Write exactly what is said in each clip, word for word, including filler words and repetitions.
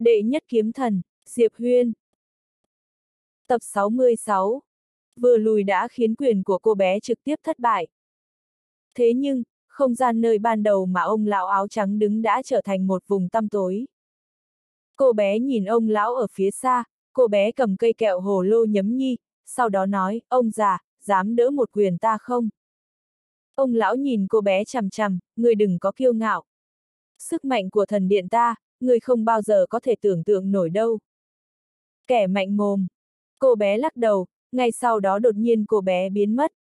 Đệ nhất kiếm thần, Diệp Huyên. Tập sáu mươi sáu. Vừa lùi đã khiến quyền của cô bé trực tiếp thất bại. Thế nhưng, không gian nơi ban đầu mà ông lão áo trắng đứng đã trở thành một vùng tăm tối. Cô bé nhìn ông lão ở phía xa, cô bé cầm cây kẹo hồ lô nhấm nhi, sau đó nói, ông già, dám đỡ một quyền ta không? Ông lão nhìn cô bé chằm chằm, ngươi đừng có kiêu ngạo. Sức mạnh của thần điện ta, ngươi không bao giờ có thể tưởng tượng nổi đâu. Kẻ mạnh mồm. Cô bé lắc đầu, ngay sau đó đột nhiên cô bé biến mất.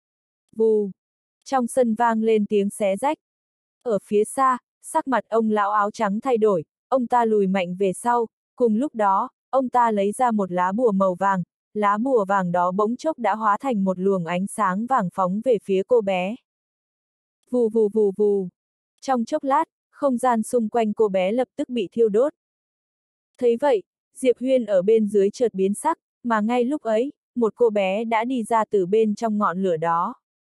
Vù. Trong sân vang lên tiếng xé rách. Ở phía xa, sắc mặt ông lão áo trắng thay đổi, ông ta lùi mạnh về sau, cùng lúc đó, ông ta lấy ra một lá bùa màu vàng, lá bùa vàng đó bỗng chốc đã hóa thành một luồng ánh sáng vàng phóng về phía cô bé. Vù vù vù vù. Trong chốc lát, không gian xung quanh cô bé lập tức bị thiêu đốt. Thấy vậy, Diệp Huyên ở bên dưới chợt biến sắc, mà ngay lúc ấy, một cô bé đã đi ra từ bên trong ngọn lửa đó.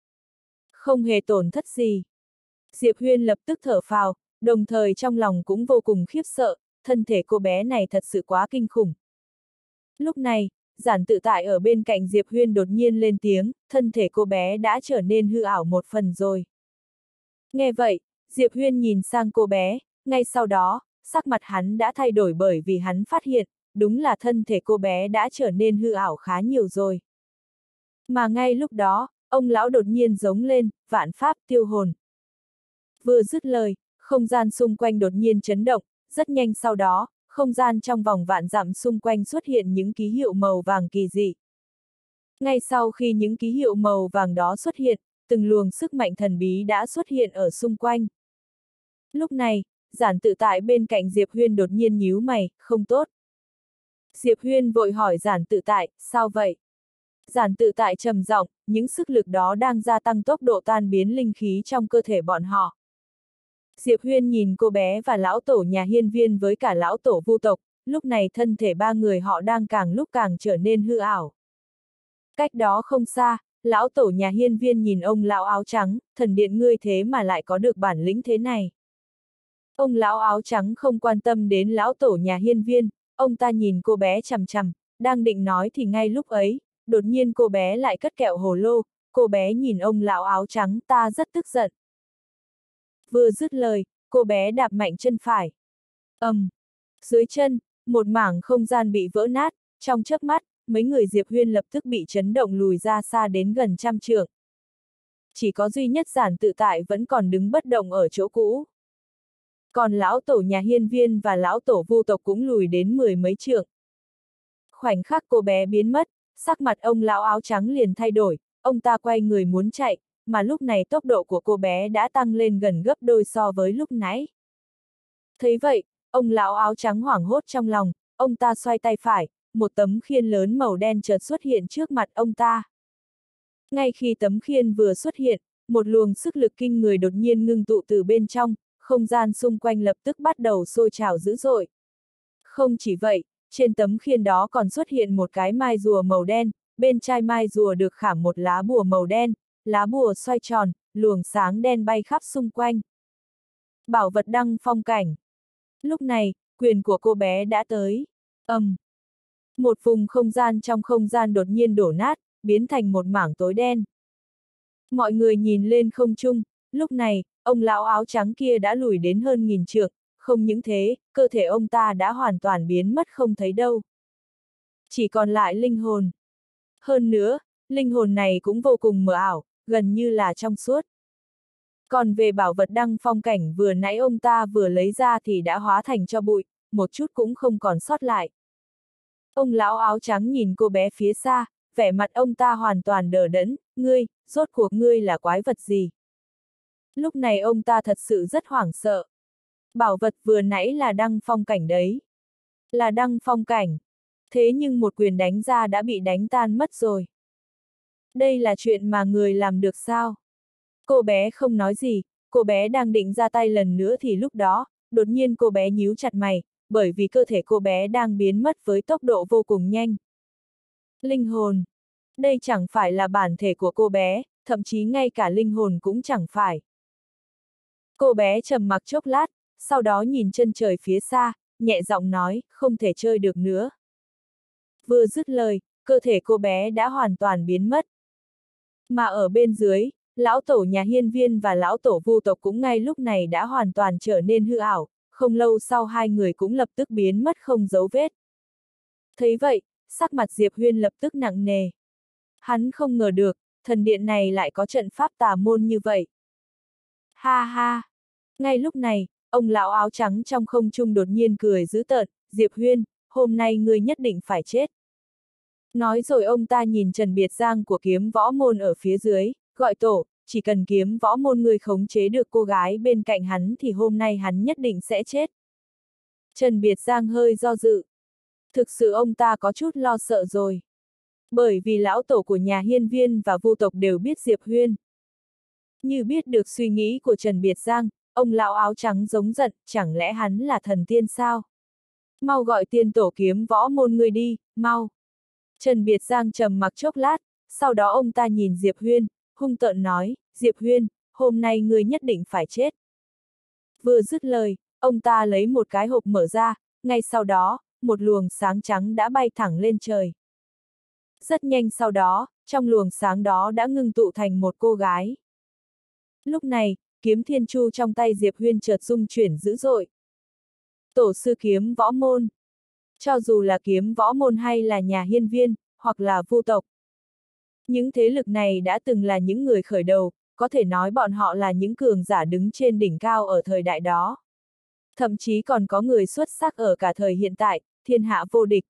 Không hề tổn thất gì. Diệp Huyên lập tức thở phào, đồng thời trong lòng cũng vô cùng khiếp sợ, thân thể cô bé này thật sự quá kinh khủng. Lúc này, Giản Tự Tại ở bên cạnh Diệp Huyên đột nhiên lên tiếng, thân thể cô bé đã trở nên hư ảo một phần rồi. Nghe vậy, Diệp Huyên nhìn sang cô bé, ngay sau đó, sắc mặt hắn đã thay đổi bởi vì hắn phát hiện, đúng là thân thể cô bé đã trở nên hư ảo khá nhiều rồi. Mà ngay lúc đó, ông lão đột nhiên giống lên, vạn pháp tiêu hồn. Vừa dứt lời, không gian xung quanh đột nhiên chấn động, rất nhanh sau đó, không gian trong vòng vạn dặm xung quanh xuất hiện những ký hiệu màu vàng kỳ dị. Ngay sau khi những ký hiệu màu vàng đó xuất hiện, từng luồng sức mạnh thần bí đã xuất hiện ở xung quanh. Lúc này, Giản Tự Tại bên cạnh Diệp Huyên đột nhiên nhíu mày, không tốt. Diệp Huyên vội hỏi Giản Tự Tại, sao vậy? Giản Tự Tại trầm giọng, những sức lực đó đang gia tăng tốc độ tan biến linh khí trong cơ thể bọn họ. Diệp Huyên nhìn cô bé và lão tổ nhà hiên viên với cả lão tổ vu tộc, lúc này thân thể ba người họ đang càng lúc càng trở nên hư ảo. Cách đó không xa, lão tổ nhà hiên viên nhìn ông lão áo trắng, thần điện ngươi thế mà lại có được bản lĩnh thế này. Ông lão áo trắng không quan tâm đến lão tổ nhà hiên viên, ông ta nhìn cô bé chằm chằm, đang định nói thì ngay lúc ấy, đột nhiên cô bé lại cất kẹo hồ lô, cô bé nhìn ông lão áo trắng, ta rất tức giận. Vừa dứt lời, cô bé đạp mạnh chân phải. ầm, um, dưới chân, một mảng không gian bị vỡ nát, trong chớp mắt, mấy người Diệp Huyên lập tức bị chấn động lùi ra xa đến gần trăm trượng. Chỉ có duy nhất Giản Tự Tại vẫn còn đứng bất động ở chỗ cũ. Còn lão tổ nhà hiên viên và lão tổ vu tộc cũng lùi đến mười mấy trượng. Khoảnh khắc cô bé biến mất, sắc mặt ông lão áo trắng liền thay đổi, ông ta quay người muốn chạy, mà lúc này tốc độ của cô bé đã tăng lên gần gấp đôi so với lúc nãy. Thấy vậy, ông lão áo trắng hoảng hốt trong lòng, ông ta xoay tay phải, một tấm khiên lớn màu đen chợt xuất hiện trước mặt ông ta. Ngay khi tấm khiên vừa xuất hiện, một luồng sức lực kinh người đột nhiên ngưng tụ từ bên trong, không gian xung quanh lập tức bắt đầu sôi trào dữ dội. Không chỉ vậy, trên tấm khiên đó còn xuất hiện một cái mai rùa màu đen, bên chai mai rùa được khảm một lá bùa màu đen, lá bùa xoay tròn, luồng sáng đen bay khắp xung quanh. Bảo vật đăng phong cảnh. Lúc này, quyền của cô bé đã tới. ầm, um. Một vùng không gian trong không gian đột nhiên đổ nát, biến thành một mảng tối đen. Mọi người nhìn lên không trung, lúc này, ông lão áo trắng kia đã lùi đến hơn nghìn trượng, không những thế, cơ thể ông ta đã hoàn toàn biến mất không thấy đâu. Chỉ còn lại linh hồn. Hơn nữa, linh hồn này cũng vô cùng mờ ảo, gần như là trong suốt. Còn về bảo vật đăng phong cảnh vừa nãy ông ta vừa lấy ra thì đã hóa thành tro bụi, một chút cũng không còn sót lại. Ông lão áo trắng nhìn cô bé phía xa, vẻ mặt ông ta hoàn toàn đờ đẫn, ngươi, rốt cuộc ngươi là quái vật gì? Lúc này ông ta thật sự rất hoảng sợ. Bảo vật vừa nãy là đăng phong cảnh đấy. Là đăng phong cảnh. Thế nhưng một quyền đánh ra đã bị đánh tan mất rồi. Đây là chuyện mà người làm được sao? Cô bé không nói gì, cô bé đang định ra tay lần nữa thì lúc đó, đột nhiên cô bé nhíu chặt mày, bởi vì cơ thể cô bé đang biến mất với tốc độ vô cùng nhanh. Linh hồn. Đây chẳng phải là bản thể của cô bé, thậm chí ngay cả linh hồn cũng chẳng phải. Cô bé trầm mặc chốc lát, sau đó nhìn chân trời phía xa, nhẹ giọng nói, không thể chơi được nữa. Vừa dứt lời, cơ thể cô bé đã hoàn toàn biến mất. Mà ở bên dưới, lão tổ nhà Hiên Viên và lão tổ Vu tộc cũng ngay lúc này đã hoàn toàn trở nên hư ảo, không lâu sau hai người cũng lập tức biến mất không dấu vết. Thấy vậy, sắc mặt Diệp Huyên lập tức nặng nề. Hắn không ngờ được, thần điện này lại có trận pháp tà môn như vậy. Ha ha! Ngay lúc này, ông lão áo trắng trong không trung đột nhiên cười dữ tợn, Diệp Huyên, hôm nay ngươi nhất định phải chết. Nói rồi ông ta nhìn Trần Biệt Giang của kiếm võ môn ở phía dưới, gọi tổ, chỉ cần kiếm võ môn ngươi khống chế được cô gái bên cạnh hắn thì hôm nay hắn nhất định sẽ chết. Trần Biệt Giang hơi do dự. Thực sự ông ta có chút lo sợ rồi. Bởi vì lão tổ của nhà Hiên Viên và Vu tộc đều biết Diệp Huyên. Như biết được suy nghĩ của Trần Biệt Giang, ông lão áo trắng giống giận, chẳng lẽ hắn là thần tiên sao? Mau gọi tiên tổ kiếm võ môn ngươi đi, mau. Trần Biệt Giang trầm mặc chốc lát, sau đó ông ta nhìn Diệp Huyên, hung tợn nói, Diệp Huyên, hôm nay ngươi nhất định phải chết. Vừa dứt lời, ông ta lấy một cái hộp mở ra, ngay sau đó, một luồng sáng trắng đã bay thẳng lên trời. Rất nhanh sau đó, trong luồng sáng đó đã ngưng tụ thành một cô gái. Lúc này, kiếm thiên chu trong tay Diệp Huyên chợt rung chuyển dữ dội. Tổ sư kiếm võ môn. Cho dù là kiếm võ môn hay là nhà Hiên Viên, hoặc là Vu tộc. Những thế lực này đã từng là những người khởi đầu, có thể nói bọn họ là những cường giả đứng trên đỉnh cao ở thời đại đó. Thậm chí còn có người xuất sắc ở cả thời hiện tại, thiên hạ vô địch.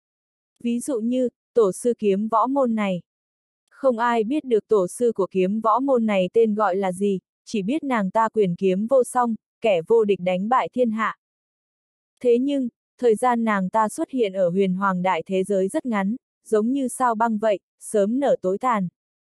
Ví dụ như, tổ sư kiếm võ môn này. Không ai biết được tổ sư của kiếm võ môn này tên gọi là gì, chỉ biết nàng ta quyền kiếm vô song, kẻ vô địch đánh bại thiên hạ. Thế nhưng, thời gian nàng ta xuất hiện ở huyền hoàng đại thế giới rất ngắn, giống như sao băng vậy, sớm nở tối tàn.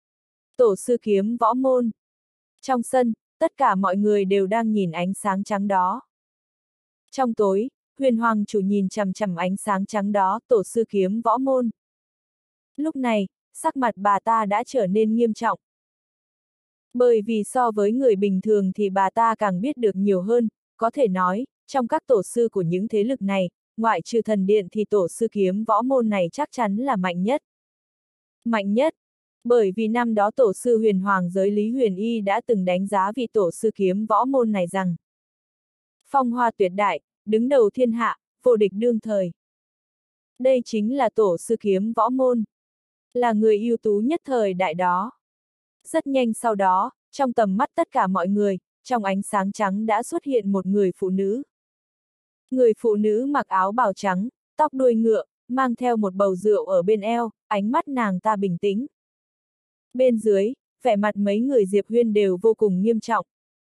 Tổ sư kiếm võ môn. Trong sân, tất cả mọi người đều đang nhìn ánh sáng trắng đó. Trong tối, huyền hoàng chủ nhìn chằm chằm ánh sáng trắng đó, tổ sư kiếm võ môn. Lúc này, sắc mặt bà ta đã trở nên nghiêm trọng. Bởi vì so với người bình thường thì bà ta càng biết được nhiều hơn, có thể nói, trong các tổ sư của những thế lực này, ngoại trừ thần điện thì tổ sư kiếm võ môn này chắc chắn là mạnh nhất. Mạnh nhất, bởi vì năm đó tổ sư huyền hoàng giới Lý Huyền Y đã từng đánh giá vị tổ sư kiếm võ môn này rằng phong hoa tuyệt đại, đứng đầu thiên hạ, vô địch đương thời. Đây chính là tổ sư kiếm võ môn, là người ưu tú nhất thời đại đó. Rất nhanh sau đó, trong tầm mắt tất cả mọi người, trong ánh sáng trắng đã xuất hiện một người phụ nữ. Người phụ nữ mặc áo bào trắng, tóc đuôi ngựa, mang theo một bầu rượu ở bên eo, ánh mắt nàng ta bình tĩnh. Bên dưới, vẻ mặt mấy người Diệp Huyên đều vô cùng nghiêm trọng.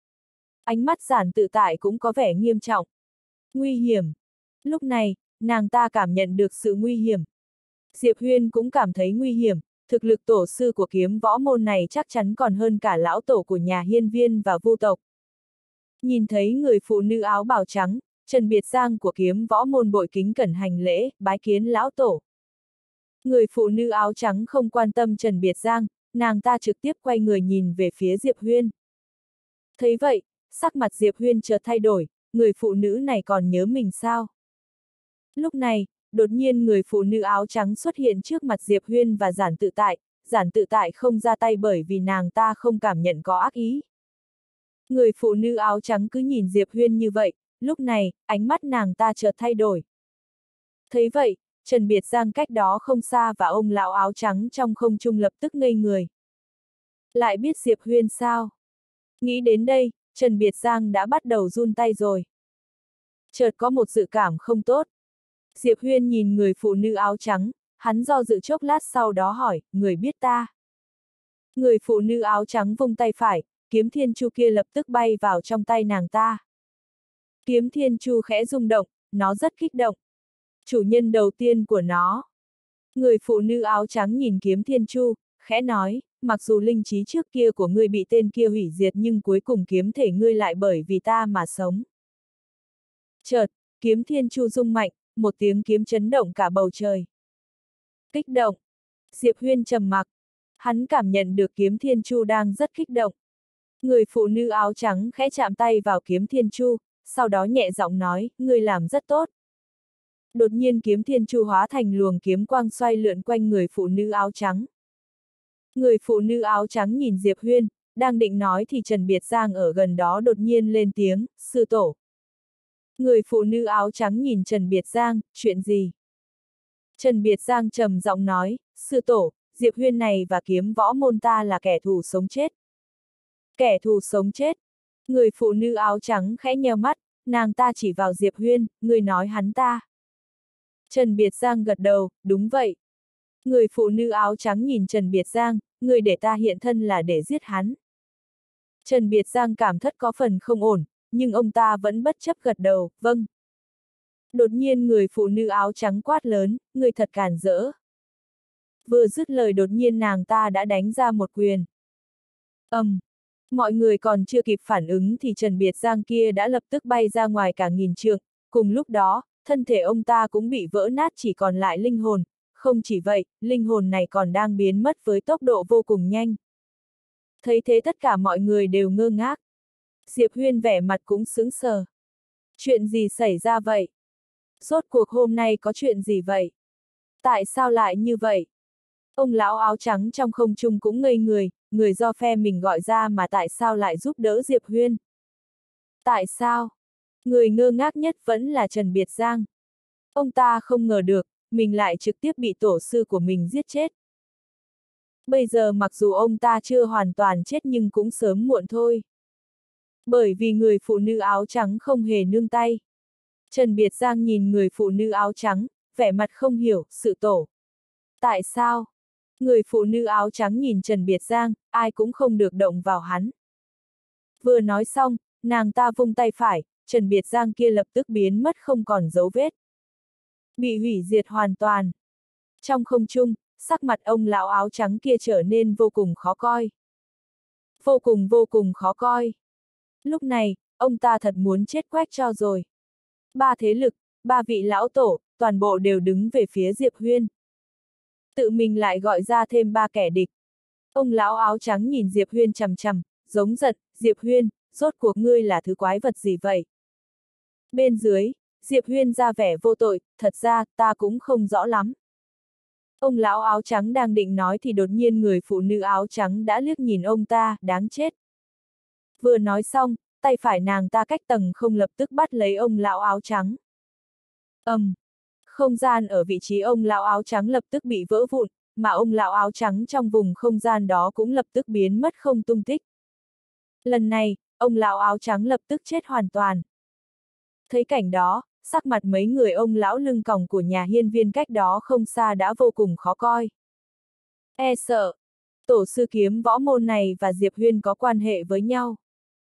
Ánh mắt Giản Tự Tại cũng có vẻ nghiêm trọng. Nguy hiểm. Lúc này, nàng ta cảm nhận được sự nguy hiểm. Diệp Huyên cũng cảm thấy nguy hiểm, thực lực tổ sư của kiếm võ môn này chắc chắn còn hơn cả lão tổ của nhà Hiên Viên và Vu tộc. Nhìn thấy người phụ nữ áo bào trắng, Trần Biệt Giang của kiếm võ môn bội kính cẩn hành lễ, bái kiến lão tổ. Người phụ nữ áo trắng không quan tâm Trần Biệt Giang, nàng ta trực tiếp quay người nhìn về phía Diệp Huyên. Thấy vậy, sắc mặt Diệp Huyên chợt thay đổi, người phụ nữ này còn nhớ mình sao? Lúc này, đột nhiên người phụ nữ áo trắng xuất hiện trước mặt Diệp Huyên và Giản Tự Tại, Giản Tự Tại không ra tay bởi vì nàng ta không cảm nhận có ác ý. Người phụ nữ áo trắng cứ nhìn Diệp Huyên như vậy, lúc này, ánh mắt nàng ta chợt thay đổi. Thấy vậy, Trần Biệt Giang cách đó không xa và ông lão áo trắng trong không trung lập tức ngây người. Lại biết Diệp Huyên sao? Nghĩ đến đây, Trần Biệt Giang đã bắt đầu run tay rồi. Chợt có một dự cảm không tốt. Diệp Huyên nhìn người phụ nữ áo trắng, hắn do dự chốc lát sau đó hỏi, người biết ta? Người phụ nữ áo trắng vung tay phải, kiếm thiên chu kia lập tức bay vào trong tay nàng ta. Kiếm thiên chu khẽ rung động, nó rất kích động. Chủ nhân đầu tiên của nó. Người phụ nữ áo trắng nhìn kiếm thiên chu, khẽ nói, mặc dù linh trí trước kia của ngươi bị tên kia hủy diệt nhưng cuối cùng kiếm thể ngươi lại bởi vì ta mà sống. Chợt, kiếm thiên chu rung mạnh, một tiếng kiếm chấn động cả bầu trời. Kích động. Diệp Huyên trầm mặc. Hắn cảm nhận được kiếm thiên chu đang rất kích động. Người phụ nữ áo trắng khẽ chạm tay vào kiếm thiên chu, sau đó nhẹ giọng nói, ngươi làm rất tốt. Đột nhiên kiếm thiên chu hóa thành luồng kiếm quang xoay lượn quanh người phụ nữ áo trắng. Người phụ nữ áo trắng nhìn Diệp Huyên, đang định nói thì Trần Biệt Giang ở gần đó đột nhiên lên tiếng, sư tổ. Người phụ nữ áo trắng nhìn Trần Biệt Giang, chuyện gì? Trần Biệt Giang trầm giọng nói, sư tổ, Diệp Huyên này và kiếm võ môn ta là kẻ thù sống chết. Kẻ thù sống chết. Người phụ nữ áo trắng khẽ nheo mắt, nàng ta chỉ vào Diệp Huyên, người nói hắn ta. Trần Biệt Giang gật đầu, đúng vậy. Người phụ nữ áo trắng nhìn Trần Biệt Giang, người để ta hiện thân là để giết hắn. Trần Biệt Giang cảm thất có phần không ổn, nhưng ông ta vẫn bất chấp gật đầu, vâng. Đột nhiên người phụ nữ áo trắng quát lớn, người thật càn rỡ. Vừa dứt lời đột nhiên nàng ta đã đánh ra một quyền. ầm, um, mọi người còn chưa kịp phản ứng thì Trần Biệt Giang kia đã lập tức bay ra ngoài cả nghìn trượng, cùng lúc đó, thân thể ông ta cũng bị vỡ nát chỉ còn lại linh hồn, không chỉ vậy, linh hồn này còn đang biến mất với tốc độ vô cùng nhanh. Thấy thế tất cả mọi người đều ngơ ngác. Diệp Huyên vẻ mặt cũng sững sờ. Chuyện gì xảy ra vậy? Rốt cuộc hôm nay có chuyện gì vậy? Tại sao lại như vậy? Ông lão áo trắng trong không trung cũng ngây người, người do phe mình gọi ra mà tại sao lại giúp đỡ Diệp Huyên? Tại sao? Người ngơ ngác nhất vẫn là Trần Biệt Giang. Ông ta không ngờ được, mình lại trực tiếp bị tổ sư của mình giết chết. Bây giờ mặc dù ông ta chưa hoàn toàn chết nhưng cũng sớm muộn thôi. Bởi vì người phụ nữ áo trắng không hề nương tay. Trần Biệt Giang nhìn người phụ nữ áo trắng, vẻ mặt không hiểu, sự tổ. Tại sao? Người phụ nữ áo trắng nhìn Trần Biệt Giang, ai cũng không được động vào hắn. Vừa nói xong, nàng ta vung tay phải, Trần Biệt Giang kia lập tức biến mất không còn dấu vết. Bị hủy diệt hoàn toàn. Trong không trung, sắc mặt ông lão áo trắng kia trở nên vô cùng khó coi. Vô cùng vô cùng khó coi. Lúc này, ông ta thật muốn chết quách cho rồi. Ba thế lực, ba vị lão tổ, toàn bộ đều đứng về phía Diệp Huyên. Tự mình lại gọi ra thêm ba kẻ địch. Ông lão áo trắng nhìn Diệp Huyên chằm chằm, giống giận, Diệp Huyên, rốt cuộc ngươi là thứ quái vật gì vậy? Bên dưới, Diệp Huyên ra vẻ vô tội, thật ra, ta cũng không rõ lắm. Ông lão áo trắng đang định nói thì đột nhiên người phụ nữ áo trắng đã liếc nhìn ông ta, đáng chết. Vừa nói xong, tay phải nàng ta cách tầng không lập tức bắt lấy ông lão áo trắng. ầm, um, không gian ở vị trí ông lão áo trắng lập tức bị vỡ vụn, mà ông lão áo trắng trong vùng không gian đó cũng lập tức biến mất không tung tích. Lần này, ông lão áo trắng lập tức chết hoàn toàn. Thấy cảnh đó, sắc mặt mấy người ông lão lưng còng của nhà hiên viên cách đó không xa đã vô cùng khó coi. E sợ, tổ sư kiếm võ môn này và Diệp Huyên có quan hệ với nhau.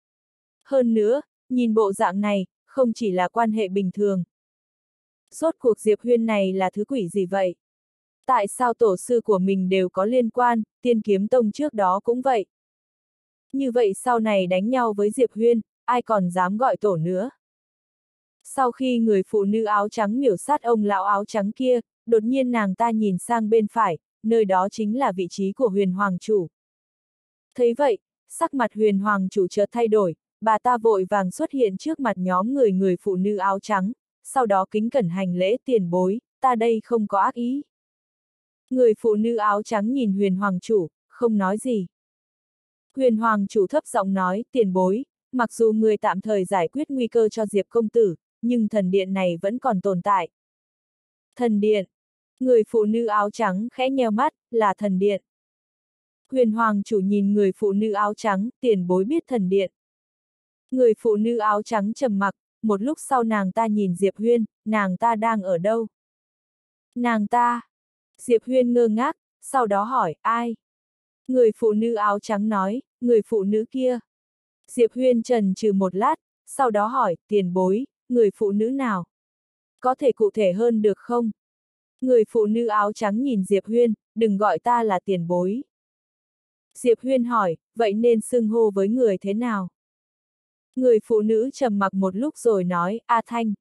Hơn nữa, nhìn bộ dạng này, không chỉ là quan hệ bình thường. Rốt cuộc Diệp Huyên này là thứ quỷ gì vậy? Tại sao tổ sư của mình đều có liên quan, Tiên Kiếm Tông trước đó cũng vậy? Như vậy sau này đánh nhau với Diệp Huyên, ai còn dám gọi tổ nữa? Sau khi người phụ nữ áo trắng miểu sát ông lão áo trắng kia, đột nhiên nàng ta nhìn sang bên phải, nơi đó chính là vị trí của Huyền Hoàng Chủ. Thấy vậy, sắc mặt Huyền Hoàng Chủ chợt thay đổi, bà ta vội vàng xuất hiện trước mặt nhóm người người phụ nữ áo trắng, sau đó kính cẩn hành lễ tiền bối, ta đây không có ác ý. Người phụ nữ áo trắng nhìn Huyền Hoàng Chủ, không nói gì. Huyền Hoàng Chủ thấp giọng nói, tiền bối, mặc dù người tạm thời giải quyết nguy cơ cho Diệp công tử, nhưng thần điện này vẫn còn tồn tại. Thần điện. Người phụ nữ áo trắng khẽ nheo mắt, là thần điện. Huyền Hoàng Chủ nhìn người phụ nữ áo trắng, tiền bối biết thần điện. Người phụ nữ áo trắng trầm mặc, một lúc sau nàng ta nhìn Diệp Huyên, nàng ta đang ở đâu? Nàng ta. Diệp Huyên ngơ ngác, sau đó hỏi, ai? Người phụ nữ áo trắng nói, người phụ nữ kia. Diệp Huyên chần chừ một lát, sau đó hỏi, tiền bối, người phụ nữ nào? Có thể cụ thể hơn được không? Người phụ nữ áo trắng nhìn Diệp Huyên, đừng gọi ta là tiền bối. Diệp Huyên hỏi, vậy nên xưng hô với người thế nào? Người phụ nữ trầm mặc một lúc rồi nói, A Thanh.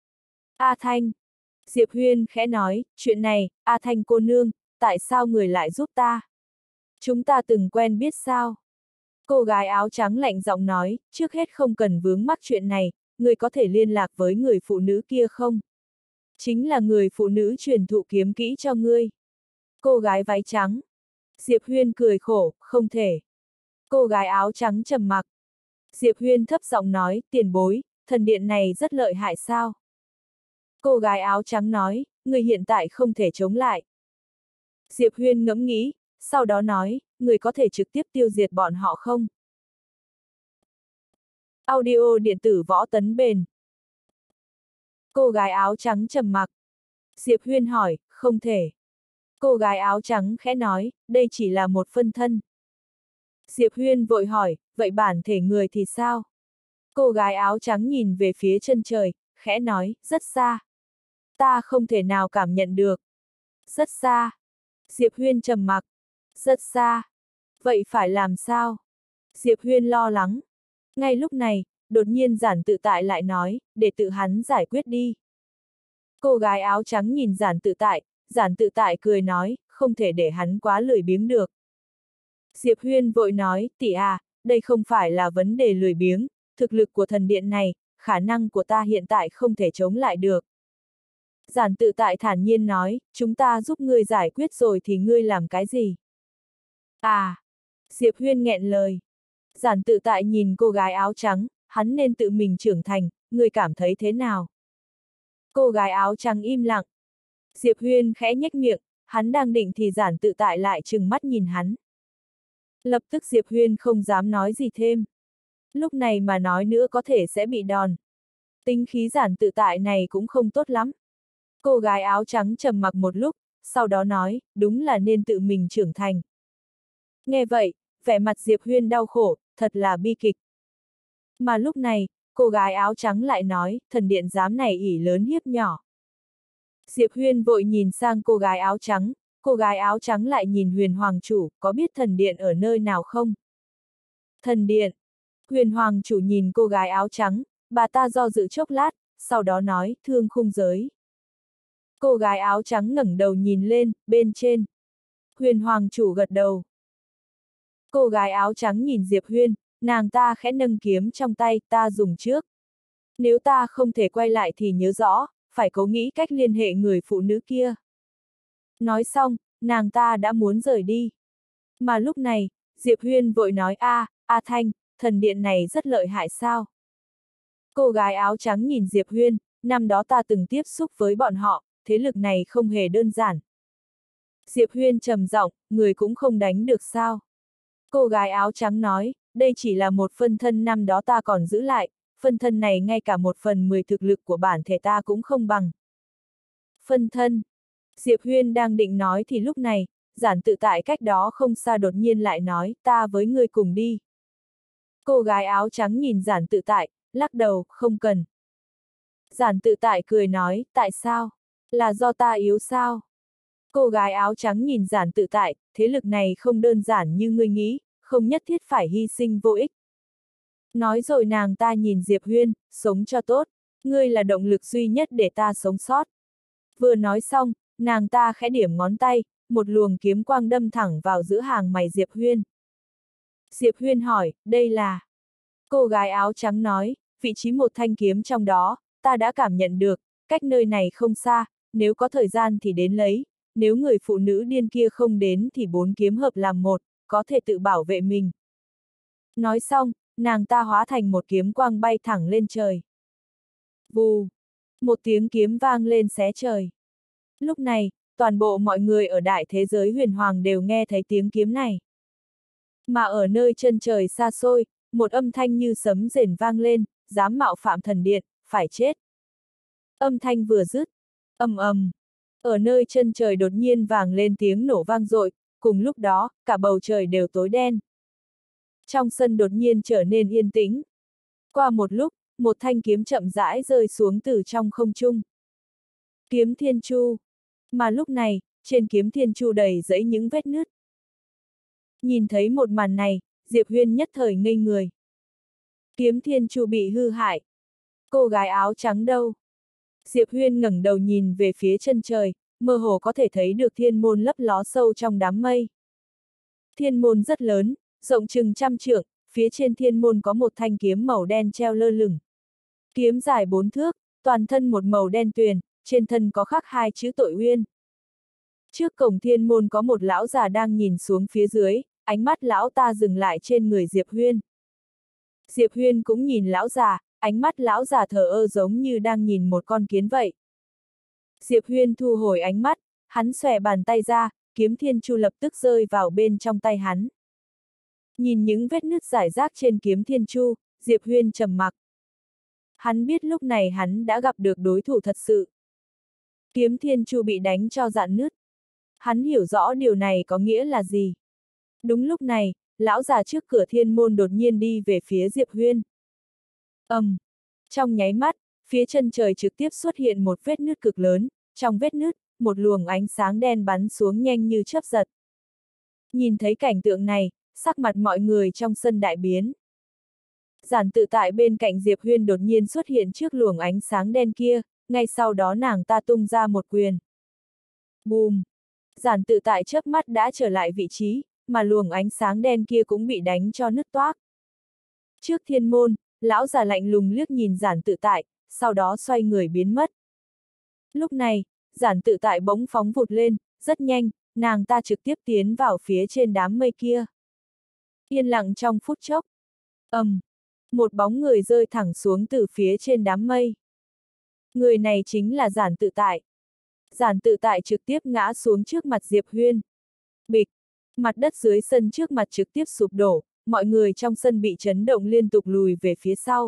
A Thanh. Diệp Huyên khẽ nói, chuyện này, A Thanh cô nương, tại sao người lại giúp ta? Chúng ta từng quen biết sao? Cô gái áo trắng lạnh giọng nói, trước hết không cần vướng mắc chuyện này, người có thể liên lạc với người phụ nữ kia không? Chính là người phụ nữ truyền thụ kiếm kỹ cho ngươi. Cô gái váy trắng. Diệp Huyên cười khổ, không thể. Cô gái áo trắng trầm mặc. Diệp Huyên thấp giọng nói, tiền bối, thần điện này rất lợi hại sao? Cô gái áo trắng nói, người hiện tại không thể chống lại. Diệp Huyên ngẫm nghĩ, sau đó nói, người có thể trực tiếp tiêu diệt bọn họ không? Audio điện tử võ tấn bền. Cô gái áo trắng trầm mặc. Diệp Huyên hỏi, không thể. Cô gái áo trắng khẽ nói, đây chỉ là một phân thân. Diệp Huyên vội hỏi, vậy bản thể người thì sao? Cô gái áo trắng nhìn về phía chân trời, khẽ nói, rất xa. Ta không thể nào cảm nhận được. Rất xa. Diệp Huyên trầm mặc. Rất xa. Vậy phải làm sao? Diệp Huyên lo lắng. Ngay lúc này, đột nhiên Giản Tự Tại lại nói, để tự hắn giải quyết đi. Cô gái áo trắng nhìn Giản Tự Tại, Giản Tự Tại cười nói, không thể để hắn quá lười biếng được. Diệp Huyên vội nói, tỷ à, đây không phải là vấn đề lười biếng, thực lực của thần điện này, khả năng của ta hiện tại không thể chống lại được. Giản Tự Tại thản nhiên nói, chúng ta giúp ngươi giải quyết rồi thì ngươi làm cái gì? À! Diệp Huyên nghẹn lời. Giản Tự Tại nhìn cô gái áo trắng, hắn nên tự mình trưởng thành, ngươi cảm thấy thế nào? Cô gái áo trắng im lặng. Diệp Huyên khẽ nhếch miệng, hắn đang định thì Giản Tự Tại lại trừng mắt nhìn hắn. Lập tức Diệp Huyên không dám nói gì thêm. Lúc này mà nói nữa có thể sẽ bị đòn. Tính khí Giản Tự Tại này cũng không tốt lắm. Cô gái áo trắng trầm mặc một lúc, sau đó nói, đúng là nên tự mình trưởng thành. Nghe vậy, vẻ mặt Diệp Huyên đau khổ, thật là bi kịch. Mà lúc này, cô gái áo trắng lại nói, thần điện dám này ỷ lớn hiếp nhỏ. Diệp Huyên vội nhìn sang cô gái áo trắng, cô gái áo trắng lại nhìn Huyền Hoàng chủ, có biết thần điện ở nơi nào không? Thần điện. Huyền Hoàng chủ nhìn cô gái áo trắng, bà ta do dự chốc lát, sau đó nói, thương khung giới. Cô gái áo trắng ngẩng đầu nhìn lên, bên trên. Huyền Hoàng chủ gật đầu. Cô gái áo trắng nhìn Diệp Huyên, nàng ta khẽ nâng kiếm trong tay, ta dùng trước. Nếu ta không thể quay lại thì nhớ rõ, phải cố nghĩ cách liên hệ người phụ nữ kia. Nói xong, nàng ta đã muốn rời đi. Mà lúc này, Diệp Huyên vội nói a, A Thanh, thần điện này rất lợi hại sao? Cô gái áo trắng nhìn Diệp Huyên, năm đó ta từng tiếp xúc với bọn họ, thế lực này không hề đơn giản. Diệp Huyên trầm giọng, người cũng không đánh được sao? Cô gái áo trắng nói, đây chỉ là một phân thân năm đó ta còn giữ lại, phân thân này ngay cả một phần mười thực lực của bản thể ta cũng không bằng. Phân thân. Diệp Huyên đang định nói thì lúc này, Giản Tự Tại cách đó không xa đột nhiên lại nói, ta với ngươi cùng đi. Cô gái áo trắng nhìn Giản Tự Tại, lắc đầu, không cần. Giản Tự Tại cười nói, tại sao? Là do ta yếu sao? Cô gái áo trắng nhìn Giản Tự Tại, thế lực này không đơn giản như ngươi nghĩ, không nhất thiết phải hy sinh vô ích. Nói rồi nàng ta nhìn Diệp Huyên, sống cho tốt, ngươi là động lực duy nhất để ta sống sót. Vừa nói xong, nàng ta khẽ điểm ngón tay, một luồng kiếm quang đâm thẳng vào giữa hàng mày Diệp Huyên. Diệp Huyên hỏi, đây là... Cô gái áo trắng nói, vị trí một thanh kiếm trong đó, ta đã cảm nhận được, cách nơi này không xa, nếu có thời gian thì đến lấy, nếu người phụ nữ điên kia không đến thì bốn kiếm hợp làm một, có thể tự bảo vệ mình. Nói xong, nàng ta hóa thành một kiếm quang bay thẳng lên trời. Vù! Một tiếng kiếm vang lên xé trời. Lúc này, toàn bộ mọi người ở đại thế giới huyền hoàng đều nghe thấy tiếng kiếm này. Mà ở nơi chân trời xa xôi, một âm thanh như sấm rền vang lên, dám mạo phạm thần điện, phải chết. Âm thanh vừa dứt, ầm ầm, ở nơi chân trời đột nhiên vang lên tiếng nổ vang dội, cùng lúc đó, cả bầu trời đều tối đen. Trong sân đột nhiên trở nên yên tĩnh. Qua một lúc, một thanh kiếm chậm rãi rơi xuống từ trong không trung. Kiếm Thiên Chu. Mà lúc này, trên kiếm Thiên Chu đầy rẫy những vết nứt. Nhìn thấy một màn này, Diệp Huyên nhất thời ngây người. Kiếm Thiên Chu bị hư hại. Cô gái áo trắng đâu? Diệp Huyên ngẩng đầu nhìn về phía chân trời, mơ hồ có thể thấy được thiên môn lấp ló sâu trong đám mây. Thiên môn rất lớn, rộng chừng trăm trượng, phía trên thiên môn có một thanh kiếm màu đen treo lơ lửng. Kiếm dài bốn thước, toàn thân một màu đen tuyền, trên thân có khắc hai chữ tội uyên. Trước cổng thiên môn có một lão già đang nhìn xuống phía dưới, ánh mắt lão ta dừng lại trên người Diệp Huyên. Diệp Huyên cũng nhìn lão già, ánh mắt lão già thờ ơ giống như đang nhìn một con kiến vậy. Diệp Huyên thu hồi ánh mắt, hắn xòe bàn tay ra, kiếm thiên chu lập tức rơi vào bên trong tay hắn. Nhìn những vết nứt rải rác trên kiếm thiên chu, Diệp Huyên trầm mặc. Hắn biết lúc này hắn đã gặp được đối thủ thật sự. Kiếm thiên chu bị đánh cho rạn nứt. Hắn hiểu rõ điều này có nghĩa là gì. Đúng lúc này, lão già trước cửa thiên môn đột nhiên đi về phía Diệp Huyên. ầm, um, trong nháy mắt, phía chân trời trực tiếp xuất hiện một vết nứt cực lớn, trong vết nứt, một luồng ánh sáng đen bắn xuống nhanh như chớp giật. Nhìn thấy cảnh tượng này, sắc mặt mọi người trong sân đại biến. Giản Tự Tại bên cạnh Diệp Huyên đột nhiên xuất hiện trước luồng ánh sáng đen kia, ngay sau đó nàng ta tung ra một quyền. Bùm! Giản Tự Tại chớp mắt đã trở lại vị trí, mà luồng ánh sáng đen kia cũng bị đánh cho nứt toác. Trước thiên môn, lão già lạnh lùng liếc nhìn Giản Tự Tại, sau đó xoay người biến mất. Lúc này, Giản Tự Tại bỗng phóng vụt lên, rất nhanh, nàng ta trực tiếp tiến vào phía trên đám mây kia. Yên lặng trong phút chốc. ầm, um, một bóng người rơi thẳng xuống từ phía trên đám mây. Người này chính là Giản Tự Tại. Giản Tự Tại trực tiếp ngã xuống trước mặt Diệp Huyên. Bịch! Mặt đất dưới sân trước mặt trực tiếp sụp đổ, mọi người trong sân bị chấn động liên tục lùi về phía sau.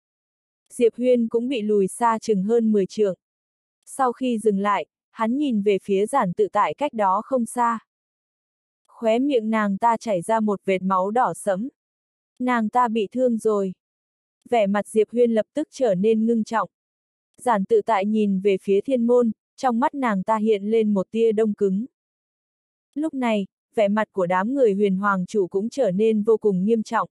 Diệp Huyên cũng bị lùi xa chừng hơn mười trượng. Sau khi dừng lại, hắn nhìn về phía Giản Tự Tại cách đó không xa. Khóe miệng nàng ta chảy ra một vệt máu đỏ sẫm. Nàng ta bị thương rồi. Vẻ mặt Diệp Huyên lập tức trở nên ngưng trọng. Giản Tự Tại nhìn về phía thiên môn, trong mắt nàng ta hiện lên một tia đông cứng. Lúc này, vẻ mặt của đám người Huyền Hoàng chủ cũng trở nên vô cùng nghiêm trọng.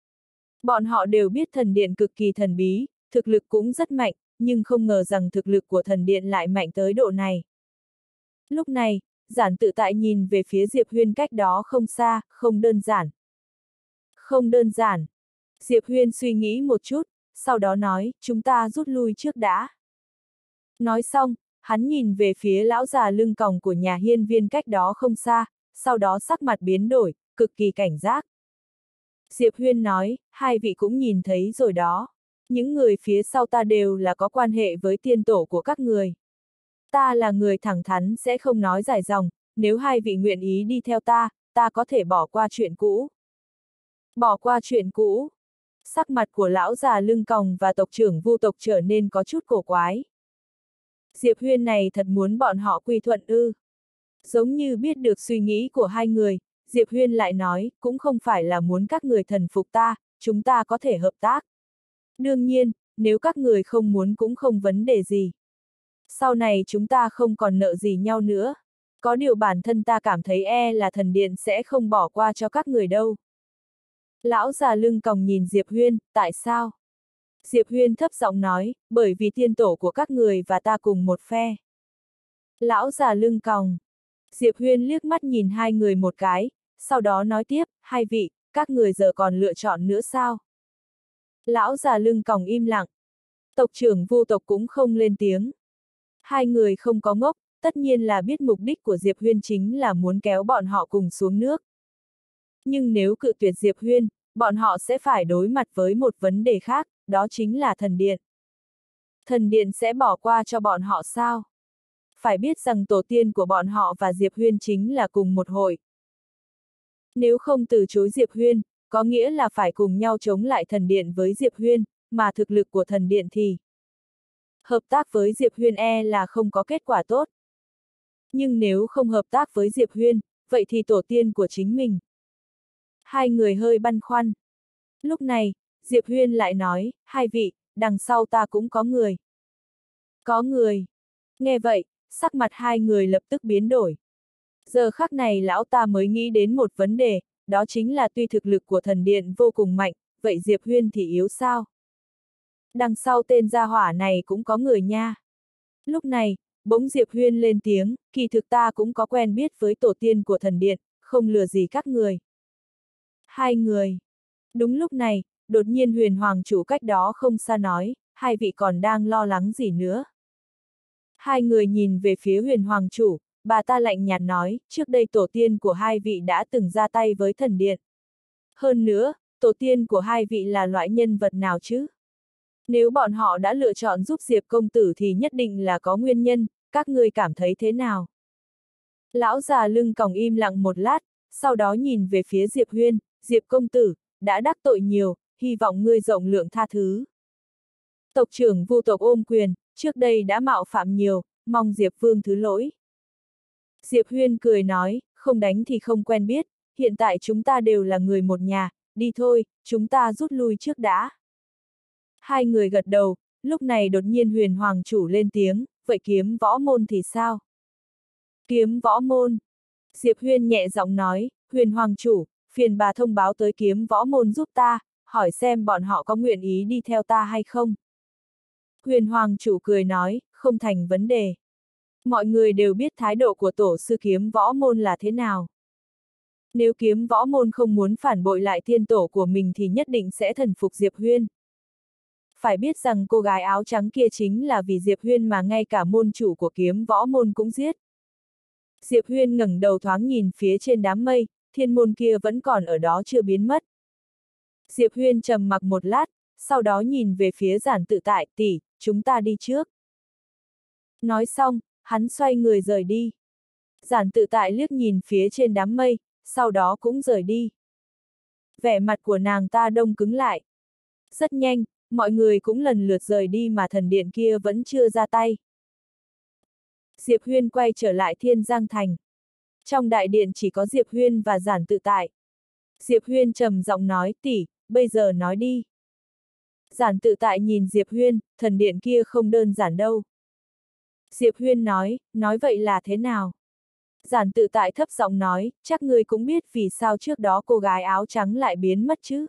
Bọn họ đều biết thần điện cực kỳ thần bí, thực lực cũng rất mạnh, nhưng không ngờ rằng thực lực của thần điện lại mạnh tới độ này. Lúc này, Giản Tự Tại nhìn về phía Diệp Huyên cách đó không xa, không đơn giản. Không đơn giản. Diệp Huyên suy nghĩ một chút, sau đó nói, chúng ta rút lui trước đã. Nói xong, hắn nhìn về phía lão già lưng còng của nhà hiên viên cách đó không xa, sau đó sắc mặt biến đổi, cực kỳ cảnh giác. Diệp Huyên nói, hai vị cũng nhìn thấy rồi đó. Những người phía sau ta đều là có quan hệ với tiên tổ của các người. Ta là người thẳng thắn sẽ không nói dài dòng, nếu hai vị nguyện ý đi theo ta, ta có thể bỏ qua chuyện cũ. Bỏ qua chuyện cũ. Sắc mặt của lão già lưng còng và tộc trưởng Vu tộc trở nên có chút cổ quái. Diệp Huyên này thật muốn bọn họ quy thuận ư. Giống như biết được suy nghĩ của hai người, Diệp Huyên lại nói, cũng không phải là muốn các người thần phục ta, chúng ta có thể hợp tác. Đương nhiên, nếu các người không muốn cũng không vấn đề gì. Sau này chúng ta không còn nợ gì nhau nữa. Có điều bản thân ta cảm thấy e là thần điện sẽ không bỏ qua cho các người đâu. Lão già lưng còng nhìn Diệp Huyên, tại sao? Diệp Huyên thấp giọng nói, bởi vì tiên tổ của các người và ta cùng một phe. Lão già lưng còng. Diệp Huyên liếc mắt nhìn hai người một cái, sau đó nói tiếp, hai vị, các người giờ còn lựa chọn nữa sao? Lão già lưng còng im lặng. Tộc trưởng Vu tộc cũng không lên tiếng. Hai người không có ngốc, tất nhiên là biết mục đích của Diệp Huyên chính là muốn kéo bọn họ cùng xuống nước. Nhưng nếu cự tuyệt Diệp Huyên, bọn họ sẽ phải đối mặt với một vấn đề khác, đó chính là thần điện. Thần điện sẽ bỏ qua cho bọn họ sao? Phải biết rằng tổ tiên của bọn họ và Diệp Huyên chính là cùng một hội. Nếu không từ chối Diệp Huyên, có nghĩa là phải cùng nhau chống lại thần điện với Diệp Huyên, mà thực lực của thần điện thì hợp tác với Diệp Huyên e là không có kết quả tốt. Nhưng nếu không hợp tác với Diệp Huyên, vậy thì tổ tiên của chính mình. Hai người hơi băn khoăn. Lúc này, Diệp Huyên lại nói, hai vị, đằng sau ta cũng có người. Có người. Nghe vậy, sắc mặt hai người lập tức biến đổi. Giờ khắc này lão ta mới nghĩ đến một vấn đề, đó chính là tuy thực lực của thần điện vô cùng mạnh, vậy Diệp Huyên thì yếu sao? Đằng sau tên gia hỏa này cũng có người nha. Lúc này, bỗng Diệp Huyên lên tiếng, kỳ thực ta cũng có quen biết với tổ tiên của thần điện, không lừa gì các người. Hai người. Đúng lúc này, đột nhiên Huyền Hoàng chủ cách đó không xa nói, hai vị còn đang lo lắng gì nữa? Hai người nhìn về phía huyền hoàng chủ, bà ta lạnh nhạt nói, trước đây tổ tiên của hai vị đã từng ra tay với thần điện. Hơn nữa, tổ tiên của hai vị là loại nhân vật nào chứ? Nếu bọn họ đã lựa chọn giúp Diệp công tử thì nhất định là có nguyên nhân, các ngươi cảm thấy thế nào? Lão già lưng còng im lặng một lát, sau đó nhìn về phía Diệp Huyên, Diệp công tử, đã đắc tội nhiều, hy vọng ngươi rộng lượng tha thứ. Tộc trưởng Vu tộc ôm quyền, trước đây đã mạo phạm nhiều, mong Diệp Vương thứ lỗi. Diệp Huyên cười nói, không đánh thì không quen biết, hiện tại chúng ta đều là người một nhà, đi thôi, chúng ta rút lui trước đã. Hai người gật đầu, lúc này đột nhiên huyền hoàng chủ lên tiếng, vậy kiếm võ môn thì sao? Kiếm võ môn. Diệp Huyên nhẹ giọng nói, huyền hoàng chủ, phiền bà thông báo tới kiếm võ môn giúp ta, hỏi xem bọn họ có nguyện ý đi theo ta hay không. Huyền hoàng chủ cười nói, không thành vấn đề. Mọi người đều biết thái độ của tổ sư kiếm võ môn là thế nào. Nếu kiếm võ môn không muốn phản bội lại thiên tổ của mình thì nhất định sẽ thần phục Diệp Huyên. Phải biết rằng cô gái áo trắng kia chính là vì Diệp Huyên mà ngay cả môn chủ của kiếm võ môn cũng giết. Diệp Huyên ngẩng đầu thoáng nhìn phía trên đám mây, thiên môn kia vẫn còn ở đó chưa biến mất. Diệp Huyên trầm mặc một lát, sau đó nhìn về phía Giản Tự Tại, tỷ, chúng ta đi trước. Nói xong, hắn xoay người rời đi. Giản Tự Tại liếc nhìn phía trên đám mây, sau đó cũng rời đi. Vẻ mặt của nàng ta đông cứng lại. Rất nhanh, mọi người cũng lần lượt rời đi mà thần điện kia vẫn chưa ra tay. Diệp Huyên quay trở lại Thiên Giang Thành. Trong đại điện chỉ có Diệp Huyên và Giản Tự Tại. Diệp Huyên trầm giọng nói, tỷ, bây giờ nói đi. Giản Tự Tại nhìn Diệp Huyên, thần điện kia không đơn giản đâu. Diệp Huyên nói, nói vậy là thế nào? Giản Tự Tại thấp giọng nói, chắc ngươi cũng biết vì sao trước đó cô gái áo trắng lại biến mất chứ?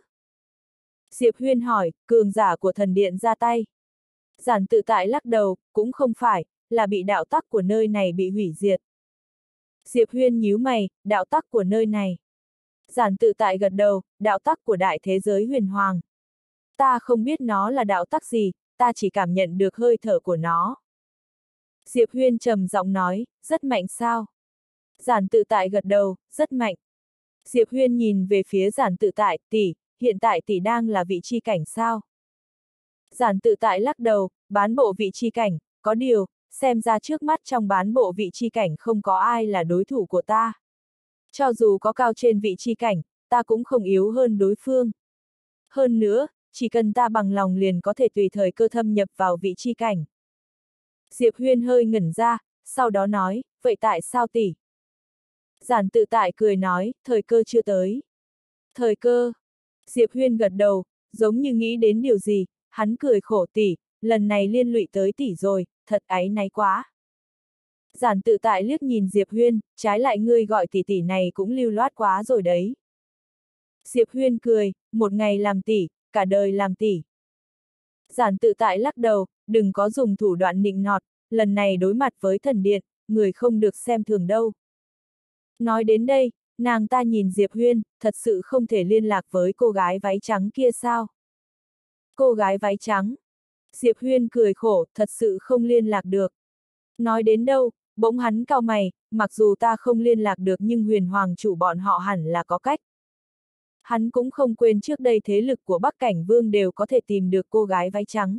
Diệp Huyên hỏi, cường giả của thần điện ra tay. Giản Tự Tại lắc đầu, cũng không phải, là bị đạo tắc của nơi này bị hủy diệt. Diệp Huyên nhíu mày, đạo tắc của nơi này. Giản Tự Tại gật đầu, đạo tắc của đại thế giới huyền hoàng. Ta không biết nó là đạo tắc gì, ta chỉ cảm nhận được hơi thở của nó. Diệp Huyên trầm giọng nói, rất mạnh sao? Giản Tự Tại gật đầu, rất mạnh. Diệp Huyên nhìn về phía Giản Tự Tại, tỷ, hiện tại tỷ đang là vị chi cảnh sao? Giản Tự Tại lắc đầu, bán bộ vị chi cảnh, có điều, xem ra trước mắt trong bán bộ vị chi cảnh không có ai là đối thủ của ta. Cho dù có cao trên vị chi cảnh, ta cũng không yếu hơn đối phương. Hơn nữa, chỉ cần ta bằng lòng liền có thể tùy thời cơ thâm nhập vào vị chi cảnh. Diệp Huyên hơi ngẩn ra, sau đó nói, vậy tại sao tỷ? Giản Tự Tại cười nói, thời cơ chưa tới. Thời cơ. Diệp Huyên gật đầu, giống như nghĩ đến điều gì, hắn cười khổ, tỷ, lần này liên lụy tới tỷ rồi, thật áy náy quá. Giản Tự Tại liếc nhìn Diệp Huyên, trái lại ngươi gọi tỷ tỷ này cũng lưu loát quá rồi đấy. Diệp Huyên cười, một ngày làm tỷ, cả đời làm tỷ. Giản Tự Tại lắc đầu, đừng có dùng thủ đoạn nịnh nọt, lần này đối mặt với thần điện, người không được xem thường đâu. Nói đến đây, nàng ta nhìn Diệp Huyên, thật sự không thể liên lạc với cô gái váy trắng kia sao? Cô gái váy trắng. Diệp Huyên cười khổ, thật sự không liên lạc được. Nói đến đâu, bỗng hắn cau mày, mặc dù ta không liên lạc được nhưng huyền hoàng chủ bọn họ hẳn là có cách. Hắn cũng không quên trước đây thế lực của Bắc Cảnh Vương đều có thể tìm được cô gái váy trắng.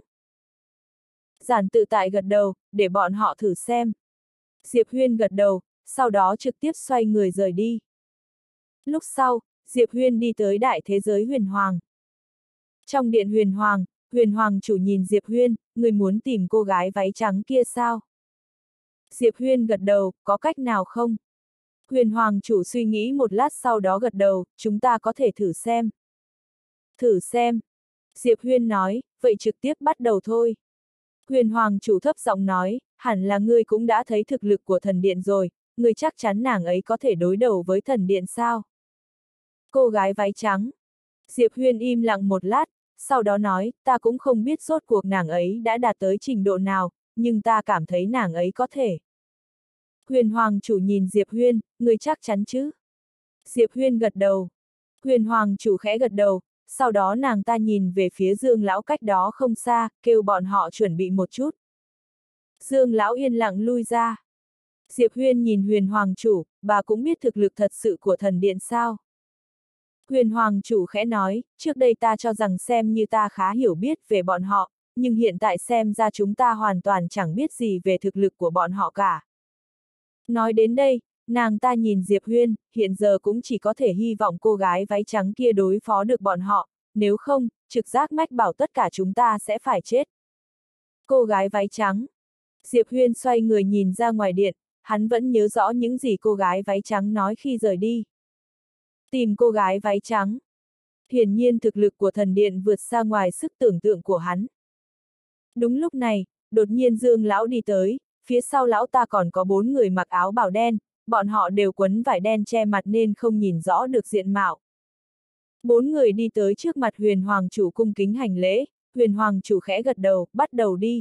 Giản Tự Tại gật đầu, để bọn họ thử xem. Diệp Huyên gật đầu, sau đó trực tiếp xoay người rời đi. Lúc sau, Diệp Huyên đi tới đại thế giới huyền hoàng. Trong điện huyền hoàng, huyền hoàng chủ nhìn Diệp Huyên, người muốn tìm cô gái váy trắng kia sao? Diệp Huyên gật đầu, có cách nào không? Huyền hoàng chủ suy nghĩ một lát sau đó gật đầu, chúng ta có thể thử xem. Thử xem. Diệp Huyên nói, vậy trực tiếp bắt đầu thôi. Huyền hoàng chủ thấp giọng nói, hẳn là ngươi cũng đã thấy thực lực của thần điện rồi, ngươi chắc chắn nàng ấy có thể đối đầu với thần điện sao? Cô gái váy trắng. Diệp Huyên im lặng một lát, sau đó nói, ta cũng không biết rốt cuộc nàng ấy đã đạt tới trình độ nào, nhưng ta cảm thấy nàng ấy có thể. Huyền hoàng chủ nhìn Diệp Huyên, ngươi chắc chắn chứ? Diệp Huyên gật đầu. Huyền hoàng chủ khẽ gật đầu, sau đó nàng ta nhìn về phía Dương lão cách đó không xa, kêu bọn họ chuẩn bị một chút. Dương lão yên lặng lui ra. Diệp Huyên nhìn Huyền Hoàng chủ, bà cũng biết thực lực thật sự của thần điện sao? Huyền Hoàng chủ khẽ nói, trước đây ta cho rằng xem như ta khá hiểu biết về bọn họ, nhưng hiện tại xem ra chúng ta hoàn toàn chẳng biết gì về thực lực của bọn họ cả. Nói đến đây, nàng ta nhìn Diệp Huyên, hiện giờ cũng chỉ có thể hy vọng cô gái váy trắng kia đối phó được bọn họ, nếu không, trực giác mách bảo tất cả chúng ta sẽ phải chết. Cô gái váy trắng. Diệp Huyên xoay người nhìn ra ngoài điện, hắn vẫn nhớ rõ những gì cô gái váy trắng nói khi rời đi. Tìm cô gái váy trắng. Hiển nhiên thực lực của thần điện vượt xa ngoài sức tưởng tượng của hắn. Đúng lúc này, đột nhiên Dương lão đi tới, phía sau lão ta còn có bốn người mặc áo bào đen, bọn họ đều quấn vải đen che mặt nên không nhìn rõ được diện mạo. Bốn người đi tới trước mặt Huyền Hoàng chủ cung kính hành lễ, Huyền Hoàng chủ khẽ gật đầu, bắt đầu đi.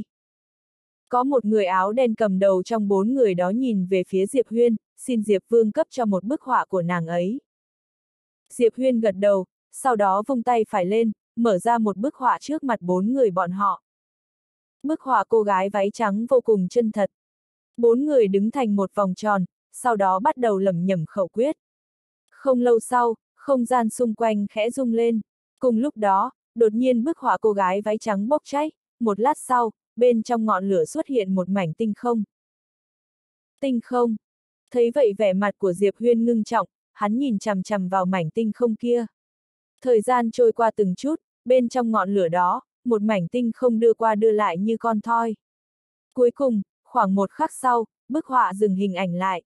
Có một người áo đen cầm đầu trong bốn người đó nhìn về phía Diệp Huyên, xin Diệp Vương cấp cho một bức họa của nàng ấy. Diệp Huyên gật đầu, sau đó vung tay phải lên, mở ra một bức họa trước mặt bốn người bọn họ. Bức họa cô gái váy trắng vô cùng chân thật. Bốn người đứng thành một vòng tròn, sau đó bắt đầu lẩm nhẩm khẩu quyết. Không lâu sau, không gian xung quanh khẽ rung lên. Cùng lúc đó, đột nhiên bức họa cô gái váy trắng bốc cháy, một lát sau, bên trong ngọn lửa xuất hiện một mảnh tinh không. Tinh không. Thấy vậy vẻ mặt của Diệp Huyên ngưng trọng, hắn nhìn chằm chằm vào mảnh tinh không kia. Thời gian trôi qua từng chút, bên trong ngọn lửa đó, một mảnh tinh không đưa qua đưa lại như con thoi. Cuối cùng, khoảng một khắc sau, bức họa dừng hình ảnh lại.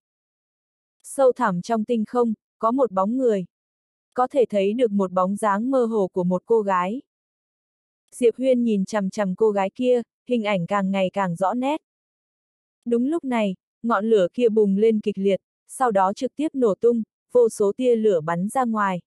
Sâu thẳm trong tinh không, có một bóng người. Có thể thấy được một bóng dáng mơ hồ của một cô gái. Diệp Huyên nhìn chằm chằm cô gái kia, hình ảnh càng ngày càng rõ nét. Đúng lúc này, ngọn lửa kia bùng lên kịch liệt, sau đó trực tiếp nổ tung, vô số tia lửa bắn ra ngoài.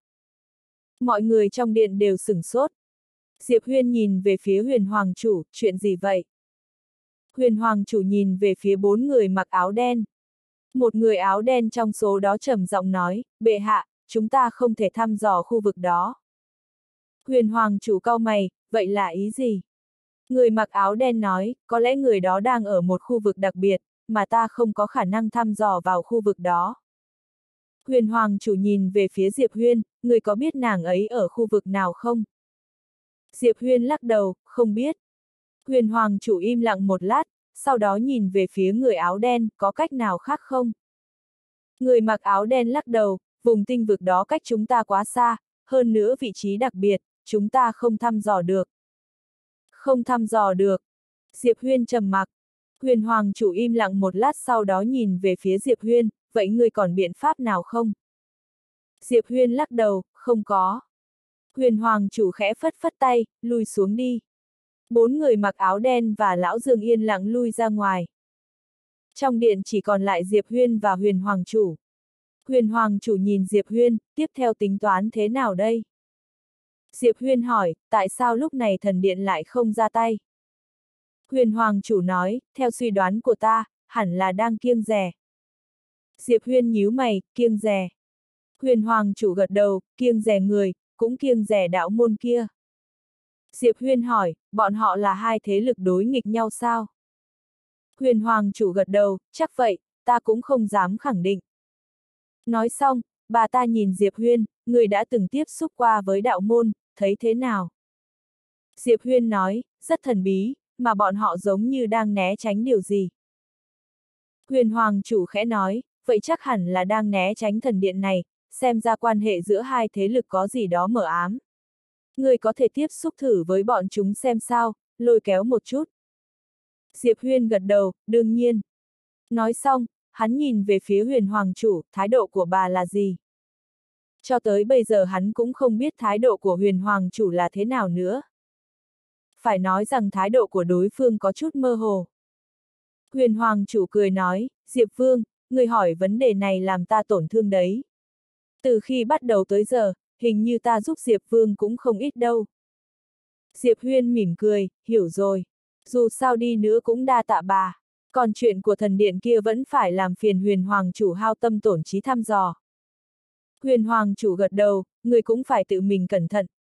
Mọi người trong điện đều sửng sốt. Diệp Huyên nhìn về phía Huyền Hoàng chủ, chuyện gì vậy? Huyền Hoàng chủ nhìn về phía bốn người mặc áo đen. Một người áo đen trong số đó trầm giọng nói, bệ hạ, chúng ta không thể thăm dò khu vực đó. Huyền Hoàng chủ cau mày, vậy là ý gì? Người mặc áo đen nói, có lẽ người đó đang ở một khu vực đặc biệt, mà ta không có khả năng thăm dò vào khu vực đó. Huyền Hoàng chủ nhìn về phía Diệp Huyên, người có biết nàng ấy ở khu vực nào không? Diệp Huyên lắc đầu, không biết. Huyền Hoàng chủ im lặng một lát, sau đó nhìn về phía người áo đen, có cách nào khác không? Người mặc áo đen lắc đầu, vùng tinh vực đó cách chúng ta quá xa, hơn nữa vị trí đặc biệt, chúng ta không thăm dò được. Không thăm dò được. Diệp Huyên trầm mặc. Huyền Hoàng chủ im lặng một lát sau đó nhìn về phía Diệp Huyên, vậy ngươi còn biện pháp nào không? Diệp Huyên lắc đầu, không có. Huyền Hoàng chủ khẽ phất phất tay, lui xuống đi. Bốn người mặc áo đen và Lão Dương yên lặng lui ra ngoài. Trong điện chỉ còn lại Diệp Huyên và Huyền Hoàng chủ. Huyền Hoàng chủ nhìn Diệp Huyên, tiếp theo tính toán thế nào đây? Diệp Huyên hỏi, tại sao lúc này thần điện lại không ra tay? Huyền Hoàng chủ nói, theo suy đoán của ta, hẳn là đang kiêng dè. Diệp Huyên nhíu mày, kiêng dè. Huyền Hoàng chủ gật đầu, kiêng dè người, cũng kiêng dè đạo môn kia. Diệp Huyên hỏi, bọn họ là hai thế lực đối nghịch nhau sao? Huyền Hoàng chủ gật đầu, chắc vậy, ta cũng không dám khẳng định. Nói xong, bà ta nhìn Diệp Huyên, người đã từng tiếp xúc qua với đạo môn, thấy thế nào? Diệp Huyên nói, rất thần bí, mà bọn họ giống như đang né tránh điều gì. Huyền Hoàng chủ khẽ nói, vậy chắc hẳn là đang né tránh thần điện này, xem ra quan hệ giữa hai thế lực có gì đó mờ ám. Người có thể tiếp xúc thử với bọn chúng xem sao, lôi kéo một chút. Diệp Huyên gật đầu, đương nhiên. Nói xong, hắn nhìn về phía Huyền Hoàng chủ, thái độ của bà là gì? Cho tới bây giờ hắn cũng không biết thái độ của Huyền Hoàng chủ là thế nào nữa. Phải nói rằng thái độ của đối phương có chút mơ hồ. Huyền Hoàng chủ cười nói, Diệp Vương, người hỏi vấn đề này làm ta tổn thương đấy. Từ khi bắt đầu tới giờ, hình như ta giúp Diệp Vương cũng không ít đâu. Diệp Huyên mỉm cười, hiểu rồi. Dù sao đi nữa cũng đa tạ bà. Còn chuyện của thần điện kia vẫn phải làm phiền Huyền Hoàng chủ hao tâm tổn trí thăm dò. Huyền Hoàng chủ gật đầu, người cũng phải tự mình cẩn thận,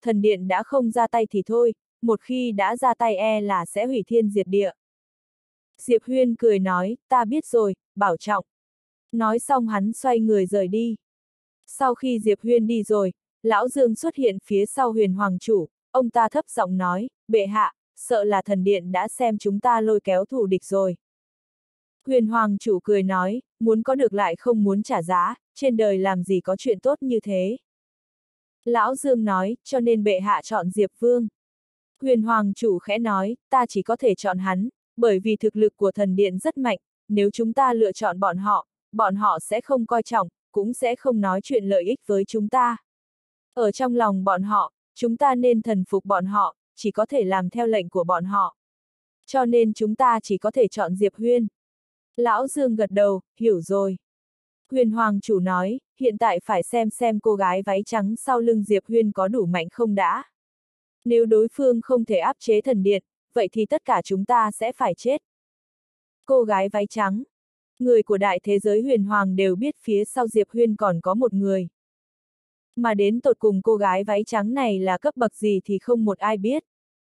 thần điện đã không ra tay thì thôi, một khi đã ra tay e là sẽ hủy thiên diệt địa. Diệp Huyên cười nói, ta biết rồi, bảo trọng. Nói xong hắn xoay người rời đi. Sau khi Diệp Huyên đi rồi, Lão Dương xuất hiện phía sau Huyền Hoàng chủ, ông ta thấp giọng nói, bệ hạ, sợ là thần điện đã xem chúng ta lôi kéo thù địch rồi. Huyền Hoàng chủ cười nói, muốn có được lại không muốn trả giá, trên đời làm gì có chuyện tốt như thế. Lão Dương nói, cho nên bệ hạ chọn Diệp Vương. Huyền Hoàng chủ khẽ nói, ta chỉ có thể chọn hắn, bởi vì thực lực của thần điện rất mạnh, nếu chúng ta lựa chọn bọn họ, bọn họ sẽ không coi trọng, cũng sẽ không nói chuyện lợi ích với chúng ta. Ở trong lòng bọn họ, chúng ta nên thần phục bọn họ, chỉ có thể làm theo lệnh của bọn họ. Cho nên chúng ta chỉ có thể chọn Diệp Huyên. Lão Dương gật đầu, hiểu rồi. Huyền Hoàng chủ nói, hiện tại phải xem xem cô gái váy trắng sau lưng Diệp Huyên có đủ mạnh không đã. Nếu đối phương không thể áp chế thần điện, vậy thì tất cả chúng ta sẽ phải chết. Cô gái váy trắng. Người của đại thế giới huyền hoàng đều biết phía sau Diệp Huyên còn có một người. Mà đến tột cùng cô gái váy trắng này là cấp bậc gì thì không một ai biết.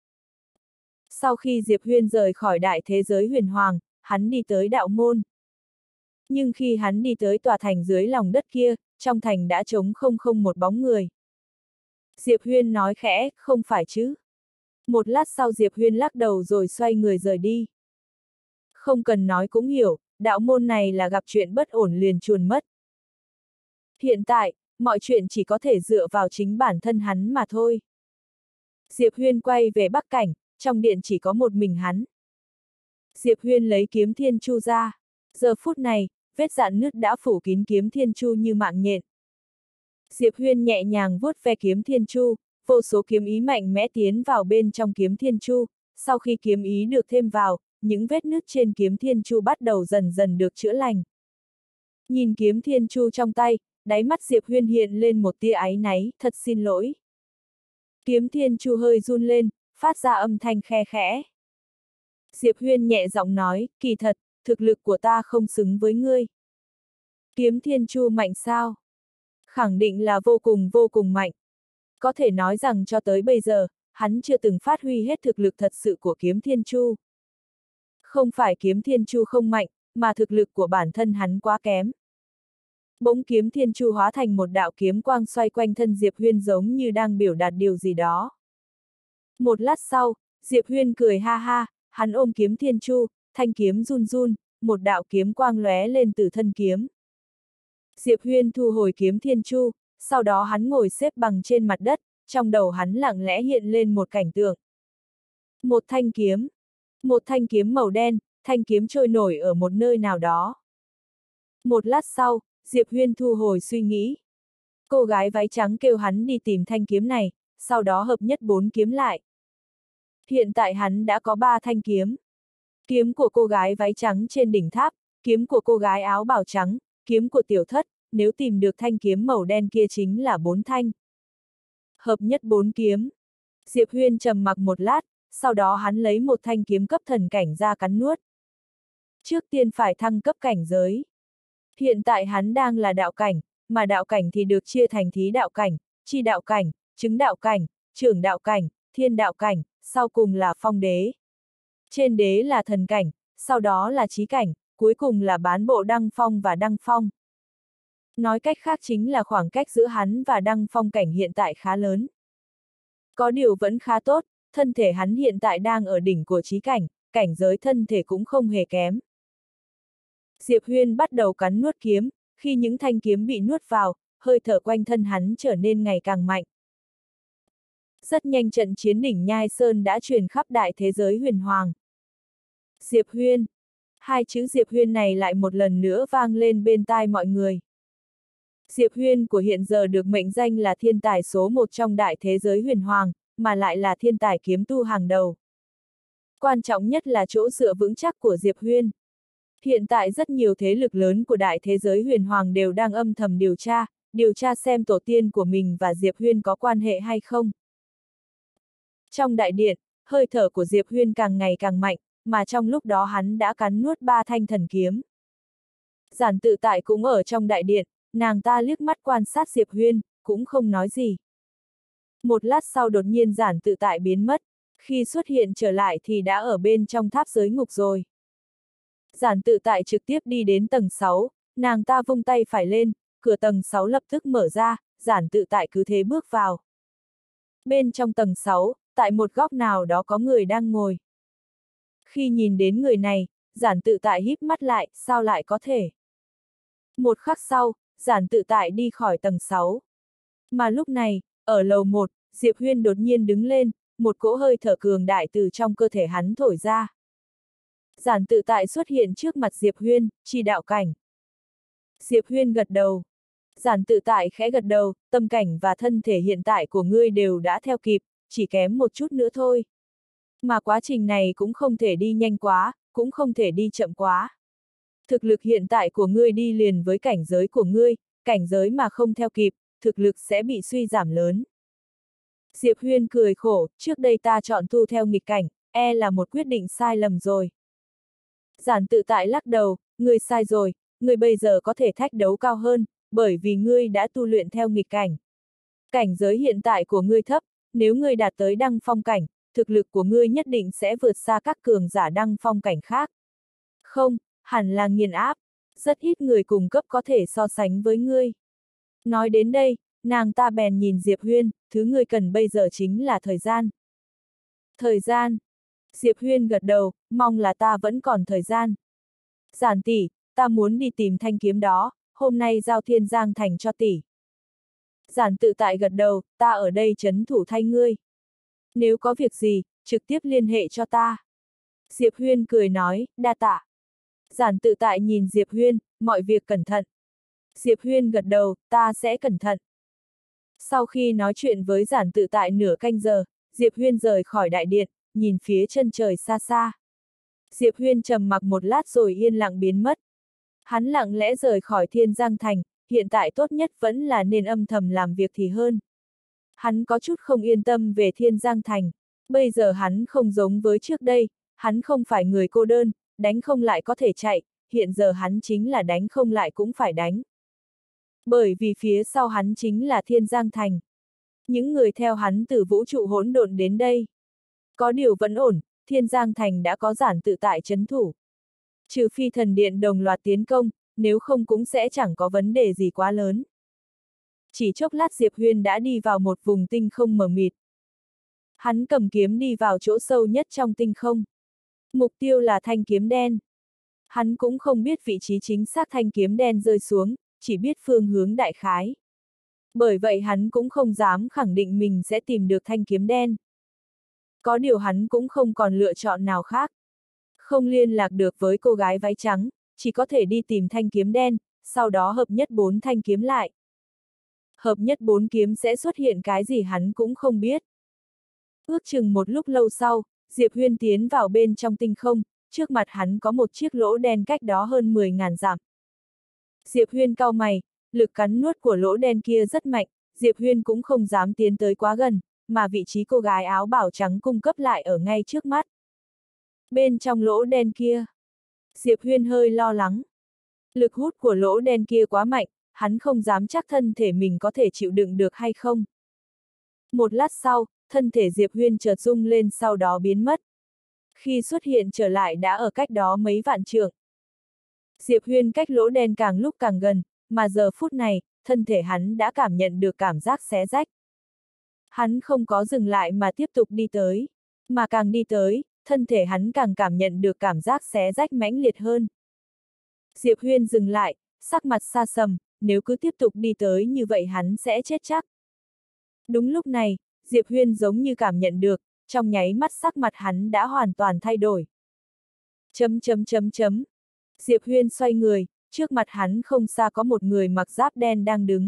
Sau khi Diệp Huyên rời khỏi đại thế giới huyền hoàng, hắn đi tới đạo môn. Nhưng khi hắn đi tới tòa thành dưới lòng đất kia, trong thành đã trống không không một bóng người. Diệp Huyên nói khẽ, không phải chứ. Một lát sau Diệp Huyên lắc đầu rồi xoay người rời đi. Không cần nói cũng hiểu, đạo môn này là gặp chuyện bất ổn liền chuồn mất. Hiện tại, mọi chuyện chỉ có thể dựa vào chính bản thân hắn mà thôi. Diệp Huyên quay về Bắc Cảnh, trong điện chỉ có một mình hắn. Diệp Huyên lấy kiếm thiên chu ra. Giờ phút này, vết rạn nứt đã phủ kín kiếm thiên chu như mạng nhện. Diệp Huyên nhẹ nhàng vuốt ve kiếm thiên chu, vô số kiếm ý mạnh mẽ tiến vào bên trong kiếm thiên chu, sau khi kiếm ý được thêm vào, những vết nứt trên kiếm thiên chu bắt đầu dần dần được chữa lành. Nhìn kiếm thiên chu trong tay, đáy mắt Diệp Huyên hiện lên một tia áy náy, thật xin lỗi. Kiếm thiên chu hơi run lên, phát ra âm thanh khe khẽ. Diệp Huyên nhẹ giọng nói, kỳ thật, thực lực của ta không xứng với ngươi. Kiếm thiên chu mạnh sao? Khẳng định là vô cùng vô cùng mạnh. Có thể nói rằng cho tới bây giờ, hắn chưa từng phát huy hết thực lực thật sự của kiếm thiên chu. Không phải kiếm thiên chu không mạnh, mà thực lực của bản thân hắn quá kém. Bỗng kiếm thiên chu hóa thành một đạo kiếm quang xoay quanh thân Diệp Huyên giống như đang biểu đạt điều gì đó. Một lát sau, Diệp Huyên cười ha ha, hắn ôm kiếm thiên chu, thanh kiếm run run, một đạo kiếm quang lóe lên từ thân kiếm. Diệp Huyên thu hồi kiếm thiên chu, sau đó hắn ngồi xếp bằng trên mặt đất, trong đầu hắn lặng lẽ hiện lên một cảnh tượng. Một thanh kiếm. Một thanh kiếm màu đen, thanh kiếm trôi nổi ở một nơi nào đó. Một lát sau, Diệp Huyên thu hồi suy nghĩ. Cô gái váy trắng kêu hắn đi tìm thanh kiếm này, sau đó hợp nhất bốn kiếm lại. Hiện tại hắn đã có ba thanh kiếm. Kiếm của cô gái váy trắng trên đỉnh tháp, kiếm của cô gái áo bào trắng, kiếm của tiểu thất, nếu tìm được thanh kiếm màu đen kia chính là bốn thanh. Hợp nhất bốn kiếm. Diệp Huyên trầm mặc một lát, sau đó hắn lấy một thanh kiếm cấp thần cảnh ra cắn nuốt. Trước tiên phải thăng cấp cảnh giới. Hiện tại hắn đang là đạo cảnh, mà đạo cảnh thì được chia thành thí đạo cảnh, chi đạo cảnh, chứng đạo cảnh, trưởng đạo cảnh, thiên đạo cảnh, sau cùng là phong đế. Trên đế là thần cảnh, sau đó là chí cảnh, cuối cùng là bán bộ đăng phong và đăng phong. Nói cách khác chính là khoảng cách giữa hắn và đăng phong cảnh hiện tại khá lớn. Có điều vẫn khá tốt, thân thể hắn hiện tại đang ở đỉnh của chí cảnh, cảnh giới thân thể cũng không hề kém. Diệp Huyên bắt đầu cắn nuốt kiếm, khi những thanh kiếm bị nuốt vào, hơi thở quanh thân hắn trở nên ngày càng mạnh. Rất nhanh trận chiến đỉnh Nhai Sơn đã truyền khắp đại thế giới huyền hoàng. Diệp Huyên. Hai chữ Diệp Huyên này lại một lần nữa vang lên bên tai mọi người. Diệp Huyên của hiện giờ được mệnh danh là thiên tài số một trong đại thế giới huyền hoàng, mà lại là thiên tài kiếm tu hàng đầu. Quan trọng nhất là chỗ dựa vững chắc của Diệp Huyên. Hiện tại rất nhiều thế lực lớn của đại thế giới huyền hoàng đều đang âm thầm điều tra, điều tra xem tổ tiên của mình và Diệp Huyên có quan hệ hay không. Trong đại điện, hơi thở của Diệp Huyên càng ngày càng mạnh, mà trong lúc đó hắn đã cắn nuốt ba thanh thần kiếm. Giản Tự Tại cũng ở trong đại điện, nàng ta liếc mắt quan sát Diệp Huyên, cũng không nói gì. Một lát sau đột nhiên Giản Tự Tại biến mất, khi xuất hiện trở lại thì đã ở bên trong tháp giới ngục rồi. Giản Tự Tại trực tiếp đi đến tầng sáu, nàng ta vung tay phải lên, cửa tầng sáu lập tức mở ra, Giản Tự Tại cứ thế bước vào. Bên trong tầng sáu, tại một góc nào đó có người đang ngồi. Khi nhìn đến người này, Giản Tự Tại híp mắt lại, sao lại có thể? Một khắc sau, Giản Tự Tại đi khỏi tầng sáu. Mà lúc này, ở lầu một, Diệp Huyên đột nhiên đứng lên, một cỗ hơi thở cường đại từ trong cơ thể hắn thổi ra. Giản Tự Tại xuất hiện trước mặt Diệp Huyên, chỉ đạo cảnh. Diệp Huyên gật đầu. Giản Tự Tại khẽ gật đầu, tâm cảnh và thân thể hiện tại của ngươi đều đã theo kịp, chỉ kém một chút nữa thôi. Mà quá trình này cũng không thể đi nhanh quá, cũng không thể đi chậm quá. Thực lực hiện tại của ngươi đi liền với cảnh giới của ngươi, cảnh giới mà không theo kịp, thực lực sẽ bị suy giảm lớn. Diệp Huyên cười khổ, trước đây ta chọn tu theo nghịch cảnh, e là một quyết định sai lầm rồi. Giản Tự Tại lắc đầu, ngươi sai rồi, ngươi bây giờ có thể thách đấu cao hơn, bởi vì ngươi đã tu luyện theo nghịch cảnh. Cảnh giới hiện tại của ngươi thấp, nếu ngươi đạt tới đăng phong cảnh, thực lực của ngươi nhất định sẽ vượt xa các cường giả đăng phong cảnh khác. Không, hẳn là nghiền áp, rất ít người cùng cấp có thể so sánh với ngươi. Nói đến đây, nàng ta bèn nhìn Diệp Huyên, thứ ngươi cần bây giờ chính là thời gian. Thời gian. Diệp Huyên gật đầu, mong là ta vẫn còn thời gian. Giản tỷ, ta muốn đi tìm thanh kiếm đó, hôm nay giao Thiên Giang Thành cho tỷ. Giản Tự Tại gật đầu, ta ở đây trấn thủ thay ngươi. Nếu có việc gì, trực tiếp liên hệ cho ta. Diệp Huyên cười nói, đa tạ. Giản Tự Tại nhìn Diệp Huyên, mọi việc cẩn thận. Diệp Huyên gật đầu, ta sẽ cẩn thận. Sau khi nói chuyện với Giản Tự Tại nửa canh giờ, Diệp Huyên rời khỏi đại điện, nhìn phía chân trời xa xa. Diệp Huyên trầm mặc một lát rồi yên lặng biến mất. Hắn lặng lẽ rời khỏi Thiên Giang Thành, hiện tại tốt nhất vẫn là nên âm thầm làm việc thì hơn. Hắn có chút không yên tâm về Thiên Giang Thành. Bây giờ hắn không giống với trước đây, hắn không phải người cô đơn, đánh không lại có thể chạy, hiện giờ hắn chính là đánh không lại cũng phải đánh. Bởi vì phía sau hắn chính là Thiên Giang Thành. Những người theo hắn từ vũ trụ hỗn độn đến đây. Có điều vẫn ổn, Thiên Giang Thành đã có Giản Tự Tại trấn thủ. Trừ phi thần điện đồng loạt tiến công, nếu không cũng sẽ chẳng có vấn đề gì quá lớn. Chỉ chốc lát Diệp Huyên đã đi vào một vùng tinh không mờ mịt. Hắn cầm kiếm đi vào chỗ sâu nhất trong tinh không. Mục tiêu là thanh kiếm đen. Hắn cũng không biết vị trí chính xác thanh kiếm đen rơi xuống, chỉ biết phương hướng đại khái. Bởi vậy hắn cũng không dám khẳng định mình sẽ tìm được thanh kiếm đen. Có điều hắn cũng không còn lựa chọn nào khác. Không liên lạc được với cô gái váy trắng, chỉ có thể đi tìm thanh kiếm đen, sau đó hợp nhất bốn thanh kiếm lại. Hợp nhất bốn kiếm sẽ xuất hiện cái gì hắn cũng không biết. Ước chừng một lúc lâu sau, Diệp Huyên tiến vào bên trong tinh không, trước mặt hắn có một chiếc lỗ đen cách đó hơn mười ngàn dặm. Diệp Huyên cau mày, lực cắn nuốt của lỗ đen kia rất mạnh, Diệp Huyên cũng không dám tiến tới quá gần, mà vị trí cô gái áo bảo trắng cung cấp lại ở ngay trước mắt. Bên trong lỗ đen kia, Diệp Huyên hơi lo lắng. Lực hút của lỗ đen kia quá mạnh, hắn không dám chắc thân thể mình có thể chịu đựng được hay không. Một lát sau, thân thể Diệp Huyên chợt rung lên sau đó biến mất. Khi xuất hiện trở lại đã ở cách đó mấy vạn trượng. Diệp Huyên cách lỗ đen càng lúc càng gần, mà giờ phút này, thân thể hắn đã cảm nhận được cảm giác xé rách. Hắn không có dừng lại mà tiếp tục đi tới, mà càng đi tới, thân thể hắn càng cảm nhận được cảm giác xé rách mãnh liệt hơn. Diệp Huyên dừng lại, sắc mặt xa sầm, nếu cứ tiếp tục đi tới như vậy hắn sẽ chết chắc. Đúng lúc này, Diệp Huyên giống như cảm nhận được, trong nháy mắt sắc mặt hắn đã hoàn toàn thay đổi. Chấm chấm chấm chấm. Diệp Huyên xoay người, trước mặt hắn không xa có một người mặc giáp đen đang đứng.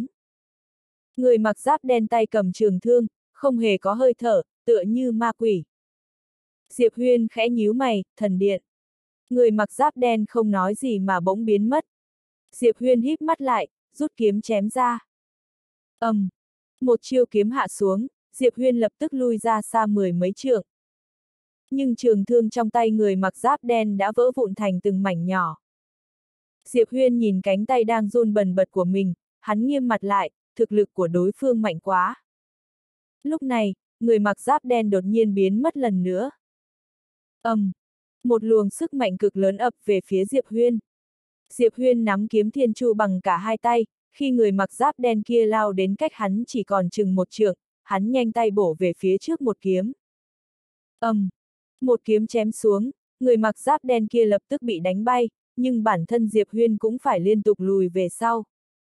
Người mặc giáp đen tay cầm trường thương, không hề có hơi thở, tựa như ma quỷ. Diệp Huyên khẽ nhíu mày, thần điện. Người mặc giáp đen không nói gì mà bỗng biến mất. Diệp Huyên híp mắt lại, rút kiếm chém ra. ầm, um, một chiêu kiếm hạ xuống, Diệp Huyên lập tức lui ra xa mười mấy trượng. Nhưng trường thương trong tay người mặc giáp đen đã vỡ vụn thành từng mảnh nhỏ. Diệp Huyên nhìn cánh tay đang run bần bật của mình, hắn nghiêm mặt lại, thực lực của đối phương mạnh quá. Lúc này, người mặc giáp đen đột nhiên biến mất lần nữa. ầm, um, một luồng sức mạnh cực lớn ập về phía Diệp Huyên. Diệp Huyên nắm kiếm thiên chu bằng cả hai tay, khi người mặc giáp đen kia lao đến cách hắn chỉ còn chừng một trượng, hắn nhanh tay bổ về phía trước một kiếm. ầm, um, một kiếm chém xuống, người mặc giáp đen kia lập tức bị đánh bay, nhưng bản thân Diệp Huyên cũng phải liên tục lùi về sau.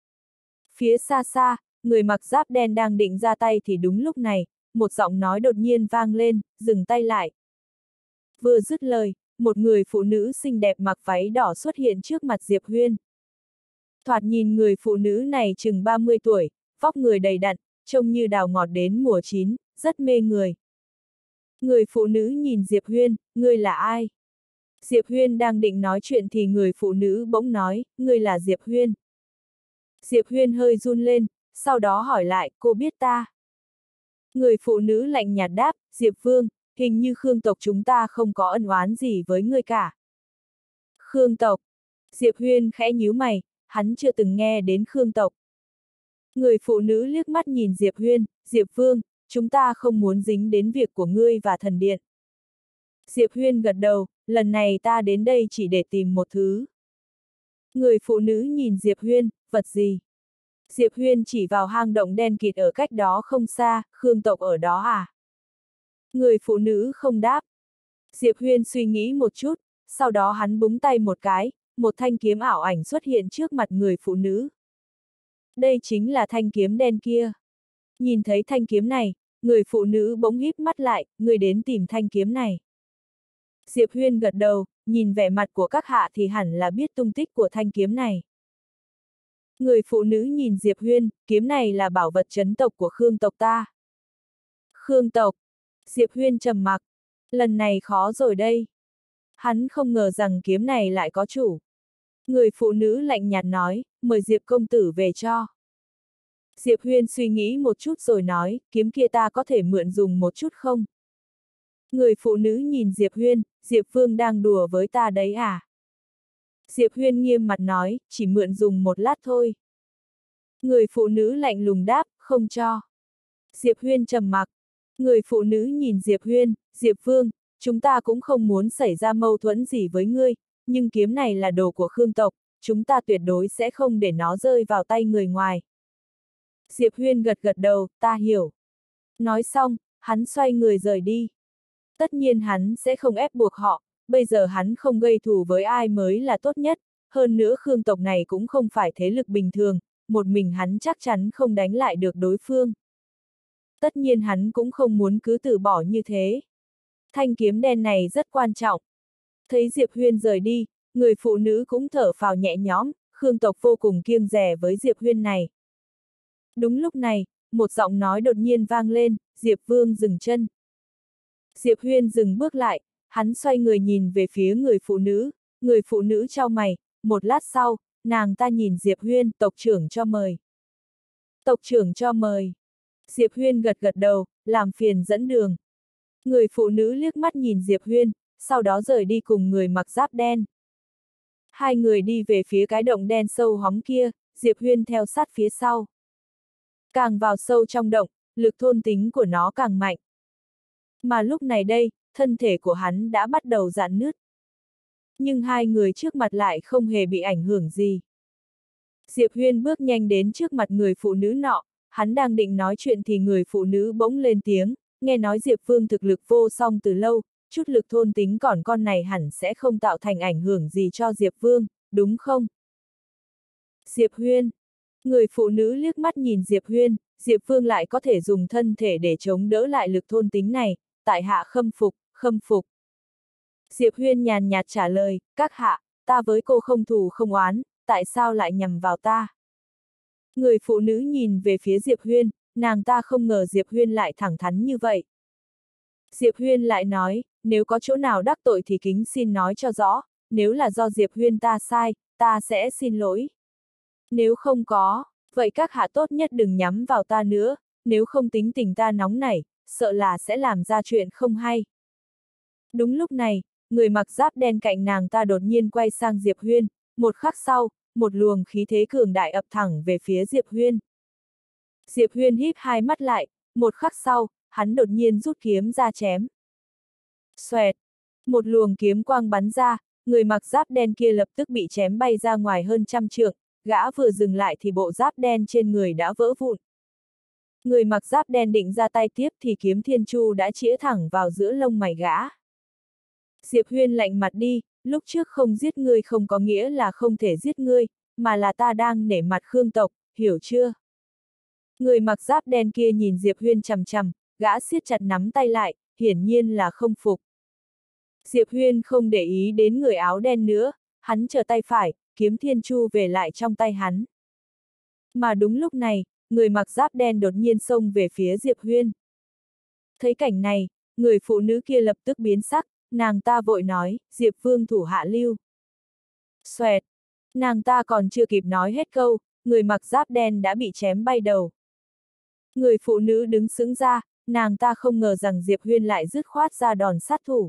Phía xa xa, người mặc giáp đen đang định ra tay thì đúng lúc này, một giọng nói đột nhiên vang lên, dừng tay lại. Vừa dứt lời, một người phụ nữ xinh đẹp mặc váy đỏ xuất hiện trước mặt Diệp Huyên. Thoạt nhìn người phụ nữ này chừng ba mươi tuổi, vóc người đầy đặn, trông như đào ngọt đến mùa chín, rất mê người. Người phụ nữ nhìn Diệp Huyên, ngươi là ai? Diệp Huyên đang định nói chuyện thì người phụ nữ bỗng nói, ngươi là Diệp Huyên. Diệp Huyên hơi run lên, sau đó hỏi lại, cô biết ta? Người phụ nữ lạnh nhạt đáp, Diệp Vương, hình như Khương tộc chúng ta không có ân oán gì với ngươi cả. Khương tộc. Diệp Huyên khẽ nhíu mày, hắn chưa từng nghe đến Khương tộc. Người phụ nữ liếc mắt nhìn Diệp Huyên, Diệp Vương, chúng ta không muốn dính đến việc của ngươi và thần điện. Diệp Huyên gật đầu, lần này ta đến đây chỉ để tìm một thứ. Người phụ nữ nhìn Diệp Huyên, vật gì? Diệp Huyên chỉ vào hang động đen kịt ở cách đó không xa, Khương tộc ở đó à? Người phụ nữ không đáp. Diệp Huyên suy nghĩ một chút, sau đó hắn búng tay một cái, một thanh kiếm ảo ảnh xuất hiện trước mặt người phụ nữ. Đây chính là thanh kiếm đen kia. Nhìn thấy thanh kiếm này, người phụ nữ bỗng híp mắt lại, người đến tìm thanh kiếm này. Diệp Huyên gật đầu, nhìn vẻ mặt của các hạ thì hẳn là biết tung tích của thanh kiếm này. Người phụ nữ nhìn Diệp Huyên, kiếm này là bảo vật trấn tộc của Khương tộc ta. Khương tộc. Diệp Huyên trầm mặc. Lần này khó rồi đây. Hắn không ngờ rằng kiếm này lại có chủ. Người phụ nữ lạnh nhạt nói, mời Diệp công tử về cho. Diệp Huyên suy nghĩ một chút rồi nói, kiếm kia ta có thể mượn dùng một chút không? Người phụ nữ nhìn Diệp Huyên, Diệp Vương đang đùa với ta đấy à? Diệp Huyên nghiêm mặt nói, chỉ mượn dùng một lát thôi. Người phụ nữ lạnh lùng đáp, không cho. Diệp Huyên trầm mặc. Người phụ nữ nhìn Diệp Huyên, Diệp Vương, chúng ta cũng không muốn xảy ra mâu thuẫn gì với ngươi, nhưng kiếm này là đồ của Khương tộc, chúng ta tuyệt đối sẽ không để nó rơi vào tay người ngoài. Diệp Huyên gật gật đầu, ta hiểu. Nói xong, hắn xoay người rời đi. Tất nhiên hắn sẽ không ép buộc họ, bây giờ hắn không gây thù với ai mới là tốt nhất, hơn nữa Khương tộc này cũng không phải thế lực bình thường, một mình hắn chắc chắn không đánh lại được đối phương. Tất nhiên hắn cũng không muốn cứ từ bỏ như thế. Thanh kiếm đen này rất quan trọng. Thấy Diệp Huyên rời đi, người phụ nữ cũng thở phào nhẹ nhõm, Khương tộc vô cùng kiêng dè với Diệp Huyên này. Đúng lúc này, một giọng nói đột nhiên vang lên, Diệp Vương dừng chân. Diệp Huyên dừng bước lại, hắn xoay người nhìn về phía người phụ nữ, người phụ nữ chau mày, một lát sau, nàng ta nhìn Diệp Huyên, tộc trưởng cho mời. Tộc trưởng cho mời. Diệp Huyên gật gật đầu, làm phiền dẫn đường. Người phụ nữ liếc mắt nhìn Diệp Huyên, sau đó rời đi cùng người mặc giáp đen. Hai người đi về phía cái động đen sâu hóm kia, Diệp Huyên theo sát phía sau. Càng vào sâu trong động, lực thôn tính của nó càng mạnh. Mà lúc này đây, thân thể của hắn đã bắt đầu rạn nứt. Nhưng hai người trước mặt lại không hề bị ảnh hưởng gì. Diệp Huyên bước nhanh đến trước mặt người phụ nữ nọ, hắn đang định nói chuyện thì người phụ nữ bỗng lên tiếng, nghe nói Diệp Vương thực lực vô song từ lâu, chút lực thôn tính còn con này hẳn sẽ không tạo thành ảnh hưởng gì cho Diệp Vương, đúng không? Diệp Huyên. Người phụ nữ liếc mắt nhìn Diệp Huyên, Diệp Vương lại có thể dùng thân thể để chống đỡ lại lực thôn tính này, tại hạ khâm phục, khâm phục. Diệp Huyên nhàn nhạt trả lời, các hạ, ta với cô không thù không oán, tại sao lại nhằm vào ta? Người phụ nữ nhìn về phía Diệp Huyên, nàng ta không ngờ Diệp Huyên lại thẳng thắn như vậy. Diệp Huyên lại nói, nếu có chỗ nào đắc tội thì kính xin nói cho rõ, nếu là do Diệp Huyên ta sai, ta sẽ xin lỗi. Nếu không có, vậy các hạ tốt nhất đừng nhắm vào ta nữa, nếu không tính tình ta nóng nảy, sợ là sẽ làm ra chuyện không hay. Đúng lúc này, người mặc giáp đen cạnh nàng ta đột nhiên quay sang Diệp Huyên, một khắc sau, một luồng khí thế cường đại ập thẳng về phía Diệp Huyên. Diệp Huyên híp hai mắt lại, một khắc sau, hắn đột nhiên rút kiếm ra chém. Xoẹt! Một luồng kiếm quang bắn ra, người mặc giáp đen kia lập tức bị chém bay ra ngoài hơn trăm trượng, gã vừa dừng lại thì bộ giáp đen trên người đã vỡ vụn. Người mặc giáp đen định ra tay tiếp thì kiếm thiên chu đã chĩa thẳng vào giữa lông mày gã. Diệp Huyên lạnh mặt đi, lúc trước không giết ngươi không có nghĩa là không thể giết ngươi, mà là ta đang nể mặt Khương tộc, hiểu chưa? Người mặc giáp đen kia nhìn Diệp Huyên chằm chằm, gã siết chặt nắm tay lại, hiển nhiên là không phục. Diệp Huyên không để ý đến người áo đen nữa, hắn trở tay phải, kiếm thiên chu về lại trong tay hắn. Mà đúng lúc này, người mặc giáp đen đột nhiên xông về phía Diệp Huyên. Thấy cảnh này, người phụ nữ kia lập tức biến sắc, nàng ta vội nói, Diệp Vương thủ hạ lưu. Xoẹt! Nàng ta còn chưa kịp nói hết câu, người mặc giáp đen đã bị chém bay đầu. Người phụ nữ đứng sững ra, nàng ta không ngờ rằng Diệp Huyên lại dứt khoát ra đòn sát thủ.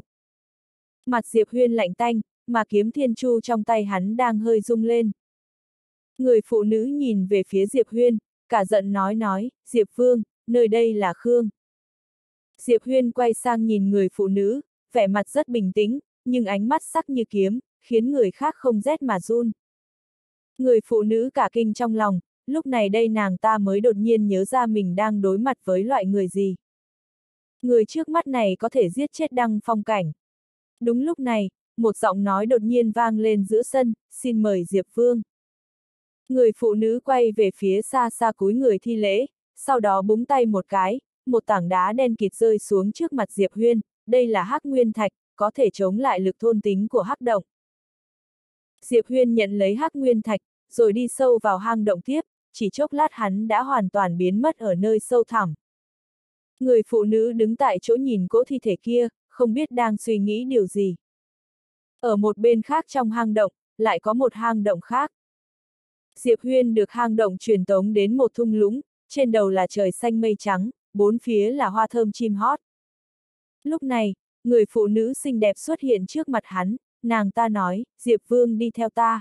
Mặt Diệp Huyên lạnh tanh, mà kiếm thiên chu trong tay hắn đang hơi rung lên. Người phụ nữ nhìn về phía Diệp Huyên, cả giận nói nói, Diệp Vương, nơi đây là Khương. Diệp Huyên quay sang nhìn người phụ nữ, vẻ mặt rất bình tĩnh, nhưng ánh mắt sắc như kiếm, khiến người khác không rét mà run. Người phụ nữ cả kinh trong lòng, lúc này đây nàng ta mới đột nhiên nhớ ra mình đang đối mặt với loại người gì. Người trước mắt này có thể giết chết Đăng Phong Cảnh. Đúng lúc này, một giọng nói đột nhiên vang lên giữa sân, xin mời Diệp Vương. Người phụ nữ quay về phía xa xa cúi người thi lễ, sau đó búng tay một cái, một tảng đá đen kịt rơi xuống trước mặt Diệp Huyên, đây là Hắc Nguyên Thạch, có thể chống lại lực thôn tính của Hắc Động. Diệp Huyên nhận lấy Hắc Nguyên Thạch, rồi đi sâu vào hang động tiếp, chỉ chốc lát hắn đã hoàn toàn biến mất ở nơi sâu thẳm. Người phụ nữ đứng tại chỗ nhìn cỗ thi thể kia, không biết đang suy nghĩ điều gì. Ở một bên khác trong hang động, lại có một hang động khác. Diệp Huyên được hang động truyền tống đến một thung lũng, trên đầu là trời xanh mây trắng, bốn phía là hoa thơm chim hót. Lúc này, người phụ nữ xinh đẹp xuất hiện trước mặt hắn, nàng ta nói, Diệp Vương đi theo ta.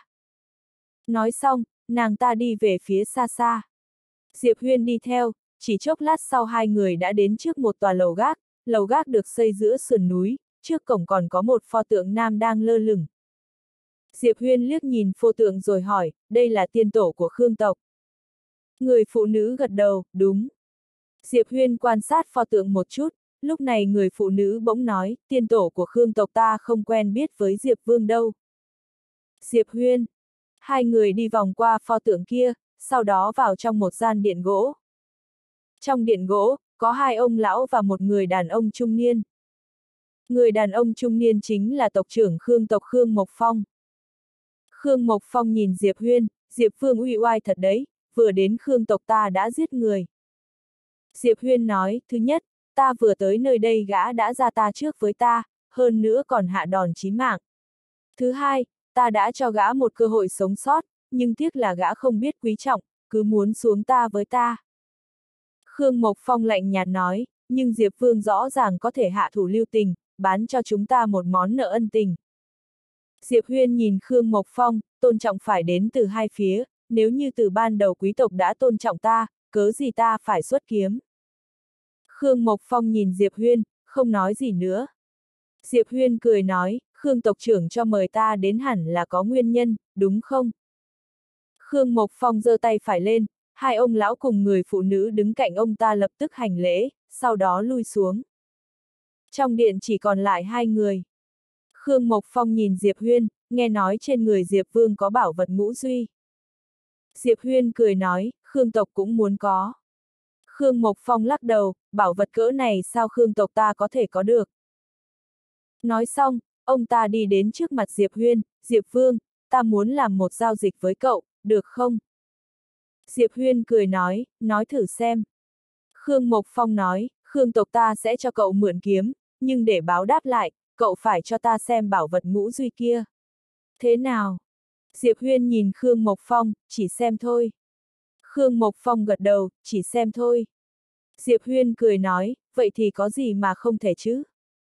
Nói xong, nàng ta đi về phía xa xa. Diệp Huyên đi theo, chỉ chốc lát sau hai người đã đến trước một tòa lầu gác, lầu gác được xây giữa sườn núi, trước cổng còn có một pho tượng nam đang lơ lửng. Diệp Huyên liếc nhìn pho tượng rồi hỏi, đây là tiên tổ của Khương tộc. Người phụ nữ gật đầu, đúng. Diệp Huyên quan sát pho tượng một chút, lúc này người phụ nữ bỗng nói, tiên tổ của Khương tộc ta không quen biết với Diệp Vương đâu. Diệp Huyên. Hai người đi vòng qua pho tượng kia, sau đó vào trong một gian điện gỗ. Trong điện gỗ, có hai ông lão và một người đàn ông trung niên. Người đàn ông trung niên chính là tộc trưởng Khương tộc Khương Mộc Phong. Khương Mộc Phong nhìn Diệp Huyên, Diệp Vương uy oai thật đấy, vừa đến Khương tộc ta đã giết người. Diệp Huyên nói, thứ nhất, ta vừa tới nơi đây gã đã ra ta trước với ta, hơn nữa còn hạ đòn chí mạng. Thứ hai, ta đã cho gã một cơ hội sống sót, nhưng tiếc là gã không biết quý trọng, cứ muốn xuống ta với ta. Khương Mộc Phong lạnh nhạt nói, nhưng Diệp Vương rõ ràng có thể hạ thủ lưu tình, bán cho chúng ta một món nợ ân tình. Diệp Huyên nhìn Khương Mộc Phong, tôn trọng phải đến từ hai phía, nếu như từ ban đầu quý tộc đã tôn trọng ta, cớ gì ta phải xuất kiếm. Khương Mộc Phong nhìn Diệp Huyên, không nói gì nữa. Diệp Huyên cười nói, Khương tộc trưởng cho mời ta đến hẳn là có nguyên nhân, đúng không? Khương Mộc Phong giơ tay phải lên, hai ông lão cùng người phụ nữ đứng cạnh ông ta lập tức hành lễ, sau đó lui xuống. Trong điện chỉ còn lại hai người. Khương Mộc Phong nhìn Diệp Huyên, nghe nói trên người Diệp Vương có bảo vật ngũ duy. Diệp Huyên cười nói, Khương tộc cũng muốn có. Khương Mộc Phong lắc đầu, bảo vật cỡ này sao Khương tộc ta có thể có được. Nói xong, ông ta đi đến trước mặt Diệp Huyên, Diệp Vương, ta muốn làm một giao dịch với cậu, được không? Diệp Huyên cười nói, nói thử xem. Khương Mộc Phong nói, Khương tộc ta sẽ cho cậu mượn kiếm, nhưng để báo đáp lại, cậu phải cho ta xem bảo vật ngũ duy kia. Thế nào? Diệp Huyên nhìn Khương Mộc Phong, chỉ xem thôi. Khương Mộc Phong gật đầu, chỉ xem thôi. Diệp Huyên cười nói, vậy thì có gì mà không thể chứ?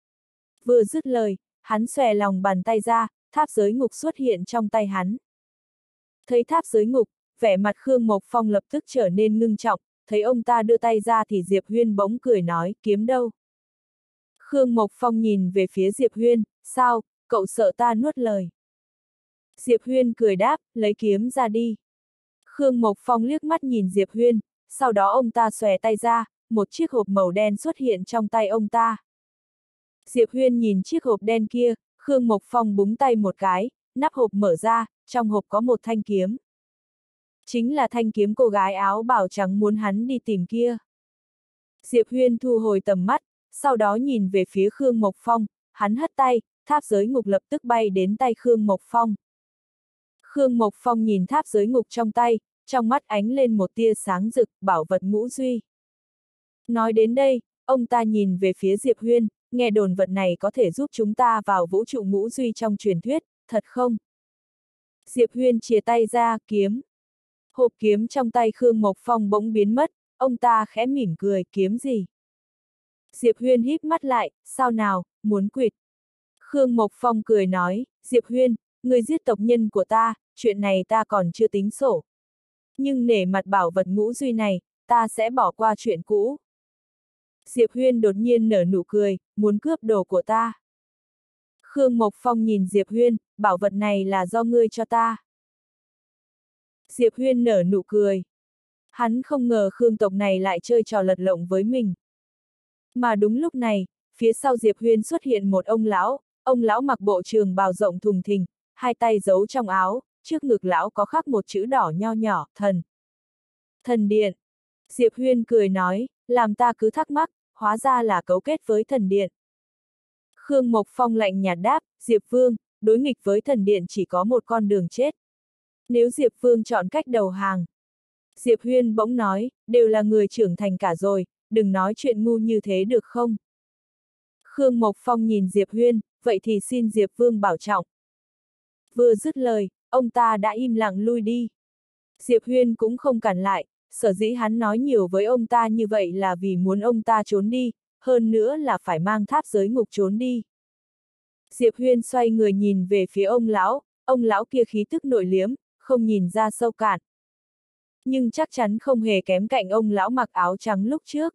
Vừa dứt lời, hắn xòe lòng bàn tay ra, tháp giới ngục xuất hiện trong tay hắn. Thấy tháp giới ngục, vẻ mặt Khương Mộc Phong lập tức trở nên ngưng trọng, thấy ông ta đưa tay ra thì Diệp Huyên bỗng cười nói, kiếm đâu? Khương Mộc Phong nhìn về phía Diệp Huyên, sao, cậu sợ ta nuốt lời? Diệp Huyên cười đáp, lấy kiếm ra đi. Khương Mộc Phong liếc mắt nhìn Diệp Huyên, sau đó ông ta xòe tay ra, một chiếc hộp màu đen xuất hiện trong tay ông ta. Diệp Huyên nhìn chiếc hộp đen kia, Khương Mộc Phong búng tay một cái, nắp hộp mở ra, trong hộp có một thanh kiếm. Chính là thanh kiếm cô gái áo bào trắng muốn hắn đi tìm kia. Diệp Huyên thu hồi tầm mắt, sau đó nhìn về phía Khương Mộc Phong, hắn hất tay, tháp giới ngục lập tức bay đến tay Khương Mộc Phong. Khương Mộc Phong nhìn tháp giới ngục trong tay, trong mắt ánh lên một tia sáng rực, bảo vật ngũ duy. Nói đến đây, ông ta nhìn về phía Diệp Huyên, nghe đồn vật này có thể giúp chúng ta vào vũ trụ ngũ duy trong truyền thuyết, thật không? Diệp Huyên chìa tay ra, kiếm. Hộp kiếm trong tay Khương Mộc Phong bỗng biến mất, ông ta khẽ mỉm cười, kiếm gì? Diệp Huyên híp mắt lại, sao nào, muốn quỵt? Khương Mộc Phong cười nói, Diệp Huyên, người giết tộc nhân của ta, chuyện này ta còn chưa tính sổ. Nhưng nể mặt bảo vật ngũ duy này, ta sẽ bỏ qua chuyện cũ. Diệp Huyên đột nhiên nở nụ cười, muốn cướp đồ của ta. Khương Mộc Phong nhìn Diệp Huyên, bảo vật này là do ngươi cho ta. Diệp Huyên nở nụ cười. Hắn không ngờ Khương tộc này lại chơi trò lật lọng với mình. Mà đúng lúc này, phía sau Diệp Huyên xuất hiện một ông lão, ông lão mặc bộ trường bào rộng thùng thình, hai tay giấu trong áo, trước ngực lão có khắc một chữ đỏ nho nhỏ, thần. Thần điện. Diệp Huyên cười nói, làm ta cứ thắc mắc, hóa ra là cấu kết với thần điện. Khương Mộc Phong lạnh nhạt đáp, Diệp Vương, đối nghịch với thần điện chỉ có một con đường chết. Nếu Diệp Vương chọn cách đầu hàng. Diệp Huyên bỗng nói, đều là người trưởng thành cả rồi, đừng nói chuyện ngu như thế được không? Khương Mộc Phong nhìn Diệp Huyên, vậy thì xin Diệp Vương bảo trọng. Vừa dứt lời, ông ta đã im lặng lui đi. Diệp Huyên cũng không cản lại, sở dĩ hắn nói nhiều với ông ta như vậy là vì muốn ông ta trốn đi, hơn nữa là phải mang tháp giới ngục trốn đi. Diệp Huyên xoay người nhìn về phía ông lão, ông lão kia khí tức nội liếm, không nhìn ra sâu cạn. Nhưng chắc chắn không hề kém cạnh ông lão mặc áo trắng lúc trước.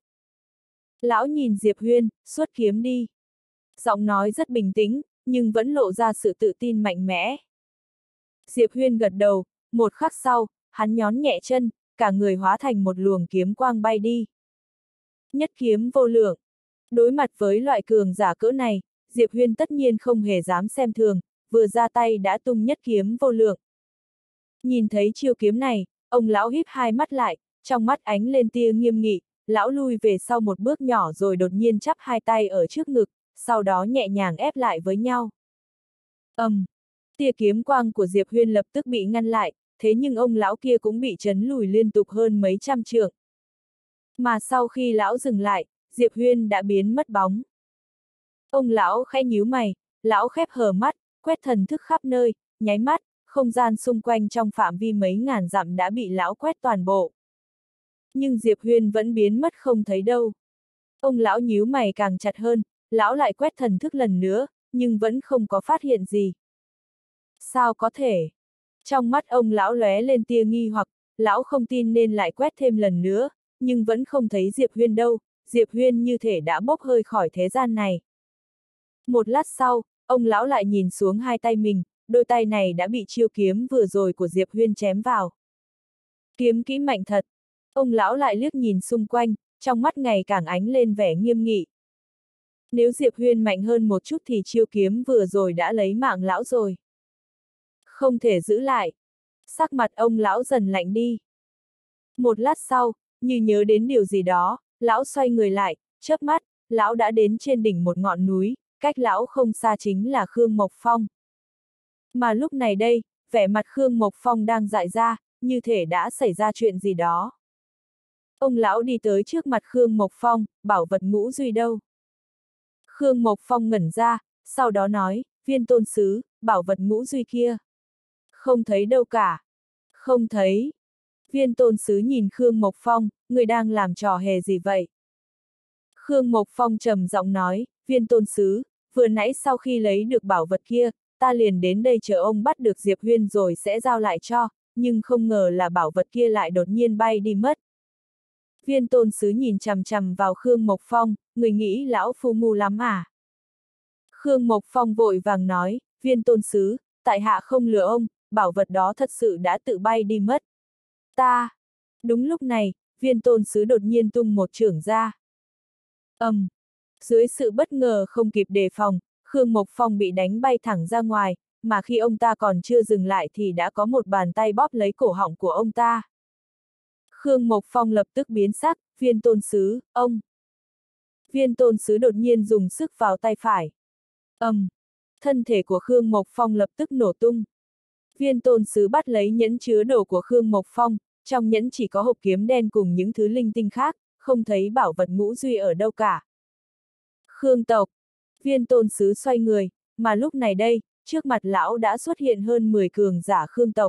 Lão nhìn Diệp Huyên, xuất kiếm đi. Giọng nói rất bình tĩnh, nhưng vẫn lộ ra sự tự tin mạnh mẽ. Diệp Huyên gật đầu, một khắc sau, hắn nhón nhẹ chân, cả người hóa thành một luồng kiếm quang bay đi. Nhất kiếm vô lượng. Đối mặt với loại cường giả cỡ này, Diệp Huyên tất nhiên không hề dám xem thường, vừa ra tay đã tung nhất kiếm vô lượng. Nhìn thấy chiêu kiếm này, ông lão híp hai mắt lại, trong mắt ánh lên tia nghiêm nghị, lão lui về sau một bước nhỏ rồi đột nhiên chắp hai tay ở trước ngực, sau đó nhẹ nhàng ép lại với nhau. ầm, um, tia kiếm quang của Diệp Huyên lập tức bị ngăn lại, thế nhưng ông lão kia cũng bị chấn lùi liên tục hơn mấy trăm trượng. Mà sau khi lão dừng lại, Diệp Huyên đã biến mất bóng. Ông lão khẽ nhíu mày, lão khép hờ mắt, quét thần thức khắp nơi, nháy mắt, không gian xung quanh trong phạm vi mấy ngàn dặm đã bị lão quét toàn bộ. Nhưng Diệp Huyên vẫn biến mất không thấy đâu. Ông lão nhíu mày càng chặt hơn, lão lại quét thần thức lần nữa, nhưng vẫn không có phát hiện gì. Sao có thể? Trong mắt ông lão lóe lên tia nghi hoặc, lão không tin nên lại quét thêm lần nữa, nhưng vẫn không thấy Diệp Huyên đâu, Diệp Huyên như thể đã bốc hơi khỏi thế gian này. Một lát sau, ông lão lại nhìn xuống hai tay mình, đôi tay này đã bị chiêu kiếm vừa rồi của Diệp Huyên chém vào. Kiếm kỹ mạnh thật. Ông lão lại liếc nhìn xung quanh, trong mắt ngày càng ánh lên vẻ nghiêm nghị. Nếu Diệp Huyên mạnh hơn một chút thì chiêu kiếm vừa rồi đã lấy mạng lão rồi. Không thể giữ lại. Sắc mặt ông lão dần lạnh đi. Một lát sau, như nhớ đến điều gì đó, lão xoay người lại, chớp mắt, lão đã đến trên đỉnh một ngọn núi, cách lão không xa chính là Khương Mộc Phong. Mà lúc này đây, vẻ mặt Khương Mộc Phong đang dại ra, như thể đã xảy ra chuyện gì đó. Ông lão đi tới trước mặt Khương Mộc Phong, bảo vật ngũ duy đâu? Khương Mộc Phong ngẩn ra, sau đó nói, Viên tôn sứ, bảo vật ngũ duy kia. Không thấy đâu cả. Không thấy. Viên tôn sứ nhìn Khương Mộc Phong, người đang làm trò hề gì vậy? Khương Mộc Phong trầm giọng nói, Viên tôn sứ, vừa nãy sau khi lấy được bảo vật kia, ta liền đến đây chờ ông bắt được Diệp Huyên rồi sẽ giao lại cho, nhưng không ngờ là bảo vật kia lại đột nhiên bay đi mất. Viên tôn sứ nhìn chằm chằm vào Khương Mộc Phong, người nghĩ lão phu ngu lắm à? Khương Mộc Phong vội vàng nói, viên tôn sứ, tại hạ không lừa ông, bảo vật đó thật sự đã tự bay đi mất. Ta! Đúng lúc này, viên tôn sứ đột nhiên tung một chưởng ra. ầm! Um, dưới sự bất ngờ không kịp đề phòng, Khương Mộc Phong bị đánh bay thẳng ra ngoài, mà khi ông ta còn chưa dừng lại thì đã có một bàn tay bóp lấy cổ họng của ông ta. Khương Mộc Phong lập tức biến sắc, viên tôn sứ, ông! Viên tôn sứ đột nhiên dùng sức vào tay phải. ầm! Um, thân thể của Khương Mộc Phong lập tức nổ tung. Viên tôn sứ bắt lấy nhẫn chứa đồ của Khương Mộc Phong, trong nhẫn chỉ có hộp kiếm đen cùng những thứ linh tinh khác, không thấy bảo vật ngũ duy ở đâu cả. Khương tộc! Viên tôn sứ xoay người, mà lúc này đây, trước mặt lão đã xuất hiện hơn mười cường giả Khương tộc.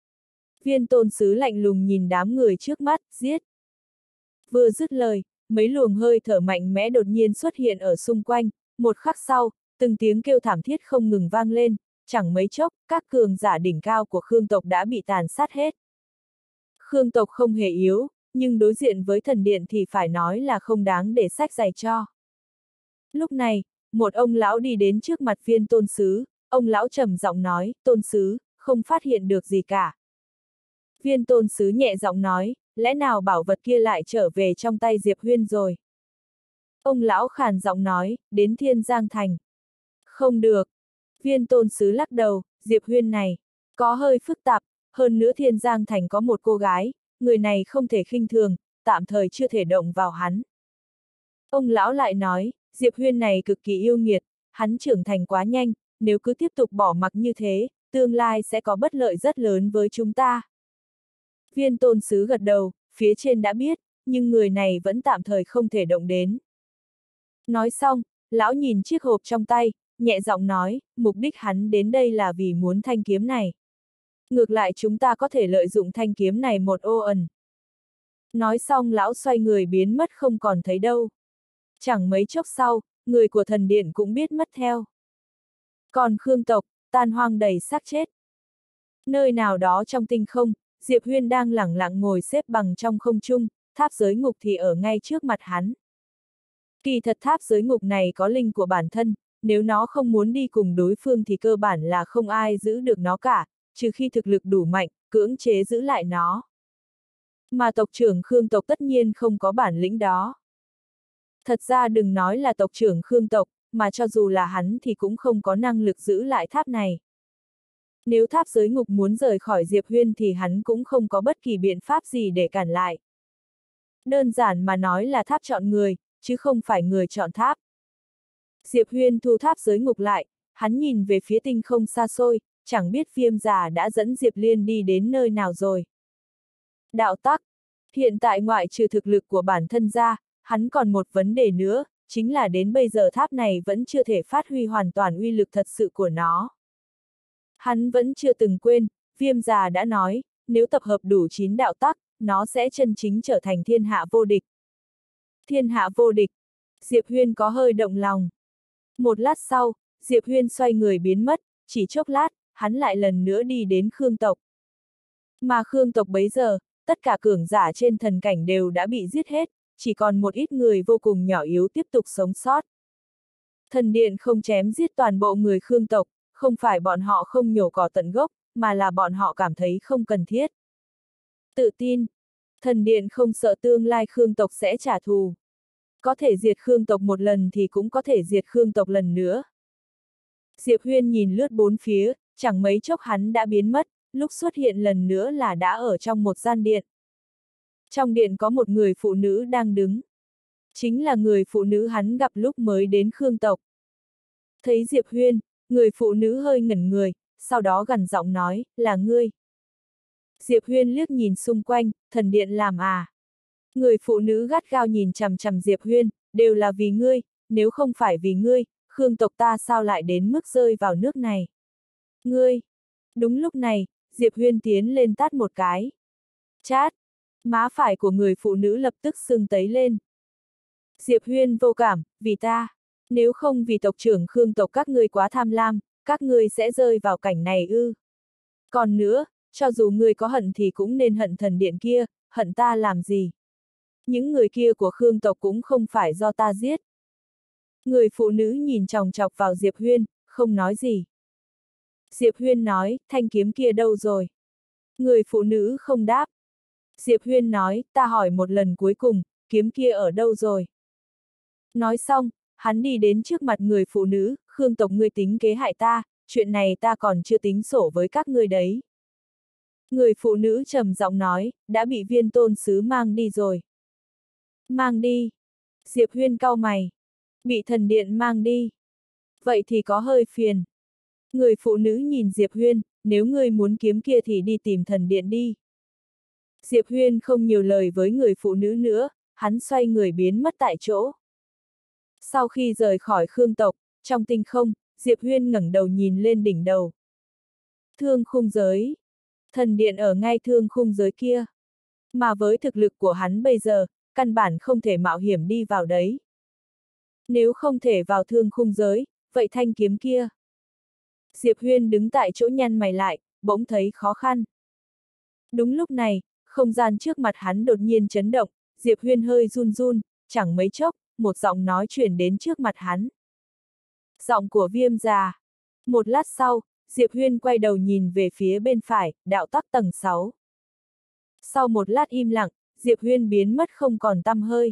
Viên tôn sứ lạnh lùng nhìn đám người trước mắt, giết. Vừa dứt lời, mấy luồng hơi thở mạnh mẽ đột nhiên xuất hiện ở xung quanh, một khắc sau, từng tiếng kêu thảm thiết không ngừng vang lên, chẳng mấy chốc, các cường giả đỉnh cao của Khương tộc đã bị tàn sát hết. Khương tộc không hề yếu, nhưng đối diện với thần điện thì phải nói là không đáng để sách giày cho. Lúc này, một ông lão đi đến trước mặt viên tôn sứ, ông lão trầm giọng nói, tôn sứ, không phát hiện được gì cả. Viên tôn sứ nhẹ giọng nói, lẽ nào bảo vật kia lại trở về trong tay Diệp Huyên rồi? Ông lão khàn giọng nói, đến Thiên Giang Thành. Không được. Viên tôn sứ lắc đầu, Diệp Huyên này, có hơi phức tạp, hơn nữa Thiên Giang Thành có một cô gái, người này không thể khinh thường, tạm thời chưa thể động vào hắn. Ông lão lại nói, Diệp Huyên này cực kỳ yêu nghiệt, hắn trưởng thành quá nhanh, nếu cứ tiếp tục bỏ mặc như thế, tương lai sẽ có bất lợi rất lớn với chúng ta. Viên tôn sứ gật đầu, phía trên đã biết, nhưng người này vẫn tạm thời không thể động đến. Nói xong, lão nhìn chiếc hộp trong tay, nhẹ giọng nói, mục đích hắn đến đây là vì muốn thanh kiếm này. Ngược lại chúng ta có thể lợi dụng thanh kiếm này một ô ẩn. Nói xong lão xoay người biến mất không còn thấy đâu. Chẳng mấy chốc sau, người của thần điện cũng biết mất theo. Còn Khương tộc, tan hoang đầy xác chết. Nơi nào đó trong tinh không, Diệp Huyên đang lẳng lặng ngồi xếp bằng trong không trung, tháp giới ngục thì ở ngay trước mặt hắn. Kỳ thật tháp giới ngục này có linh của bản thân, nếu nó không muốn đi cùng đối phương thì cơ bản là không ai giữ được nó cả, trừ khi thực lực đủ mạnh, cưỡng chế giữ lại nó. Mà tộc trưởng Khương tộc tất nhiên không có bản lĩnh đó. Thật ra đừng nói là tộc trưởng Khương tộc, mà cho dù là hắn thì cũng không có năng lực giữ lại tháp này. Nếu tháp giới ngục muốn rời khỏi Diệp Huyên thì hắn cũng không có bất kỳ biện pháp gì để cản lại. Đơn giản mà nói là tháp chọn người, chứ không phải người chọn tháp. Diệp Huyên thu tháp giới ngục lại, hắn nhìn về phía tinh không xa xôi, chẳng biết Viêm Giả đã dẫn Diệp Liên đi đến nơi nào rồi. Đạo tắc, hiện tại ngoại trừ thực lực của bản thân ra, hắn còn một vấn đề nữa, chính là đến bây giờ tháp này vẫn chưa thể phát huy hoàn toàn uy lực thật sự của nó. Hắn vẫn chưa từng quên, Viêm Giả đã nói, nếu tập hợp đủ chín đạo tắc, nó sẽ chân chính trở thành thiên hạ vô địch. Thiên hạ vô địch, Diệp Huyên có hơi động lòng. Một lát sau, Diệp Huyên xoay người biến mất, chỉ chốc lát, hắn lại lần nữa đi đến Khương tộc. Mà Khương tộc bấy giờ, tất cả cường giả trên thần cảnh đều đã bị giết hết, chỉ còn một ít người vô cùng nhỏ yếu tiếp tục sống sót. Thần điện không chém giết toàn bộ người Khương tộc, không phải bọn họ không nhổ cỏ tận gốc, mà là bọn họ cảm thấy không cần thiết. Tự tin, thần điện không sợ tương lai Khương tộc sẽ trả thù. Có thể diệt Khương tộc một lần thì cũng có thể diệt Khương tộc lần nữa. Diệp Huyên nhìn lướt bốn phía, chẳng mấy chốc hắn đã biến mất, lúc xuất hiện lần nữa là đã ở trong một gian điện. Trong điện có một người phụ nữ đang đứng. Chính là người phụ nữ hắn gặp lúc mới đến Khương tộc. Thấy Diệp Huyên, người phụ nữ hơi ngẩn người, sau đó gằn giọng nói, là ngươi. Diệp Huyên liếc nhìn xung quanh, thần điện làm à. Người phụ nữ gắt gao nhìn chằm chằm Diệp Huyên, đều là vì ngươi, nếu không phải vì ngươi, Khương tộc ta sao lại đến mức rơi vào nước này. Ngươi! Đúng lúc này, Diệp Huyên tiến lên tát một cái. Chát! Má phải của người phụ nữ lập tức sưng tấy lên. Diệp Huyên vô cảm, vì ta. Nếu không vì tộc trưởng Khương tộc các ngươi quá tham lam, các ngươi sẽ rơi vào cảnh này ư. Còn nữa, cho dù ngươi có hận thì cũng nên hận thần điện kia, hận ta làm gì. Những người kia của Khương tộc cũng không phải do ta giết. Người phụ nữ nhìn chòng chọc vào Diệp Huyên, không nói gì. Diệp Huyên nói, thanh kiếm kia đâu rồi? Người phụ nữ không đáp. Diệp Huyên nói, ta hỏi một lần cuối cùng, kiếm kia ở đâu rồi? Nói xong, hắn đi đến trước mặt người phụ nữ, Khương tộc ngươi tính kế hại ta, chuyện này ta còn chưa tính sổ với các ngươi đấy. Người phụ nữ trầm giọng nói, đã bị Viên tôn sứ mang đi rồi. Mang đi. Diệp Huyên cau mày. Bị thần điện mang đi. Vậy thì có hơi phiền. Người phụ nữ nhìn Diệp Huyên, nếu ngươi muốn kiếm kia thì đi tìm thần điện đi. Diệp Huyên không nhiều lời với người phụ nữ nữa, hắn xoay người biến mất tại chỗ. Sau khi rời khỏi Khương tộc, trong tinh không, Diệp Huyên ngẩng đầu nhìn lên đỉnh đầu. Thương khung giới. Thần điện ở ngay thương khung giới kia. Mà với thực lực của hắn bây giờ, căn bản không thể mạo hiểm đi vào đấy. Nếu không thể vào thương khung giới, vậy thanh kiếm kia. Diệp Huyên đứng tại chỗ nhăn mày lại, bỗng thấy khó khăn. Đúng lúc này, không gian trước mặt hắn đột nhiên chấn động, Diệp Huyên hơi run run, chẳng mấy chốc, một giọng nói truyền đến trước mặt hắn. Giọng của Viêm già. Một lát sau, Diệp Huyên quay đầu nhìn về phía bên phải, đạo tắc tầng sáu. Sau một lát im lặng, Diệp Huyên biến mất không còn tăm hơi.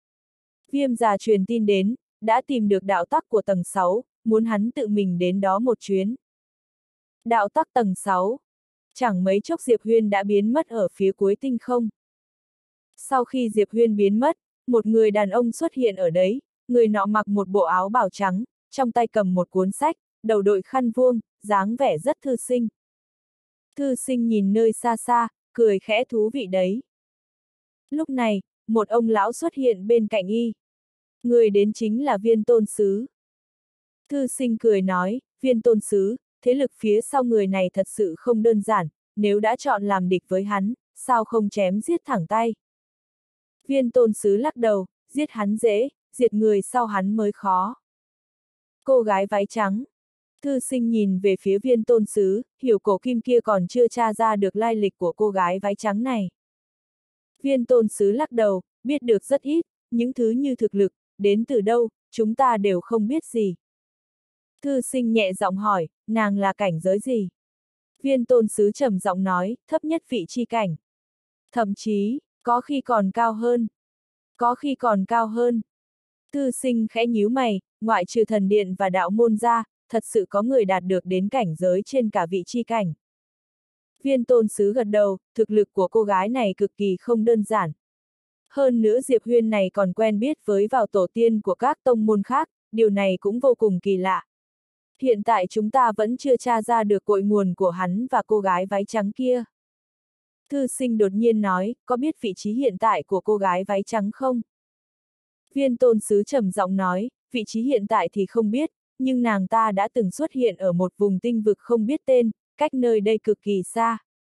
Viêm già truyền tin đến, đã tìm được đạo tắc của tầng sáu, muốn hắn tự mình đến đó một chuyến. Đạo tắc tầng sáu. Chẳng mấy chốc Diệp Huyên đã biến mất ở phía cuối tinh không. Sau khi Diệp Huyên biến mất, một người đàn ông xuất hiện ở đấy, người nọ mặc một bộ áo bào trắng, trong tay cầm một cuốn sách, đầu đội khăn vuông, dáng vẻ rất thư sinh. Thư sinh nhìn nơi xa xa, cười khẽ thú vị đấy. Lúc này, một ông lão xuất hiện bên cạnh y. Người đến chính là Viên tôn sứ. Thư sinh cười nói, Viên tôn sứ, thế lực phía sau người này thật sự không đơn giản, nếu đã chọn làm địch với hắn, sao không chém giết thẳng tay. Viên tôn sứ lắc đầu, giết hắn dễ, diệt người sau hắn mới khó. Cô gái váy trắng. Thư sinh nhìn về phía Viên tôn sứ, hiểu cổ kim kia còn chưa tra ra được lai lịch của cô gái váy trắng này. Viên tôn sứ lắc đầu, biết được rất ít, những thứ như thực lực, đến từ đâu, chúng ta đều không biết gì. Thư sinh nhẹ giọng hỏi, nàng là cảnh giới gì? Viên tôn sứ trầm giọng nói, thấp nhất vị chi cảnh. Thậm chí, có khi còn cao hơn. Có khi còn cao hơn. Thư sinh khẽ nhíu mày, ngoại trừ thần điện và đạo môn ra, thật sự có người đạt được đến cảnh giới trên cả vị chi cảnh. Viên tôn sứ gật đầu, thực lực của cô gái này cực kỳ không đơn giản. Hơn nữa Diệp Huyên này còn quen biết với vào tổ tiên của các tông môn khác, điều này cũng vô cùng kỳ lạ. Hiện tại chúng ta vẫn chưa tra ra được cội nguồn của hắn và cô gái váy trắng kia. Thư sinh đột nhiên nói, có biết vị trí hiện tại của cô gái váy trắng không? Viên tôn sứ trầm giọng nói, vị trí hiện tại thì không biết, nhưng nàng ta đã từng xuất hiện ở một vùng tinh vực không biết tên, cách nơi đây cực kỳ xa.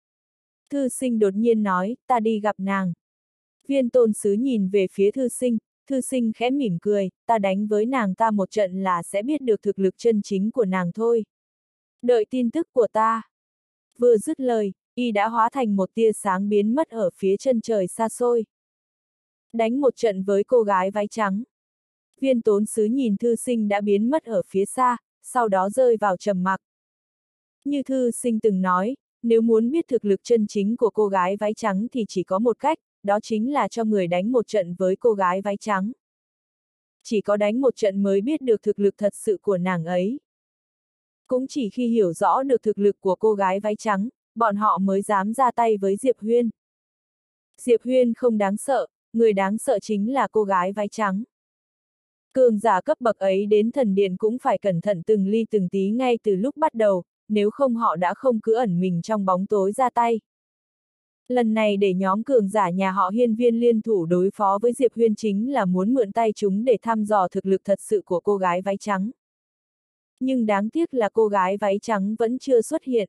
Thư sinh đột nhiên nói, ta đi gặp nàng. Viên tôn sứ nhìn về phía thư sinh, thư sinh khẽ mỉm cười, ta đánh với nàng ta một trận là sẽ biết được thực lực chân chính của nàng thôi. Đợi tin tức của ta. Vừa dứt lời, y đã hóa thành một tia sáng biến mất ở phía chân trời xa xôi. Đánh một trận với cô gái váy trắng. Viên tôn sứ nhìn thư sinh đã biến mất ở phía xa, sau đó rơi vào trầm mặc. Như thư sinh từng nói, nếu muốn biết thực lực chân chính của cô gái váy trắng thì chỉ có một cách, đó chính là cho người đánh một trận với cô gái váy trắng. Chỉ có đánh một trận mới biết được thực lực thật sự của nàng ấy. Cũng chỉ khi hiểu rõ được thực lực của cô gái váy trắng, bọn họ mới dám ra tay với Diệp Huyên. Diệp Huyên không đáng sợ, người đáng sợ chính là cô gái váy trắng. Cường giả cấp bậc ấy đến thần điện cũng phải cẩn thận từng ly từng tí ngay từ lúc bắt đầu, nếu không họ đã không cứ ẩn mình trong bóng tối ra tay. Lần này để nhóm cường giả nhà họ Hiên Viên liên thủ đối phó với Diệp Huyên chính là muốn mượn tay chúng để thăm dò thực lực thật sự của cô gái váy trắng. Nhưng đáng tiếc là cô gái váy trắng vẫn chưa xuất hiện.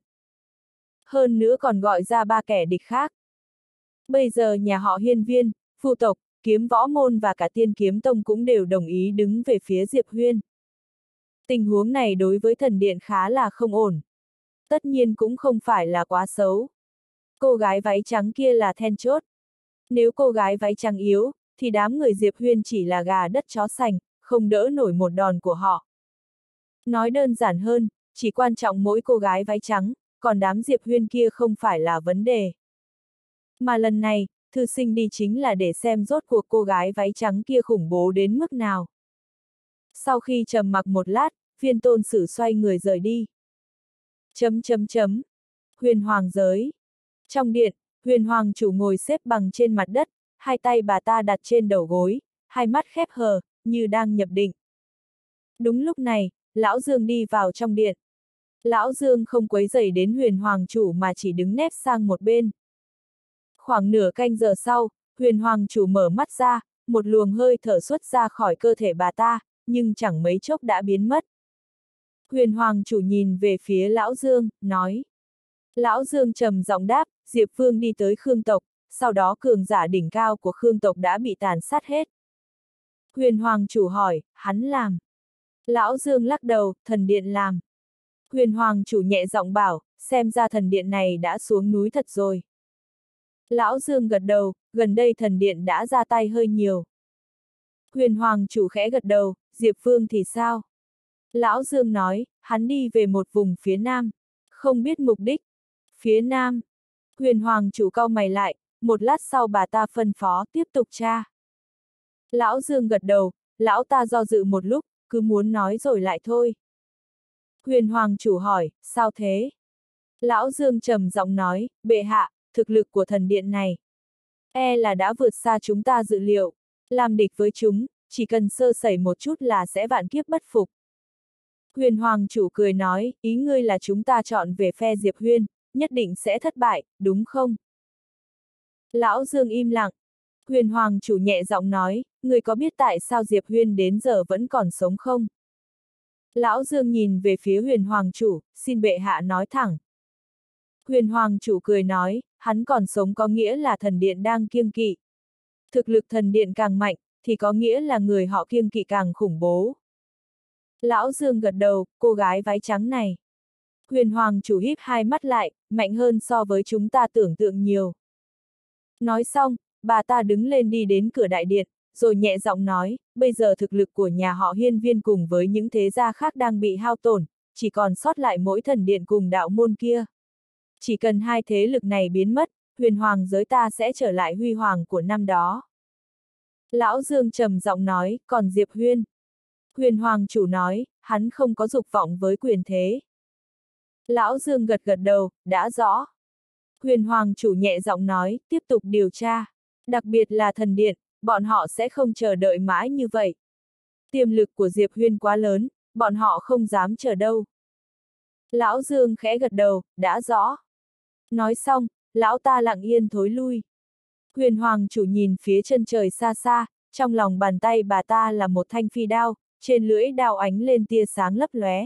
Hơn nữa còn gọi ra ba kẻ địch khác. Bây giờ nhà họ Hiên Viên, Phu tộc, Kiếm Võ Môn và cả Tiên Kiếm Tông cũng đều đồng ý đứng về phía Diệp Huyên. Tình huống này đối với thần điện khá là không ổn. Tất nhiên cũng không phải là quá xấu. Cô gái váy trắng kia là then chốt. Nếu cô gái váy trắng yếu, thì đám người Diệp Huyên chỉ là gà đất chó sành, không đỡ nổi một đòn của họ. Nói đơn giản hơn, chỉ quan trọng mỗi cô gái váy trắng, còn đám Diệp Huyên kia không phải là vấn đề. Mà lần này, thư sinh đi chính là để xem rốt cuộc cô gái váy trắng kia khủng bố đến mức nào. Sau khi trầm mặc một lát, Viên Tôn Sử xoay người rời đi. Chấm chấm chấm. Huyền Hoàng giới. Trong điện, Huyền Hoàng chủ ngồi xếp bằng trên mặt đất, hai tay bà ta đặt trên đầu gối, hai mắt khép hờ, như đang nhập định. Đúng lúc này, Lão Dương đi vào trong điện. Lão Dương không quấy rầy đến Huyền Hoàng chủ mà chỉ đứng nép sang một bên. Khoảng nửa canh giờ sau, Huyền Hoàng chủ mở mắt ra, một luồng hơi thở xuất ra khỏi cơ thể bà ta, nhưng chẳng mấy chốc đã biến mất. Huyền Hoàng chủ nhìn về phía Lão Dương, nói. Lão Dương trầm giọng đáp, Diệp Vương đi tới Khương tộc, sau đó cường giả đỉnh cao của Khương tộc đã bị tàn sát hết. Huyền Hoàng chủ hỏi, hắn làm. Lão Dương lắc đầu, thần điện làm. Huyền Hoàng chủ nhẹ giọng bảo, xem ra thần điện này đã xuống núi thật rồi. Lão Dương gật đầu, gần đây thần điện đã ra tay hơi nhiều. Huyền Hoàng chủ khẽ gật đầu, Diệp Vương thì sao? Lão Dương nói, hắn đi về một vùng phía nam, không biết mục đích. Phía nam. Huyền Hoàng chủ cau mày lại, một lát sau bà ta phân phó tiếp tục tra. Lão Dương gật đầu, lão ta do dự một lúc, cứ muốn nói rồi lại thôi. Huyền Hoàng chủ hỏi, sao thế? Lão Dương trầm giọng nói, bệ hạ, thực lực của thần điện này e là đã vượt xa chúng ta dự liệu, làm địch với chúng, chỉ cần sơ sẩy một chút là sẽ vạn kiếp bất phục. Huyền Hoàng chủ cười nói, ý ngươi là chúng ta chọn về phe Diệp Huyên, nhất định sẽ thất bại, đúng không? Lão Dương im lặng. Huyền Hoàng chủ nhẹ giọng nói, ngươi có biết tại sao Diệp Huyên đến giờ vẫn còn sống không? Lão Dương nhìn về phía Huyền Hoàng chủ, xin bệ hạ nói thẳng. Huyền Hoàng chủ cười nói, hắn còn sống có nghĩa là thần điện đang kiêng kỵ. Thực lực thần điện càng mạnh, thì có nghĩa là người họ kiêng kỵ càng khủng bố. Lão Dương gật đầu, cô gái váy trắng này. Huyền Hoàng chủ híp hai mắt lại, mạnh hơn so với chúng ta tưởng tượng nhiều. Nói xong, bà ta đứng lên đi đến cửa đại điện, rồi nhẹ giọng nói, bây giờ thực lực của nhà họ Hiên Viên cùng với những thế gia khác đang bị hao tổn, chỉ còn sót lại mỗi thần điện cùng đạo môn kia. Chỉ cần hai thế lực này biến mất, huyền hoàng giới ta sẽ trở lại huy hoàng của năm đó. Lão Dương trầm giọng nói, còn Diệp Huyên. Huyền Hoàng chủ nói, hắn không có dục vọng với quyền thế. Lão Dương gật gật đầu, đã rõ. Huyền Hoàng chủ nhẹ giọng nói, tiếp tục điều tra. Đặc biệt là thần điện, bọn họ sẽ không chờ đợi mãi như vậy. Tiềm lực của Diệp Huyên quá lớn, bọn họ không dám chờ đâu. Lão Dương khẽ gật đầu, đã rõ. Nói xong, lão ta lặng yên thối lui. Huyền Hoàng chủ nhìn phía chân trời xa xa, trong lòng bàn tay bà ta là một thanh phi đao, trên lưỡi đao ánh lên tia sáng lấp lóe.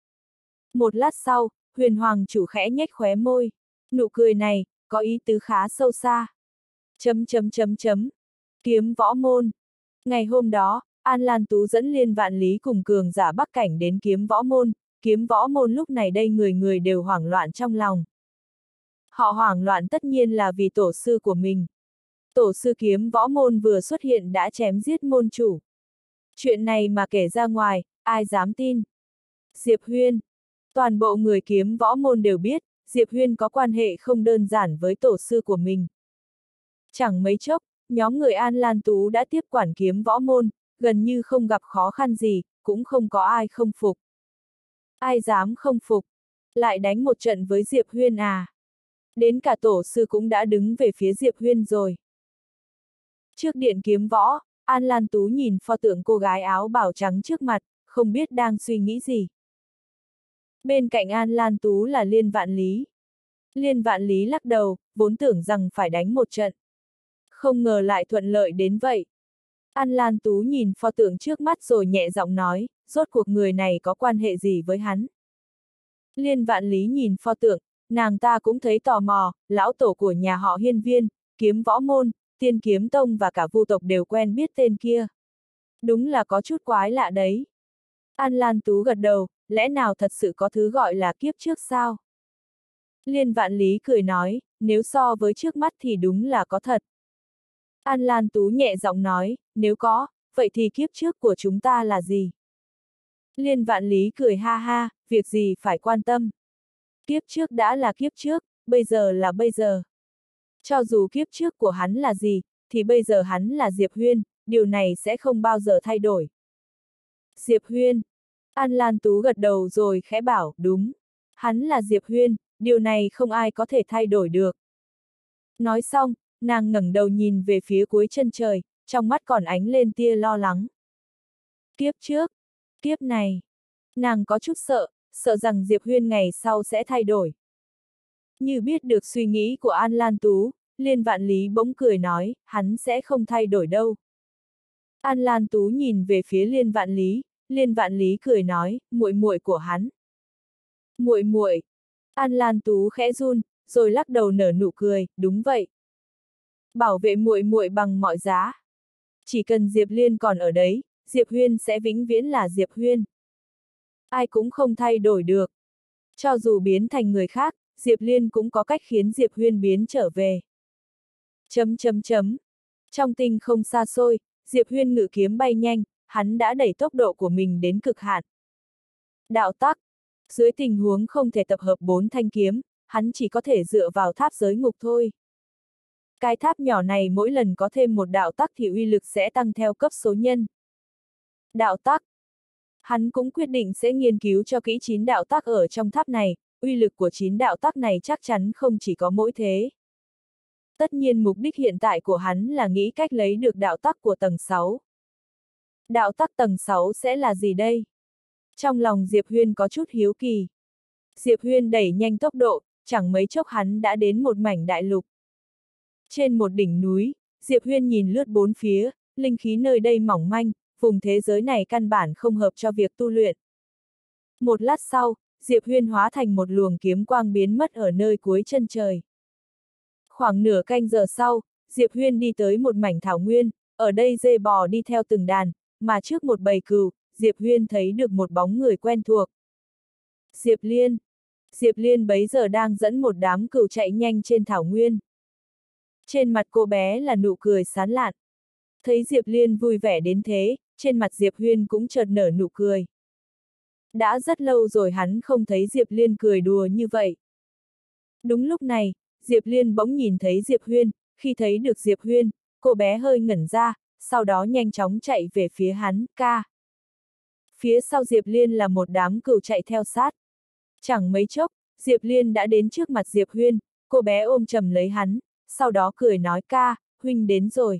Một lát sau, Huyền Hoàng chủ khẽ nhếch khóe môi. Nụ cười này, có ý tứ khá sâu xa. Chấm chấm chấm chấm. Kiếm võ môn. Ngày hôm đó, An Lan Tú dẫn Liên Vạn Lý cùng cường giả Bắc Cảnh đến kiếm võ môn. Kiếm võ môn lúc này đây người người đều hoảng loạn trong lòng. Họ hoảng loạn tất nhiên là vì tổ sư của mình. Tổ sư kiếm võ môn vừa xuất hiện đã chém giết môn chủ. Chuyện này mà kể ra ngoài, ai dám tin? Diệp Huyên. Toàn bộ người kiếm võ môn đều biết, Diệp Huyên có quan hệ không đơn giản với tổ sư của mình. Chẳng mấy chốc, nhóm người An Lan Tú đã tiếp quản kiếm võ môn, gần như không gặp khó khăn gì, cũng không có ai không phục. Ai dám không phục? Lại đánh một trận với Diệp Huyên à? Đến cả tổ sư cũng đã đứng về phía Diệp Huyên rồi. Trước điện kiếm võ, An Lan Tú nhìn pho tượng cô gái áo bào trắng trước mặt, không biết đang suy nghĩ gì. Bên cạnh An Lan Tú là Liên Vạn Lý. Liên Vạn Lý lắc đầu, vốn tưởng rằng phải đánh một trận. Không ngờ lại thuận lợi đến vậy. An Lan Tú nhìn pho tượng trước mắt rồi nhẹ giọng nói, rốt cuộc người này có quan hệ gì với hắn. Liên Vạn Lý nhìn pho tượng, nàng ta cũng thấy tò mò, lão tổ của nhà họ Hiên Viên, kiếm võ môn, Tiên Kiếm Tông và cả Vu tộc đều quen biết tên kia. Đúng là có chút quái lạ đấy. An Lan Tú gật đầu, lẽ nào thật sự có thứ gọi là kiếp trước sao? Liên Vạn Lý cười nói, nếu so với trước mắt thì đúng là có thật. An Lan Tú nhẹ giọng nói, nếu có, vậy thì kiếp trước của chúng ta là gì? Liên Vạn Lý cười ha ha, việc gì phải quan tâm. Kiếp trước đã là kiếp trước, bây giờ là bây giờ. Cho dù kiếp trước của hắn là gì, thì bây giờ hắn là Diệp Huyên, điều này sẽ không bao giờ thay đổi. Diệp Huyên. An Lan Tú gật đầu rồi khẽ bảo, đúng. Hắn là Diệp Huyên, điều này không ai có thể thay đổi được. Nói xong, nàng ngẩng đầu nhìn về phía cuối chân trời, trong mắt còn ánh lên tia lo lắng. Kiếp trước, kiếp này, nàng có chút sợ, sợ rằng Diệp Huyên ngày sau sẽ thay đổi. Như biết được suy nghĩ của An Lan Tú, Liên Vạn Lý bỗng cười nói, hắn sẽ không thay đổi đâu. An Lan Tú nhìn về phía Liên Vạn Lý, Liên Vạn Lý cười nói, muội muội của hắn. Muội muội. An Lan Tú khẽ run, rồi lắc đầu nở nụ cười, đúng vậy. Bảo vệ muội muội bằng mọi giá. Chỉ cần Diệp Liên còn ở đấy, Diệp Huyên sẽ vĩnh viễn là Diệp Huyên. Ai cũng không thay đổi được. Cho dù biến thành người khác, Diệp Liên cũng có cách khiến Diệp Huyên biến trở về. Chấm chấm chấm. Trong tinh không xa xôi, Diệp Huyên ngự kiếm bay nhanh, hắn đã đẩy tốc độ của mình đến cực hạn. Đạo tắc. Dưới tình huống không thể tập hợp bốn thanh kiếm, hắn chỉ có thể dựa vào tháp giới ngục thôi. Cái tháp nhỏ này mỗi lần có thêm một đạo tắc thì uy lực sẽ tăng theo cấp số nhân. Đạo tắc. Hắn cũng quyết định sẽ nghiên cứu cho kỹ chín đạo tắc ở trong tháp này, uy lực của chín đạo tắc này chắc chắn không chỉ có mỗi thế. Tất nhiên mục đích hiện tại của hắn là nghĩ cách lấy được đạo tắc của tầng sáu. Đạo tắc tầng sáu sẽ là gì đây? Trong lòng Diệp Huyên có chút hiếu kỳ. Diệp Huyên đẩy nhanh tốc độ, chẳng mấy chốc hắn đã đến một mảnh đại lục. Trên một đỉnh núi, Diệp Huyên nhìn lướt bốn phía, linh khí nơi đây mỏng manh, vùng thế giới này căn bản không hợp cho việc tu luyện. Một lát sau, Diệp Huyên hóa thành một luồng kiếm quang biến mất ở nơi cuối chân trời. Khoảng nửa canh giờ sau, Diệp Huyên đi tới một mảnh thảo nguyên, ở đây dê bò đi theo từng đàn, mà trước một bầy cừu, Diệp Huyên thấy được một bóng người quen thuộc. Diệp Liên. Diệp Liên bấy giờ đang dẫn một đám cừu chạy nhanh trên thảo nguyên. Trên mặt cô bé là nụ cười sán lạn. Thấy Diệp Liên vui vẻ đến thế, trên mặt Diệp Huyên cũng chợt nở nụ cười. Đã rất lâu rồi hắn không thấy Diệp Liên cười đùa như vậy. Đúng lúc này, Diệp Liên bỗng nhìn thấy Diệp Huyên, khi thấy được Diệp Huyên, cô bé hơi ngẩn ra, sau đó nhanh chóng chạy về phía hắn, ca. Phía sau Diệp Liên là một đám cừu chạy theo sát. Chẳng mấy chốc, Diệp Liên đã đến trước mặt Diệp Huyên, cô bé ôm chầm lấy hắn, sau đó cười nói ca, huynh đến rồi.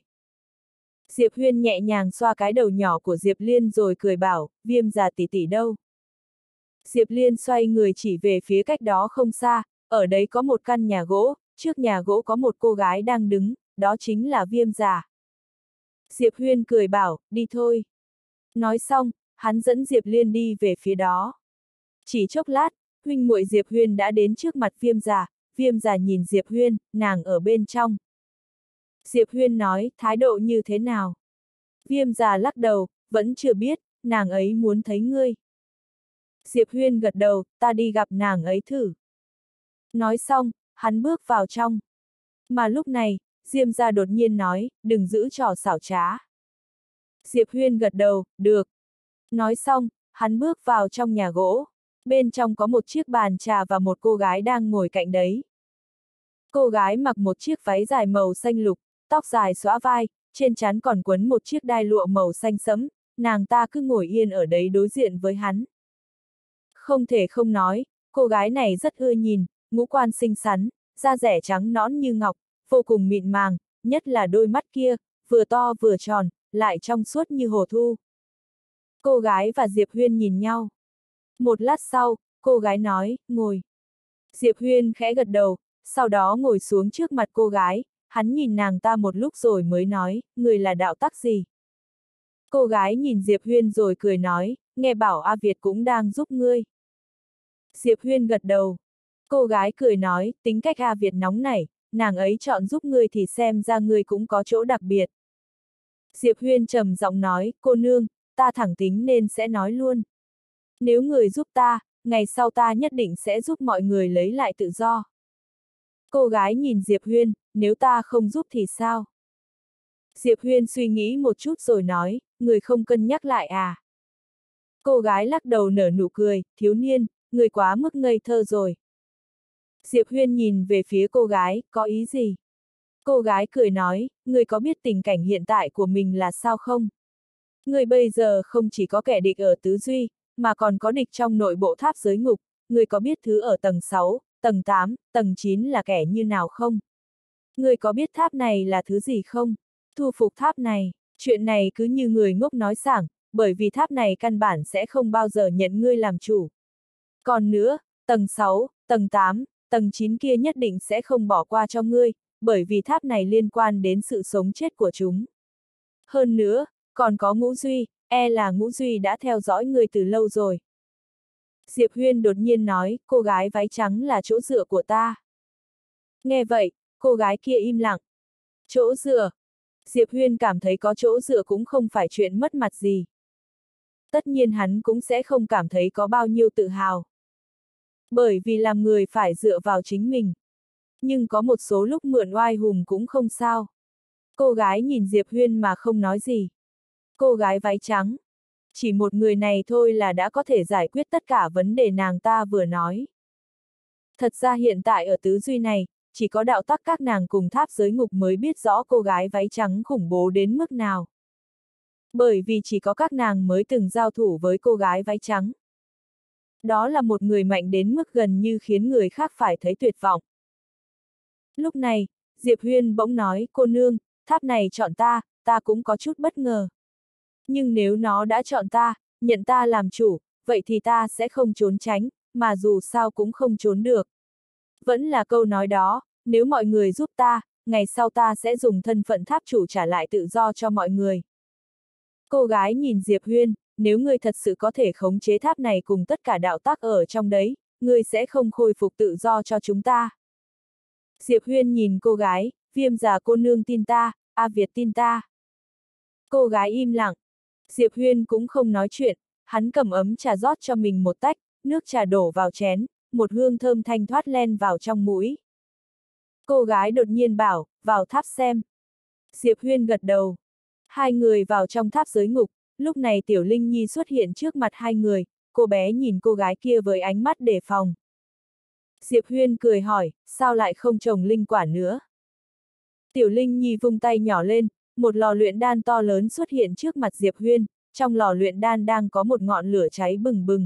Diệp Huyên nhẹ nhàng xoa cái đầu nhỏ của Diệp Liên rồi cười bảo, Viêm già tỷ tỷ đâu? Diệp Liên xoay người chỉ về phía cách đó không xa, ở đấy có một căn nhà gỗ, trước nhà gỗ có một cô gái đang đứng, đó chính là Viêm già. Diệp Huyên cười bảo, đi thôi. Nói xong, hắn dẫn Diệp Liên đi về phía đó. Chỉ chốc lát, huynh muội Diệp Huyên đã đến trước mặt Viêm già, Viêm già nhìn Diệp Huyên, nàng ở bên trong. Diệp Huyên nói, thái độ như thế nào? Viêm già lắc đầu, vẫn chưa biết, nàng ấy muốn thấy ngươi. Diệp Huyên gật đầu, ta đi gặp nàng ấy thử. Nói xong, hắn bước vào trong. Mà lúc này, Diêm gia đột nhiên nói, đừng giữ trò xảo trá. Diệp Huyên gật đầu, được. Nói xong, hắn bước vào trong nhà gỗ. Bên trong có một chiếc bàn trà và một cô gái đang ngồi cạnh đấy. Cô gái mặc một chiếc váy dài màu xanh lục, tóc dài xõa vai, trên trán còn quấn một chiếc đai lụa màu xanh sẫm, nàng ta cứ ngồi yên ở đấy đối diện với hắn. Không thể không nói, cô gái này rất ưa nhìn, ngũ quan xinh xắn, da dẻ trắng nõn như ngọc, vô cùng mịn màng, nhất là đôi mắt kia, vừa to vừa tròn, lại trong suốt như hồ thu. Cô gái và Diệp Huyên nhìn nhau. Một lát sau, cô gái nói, ngồi. Diệp Huyên khẽ gật đầu, sau đó ngồi xuống trước mặt cô gái, hắn nhìn nàng ta một lúc rồi mới nói, người là đạo tắc gì? Cô gái nhìn Diệp Huyên rồi cười nói, nghe bảo A Việt cũng đang giúp ngươi. Diệp Huyên gật đầu. Cô gái cười nói, tính cách A Việt nóng nảy, nàng ấy chọn giúp ngươi thì xem ra ngươi cũng có chỗ đặc biệt. Diệp Huyên trầm giọng nói, cô nương, ta thẳng tính nên sẽ nói luôn. Nếu người giúp ta, ngày sau ta nhất định sẽ giúp mọi người lấy lại tự do. Cô gái nhìn Diệp Huyên, nếu ta không giúp thì sao? Diệp Huyên suy nghĩ một chút rồi nói, người không cân nhắc lại à? Cô gái lắc đầu nở nụ cười, thiếu niên, người quá mức ngây thơ rồi. Diệp Huyên nhìn về phía cô gái, có ý gì? Cô gái cười nói, người có biết tình cảnh hiện tại của mình là sao không? Người bây giờ không chỉ có kẻ địch ở tứ duy, mà còn có địch trong nội bộ tháp giới ngục, người có biết thứ ở tầng sáu, tầng tám, tầng chín là kẻ như nào không? Người có biết tháp này là thứ gì không? Thu phục tháp này, chuyện này cứ như người ngốc nói sảng, bởi vì tháp này căn bản sẽ không bao giờ nhận ngươi làm chủ. Còn nữa, tầng sáu, tầng tám, tầng chín kia nhất định sẽ không bỏ qua cho ngươi, bởi vì tháp này liên quan đến sự sống chết của chúng. Hơn nữa, còn có Ngũ Duy, e là Ngũ Duy đã theo dõi ngươi từ lâu rồi. Diệp Huyên đột nhiên nói, cô gái váy trắng là chỗ dựa của ta. Nghe vậy, cô gái kia im lặng. Chỗ dựa. Diệp Huyên cảm thấy có chỗ dựa cũng không phải chuyện mất mặt gì. Tất nhiên hắn cũng sẽ không cảm thấy có bao nhiêu tự hào. Bởi vì làm người phải dựa vào chính mình. Nhưng có một số lúc mượn oai hùng cũng không sao. Cô gái nhìn Diệp Huyên mà không nói gì. Cô gái váy trắng. Chỉ một người này thôi là đã có thể giải quyết tất cả vấn đề nàng ta vừa nói. Thật ra hiện tại ở tứ duy này, chỉ có đạo tắc các nàng cùng tháp giới ngục mới biết rõ cô gái váy trắng khủng bố đến mức nào. Bởi vì chỉ có các nàng mới từng giao thủ với cô gái váy trắng. Đó là một người mạnh đến mức gần như khiến người khác phải thấy tuyệt vọng. Lúc này, Diệp Huyên bỗng nói, cô nương, tháp này chọn ta, ta cũng có chút bất ngờ. Nhưng nếu nó đã chọn ta, nhận ta làm chủ, vậy thì ta sẽ không trốn tránh, mà dù sao cũng không trốn được. Vẫn là câu nói đó, nếu mọi người giúp ta, ngày sau ta sẽ dùng thân phận tháp chủ trả lại tự do cho mọi người. Cô gái nhìn Diệp Huyên, nếu ngươi thật sự có thể khống chế tháp này cùng tất cả đạo tắc ở trong đấy, ngươi sẽ không khôi phục tự do cho chúng ta. Diệp Huyên nhìn cô gái, Viêm già cô nương tin ta, A Việt tin ta. Cô gái im lặng. Diệp Huyên cũng không nói chuyện, hắn cầm ấm trà rót cho mình một tách, nước trà đổ vào chén, một hương thơm thanh thoát len vào trong mũi. Cô gái đột nhiên bảo, vào tháp xem. Diệp Huyên gật đầu. Hai người vào trong tháp giới ngục, lúc này Tiểu Linh Nhi xuất hiện trước mặt hai người, cô bé nhìn cô gái kia với ánh mắt đề phòng. Diệp Huyên cười hỏi, sao lại không trồng linh quả nữa? Tiểu Linh Nhi vung tay nhỏ lên, một lò luyện đan to lớn xuất hiện trước mặt Diệp Huyên, trong lò luyện đan đang có một ngọn lửa cháy bừng bừng.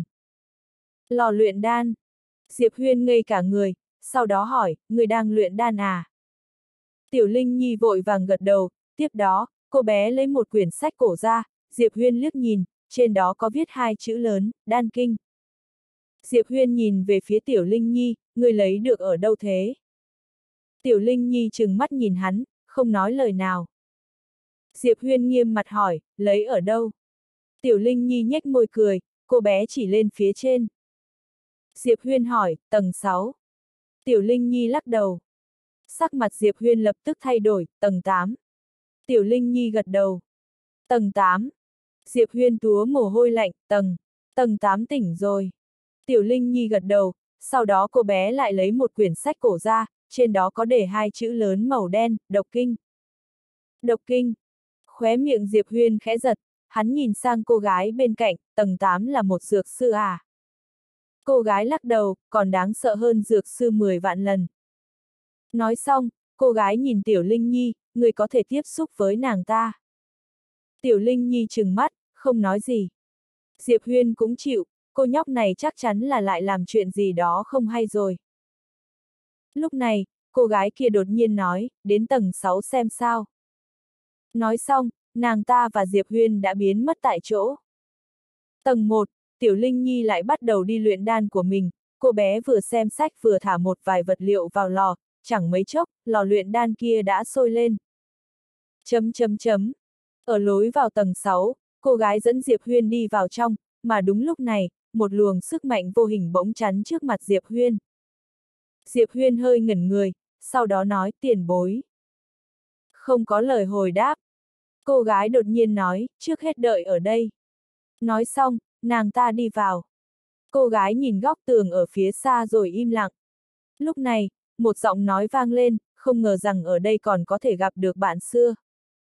Lò luyện đan. Diệp Huyên ngây cả người, sau đó hỏi, người đang luyện đan à? Tiểu Linh Nhi vội vàng gật đầu, tiếp đó, cô bé lấy một quyển sách cổ ra, Diệp Huyên liếc nhìn, trên đó có viết hai chữ lớn, đan kinh. Diệp Huyên nhìn về phía Tiểu Linh Nhi, người lấy được ở đâu thế? Tiểu Linh Nhi trừng mắt nhìn hắn, không nói lời nào. Diệp Huyên nghiêm mặt hỏi, lấy ở đâu? Tiểu Linh Nhi nhếch môi cười, cô bé chỉ lên phía trên. Diệp Huyên hỏi, tầng sáu. Tiểu Linh Nhi lắc đầu. Sắc mặt Diệp Huyên lập tức thay đổi, tầng tám. Tiểu Linh Nhi gật đầu. Tầng tám. Diệp Huyên túa mồ hôi lạnh, tầng, tầng tám tỉnh rồi. Tiểu Linh Nhi gật đầu, sau đó cô bé lại lấy một quyển sách cổ ra, trên đó có để hai chữ lớn màu đen, độc kinh. Độc kinh. Khóe miệng Diệp Huyên khẽ giật, hắn nhìn sang cô gái bên cạnh, tầng tám là một dược sư à? Cô gái lắc đầu, còn đáng sợ hơn dược sư mười vạn lần. Nói xong, cô gái nhìn Tiểu Linh Nhi, người có thể tiếp xúc với nàng ta. Tiểu Linh Nhi trừng mắt, không nói gì. Diệp Huyên cũng chịu, cô nhóc này chắc chắn là lại làm chuyện gì đó không hay rồi. Lúc này, cô gái kia đột nhiên nói, đến tầng sáu xem sao. Nói xong, nàng ta và Diệp Huyên đã biến mất tại chỗ. Tầng một, Tiểu Linh Nhi lại bắt đầu đi luyện đan của mình, cô bé vừa xem sách vừa thả một vài vật liệu vào lò, chẳng mấy chốc, lò luyện đan kia đã sôi lên. Chấm chấm chấm. Ở lối vào tầng sáu, cô gái dẫn Diệp Huyên đi vào trong, mà đúng lúc này, một luồng sức mạnh vô hình bỗng chắn trước mặt Diệp Huyên. Diệp Huyên hơi ngẩn người, sau đó nói, tiền bối. Không có lời hồi đáp. Cô gái đột nhiên nói, trước hết đợi ở đây. Nói xong, nàng ta đi vào. Cô gái nhìn góc tường ở phía xa rồi im lặng. Lúc này, một giọng nói vang lên, không ngờ rằng ở đây còn có thể gặp được bạn xưa.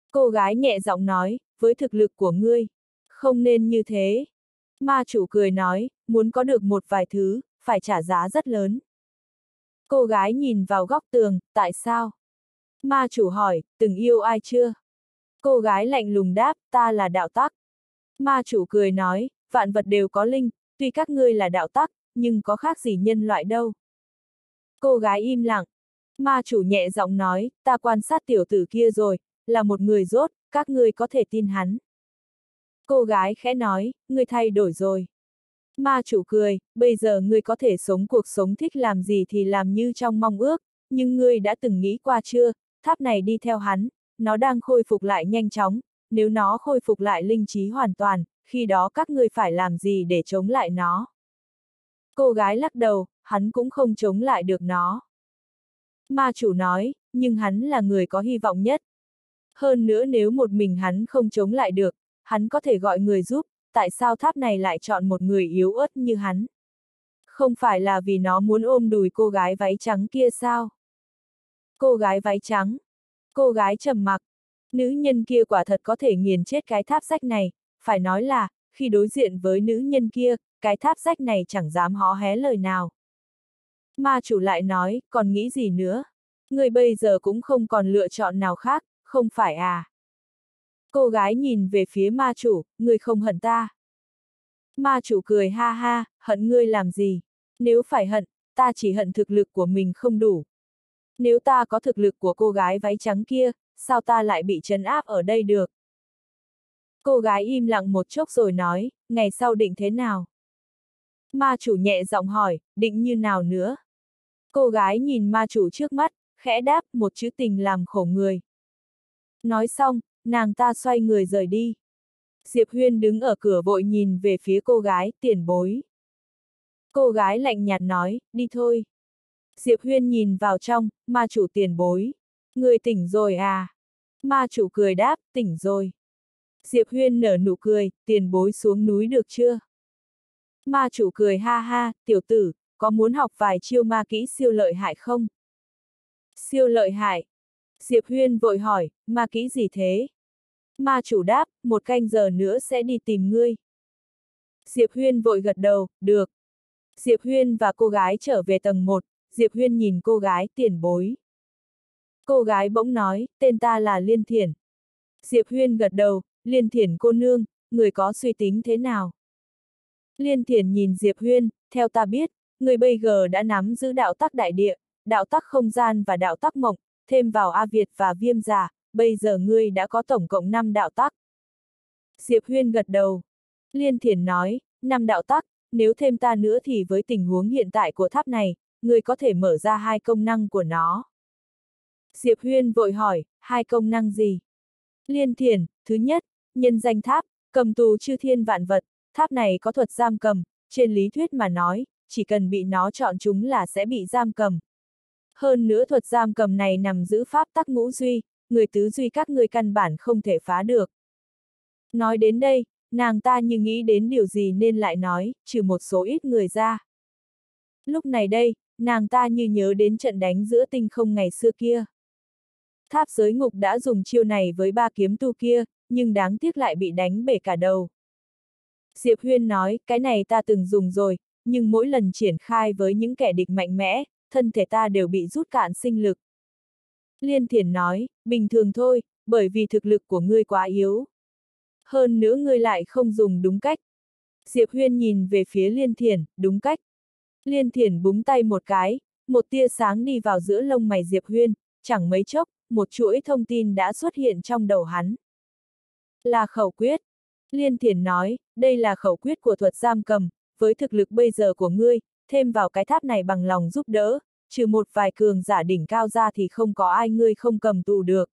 Cô gái nhẹ giọng nói, với thực lực của ngươi, không nên như thế. Ma chủ cười nói, muốn có được một vài thứ, phải trả giá rất lớn. Cô gái nhìn vào góc tường, tại sao? Ma chủ hỏi, từng yêu ai chưa? Cô gái lạnh lùng đáp, ta là đạo tắc. Ma chủ cười nói, vạn vật đều có linh, tuy các ngươi là đạo tắc, nhưng có khác gì nhân loại đâu. Cô gái im lặng. Ma chủ nhẹ giọng nói, ta quan sát tiểu tử kia rồi, là một người dốt, các ngươi có thể tin hắn. Cô gái khẽ nói, ngươi thay đổi rồi. Ma chủ cười, bây giờ ngươi có thể sống cuộc sống thích làm gì thì làm như trong mong ước, nhưng ngươi đã từng nghĩ qua chưa, tháp này đi theo hắn, nó đang khôi phục lại nhanh chóng, nếu nó khôi phục lại linh trí hoàn toàn, khi đó các ngươi phải làm gì để chống lại nó? Cô gái lắc đầu, hắn cũng không chống lại được nó. Ma chủ nói, nhưng hắn là người có hy vọng nhất. Hơn nữa nếu một mình hắn không chống lại được, hắn có thể gọi người giúp, tại sao tháp này lại chọn một người yếu ớt như hắn? Không phải là vì nó muốn ôm đùi cô gái váy trắng kia sao? Cô gái váy trắng. Cô gái trầm mặc. Nữ nhân kia quả thật có thể nghiền chết cái tháp rách này, phải nói là, khi đối diện với nữ nhân kia, cái tháp rách này chẳng dám hó hé lời nào. Ma chủ lại nói, còn nghĩ gì nữa? Người bây giờ cũng không còn lựa chọn nào khác, không phải à? Cô gái nhìn về phía ma chủ, người không hận ta. Ma chủ cười ha ha, hận ngươi làm gì? Nếu phải hận, ta chỉ hận thực lực của mình không đủ. Nếu ta có thực lực của cô gái váy trắng kia, sao ta lại bị trấn áp ở đây được? Cô gái im lặng một chốc rồi nói, ngày sau định thế nào? Ma chủ nhẹ giọng hỏi, định như nào nữa? Cô gái nhìn ma chủ trước mắt, khẽ đáp, một chữ tình làm khổ người. Nói xong, nàng ta xoay người rời đi. Diệp Huyên đứng ở cửa vội nhìn về phía cô gái, tiền bối. Cô gái lạnh nhạt nói, đi thôi. Diệp Huyên nhìn vào trong, ma chủ tiền bối. Người tỉnh rồi à? Ma chủ cười đáp, tỉnh rồi. Diệp Huyên nở nụ cười, tiền bối xuống núi được chưa? Ma chủ cười ha ha, tiểu tử, có muốn học vài chiêu ma kỹ siêu lợi hại không? Siêu lợi hại. Diệp Huyên vội hỏi, ma kỹ gì thế? Ma chủ đáp, một canh giờ nữa sẽ đi tìm ngươi. Diệp Huyên vội gật đầu, được. Diệp Huyên và cô gái trở về tầng một, Diệp Huyên nhìn cô gái, tiền bối. Cô gái bỗng nói, tên ta là Liên Thiển. Diệp Huyên gật đầu, Liên Thiển cô nương, người có suy tính thế nào? Liên Thiển nhìn Diệp Huyên, theo ta biết, người bây giờ đã nắm giữ đạo tắc đại địa, đạo tắc không gian và đạo tắc mộng, thêm vào A Việt và Viêm Giả, bây giờ ngươi đã có tổng cộng năm đạo tắc. Diệp Huyên gật đầu. Liên Thiển nói, năm đạo tắc, nếu thêm ta nữa thì với tình huống hiện tại của tháp này, ngươi có thể mở ra hai công năng của nó. Diệp Huyên vội hỏi, hai công năng gì? Liên Thiển, thứ nhất, nhân danh tháp, cầm tù chư thiên vạn vật, tháp này có thuật giam cầm, trên lý thuyết mà nói, chỉ cần bị nó chọn chúng là sẽ bị giam cầm. Hơn nữa thuật giam cầm này nằm giữ pháp tắc ngũ duy, người tứ duy các ngươi căn bản không thể phá được. Nói đến đây, nàng ta như nghĩ đến điều gì nên lại nói, trừ một số ít người ra. Lúc này đây, nàng ta như nhớ đến trận đánh giữa tinh không ngày xưa kia. Tháp giới ngục đã dùng chiêu này với ba kiếm tu kia, nhưng đáng tiếc lại bị đánh bể cả đầu. Diệp Huyên nói, cái này ta từng dùng rồi, nhưng mỗi lần triển khai với những kẻ địch mạnh mẽ, thân thể ta đều bị rút cạn sinh lực. Liên Thiển nói, bình thường thôi, bởi vì thực lực của ngươi quá yếu. Hơn nữa ngươi lại không dùng đúng cách. Diệp Huyên nhìn về phía Liên Thiển, đúng cách. Liên Thiển búng tay một cái, một tia sáng đi vào giữa lông mày Diệp Huyên, chẳng mấy chốc, một chuỗi thông tin đã xuất hiện trong đầu hắn. Là khẩu quyết. Liên Thiển nói, đây là khẩu quyết của thuật giam cầm, với thực lực bây giờ của ngươi, thêm vào cái tháp này bằng lòng giúp đỡ, trừ một vài cường giả đỉnh cao ra thì không có ai ngươi không cầm tù được.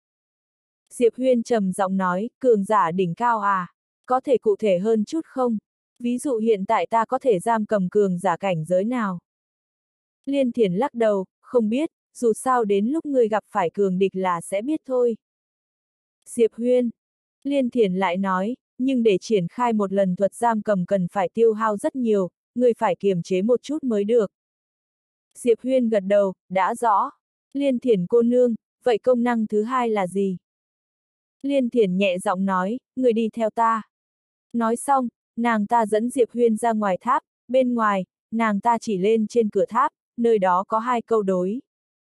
Diệp Huyên trầm giọng nói, cường giả đỉnh cao à? Có thể cụ thể hơn chút không? Ví dụ hiện tại ta có thể giam cầm cường giả cảnh giới nào? Liên Thiển lắc đầu, không biết, dù sao đến lúc ngươi gặp phải cường địch là sẽ biết thôi. Diệp Huyên. Liên Thiển lại nói, nhưng để triển khai một lần thuật giam cầm cần phải tiêu hao rất nhiều, ngươi phải kiềm chế một chút mới được. Diệp Huyên gật đầu, đã rõ. Liên Thiển cô nương, vậy công năng thứ hai là gì? Liên Thiển nhẹ giọng nói, người đi theo ta. Nói xong, nàng ta dẫn Diệp Huyên ra ngoài tháp, bên ngoài, nàng ta chỉ lên trên cửa tháp, nơi đó có hai câu đối.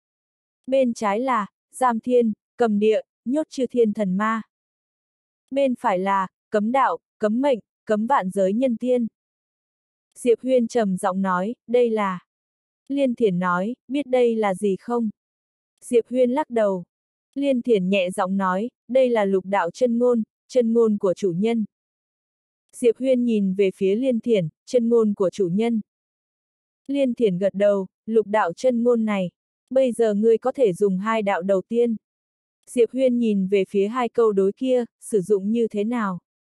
Bên trái là, giam thiên, cầm địa, nhốt chư thiên thần ma. Bên phải là, cấm đạo, cấm mệnh, cấm vạn giới nhân tiên. Diệp Huyên trầm giọng nói, đây là. Liên Thiển nói, biết đây là gì không? Diệp Huyên lắc đầu. Liên Thiển nhẹ giọng nói, đây là lục đạo chân ngôn, chân ngôn của chủ nhân. Diệp Huyên nhìn về phía Liên Thiển, chân ngôn của chủ nhân. Liên Thiển gật đầu, lục đạo chân ngôn này, bây giờ ngươi có thể dùng hai đạo đầu tiên. Diệp Huyên nhìn về phía hai câu đối kia, sử dụng như thế nào?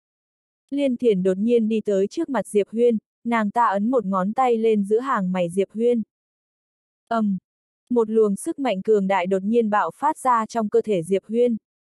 Liên Thiển đột nhiên đi tới trước mặt Diệp Huyên, nàng ta ấn một ngón tay lên giữa hàng mày Diệp Huyên. ầm, um, một luồng sức mạnh cường đại đột nhiên bạo phát ra trong cơ thể Diệp Huyên.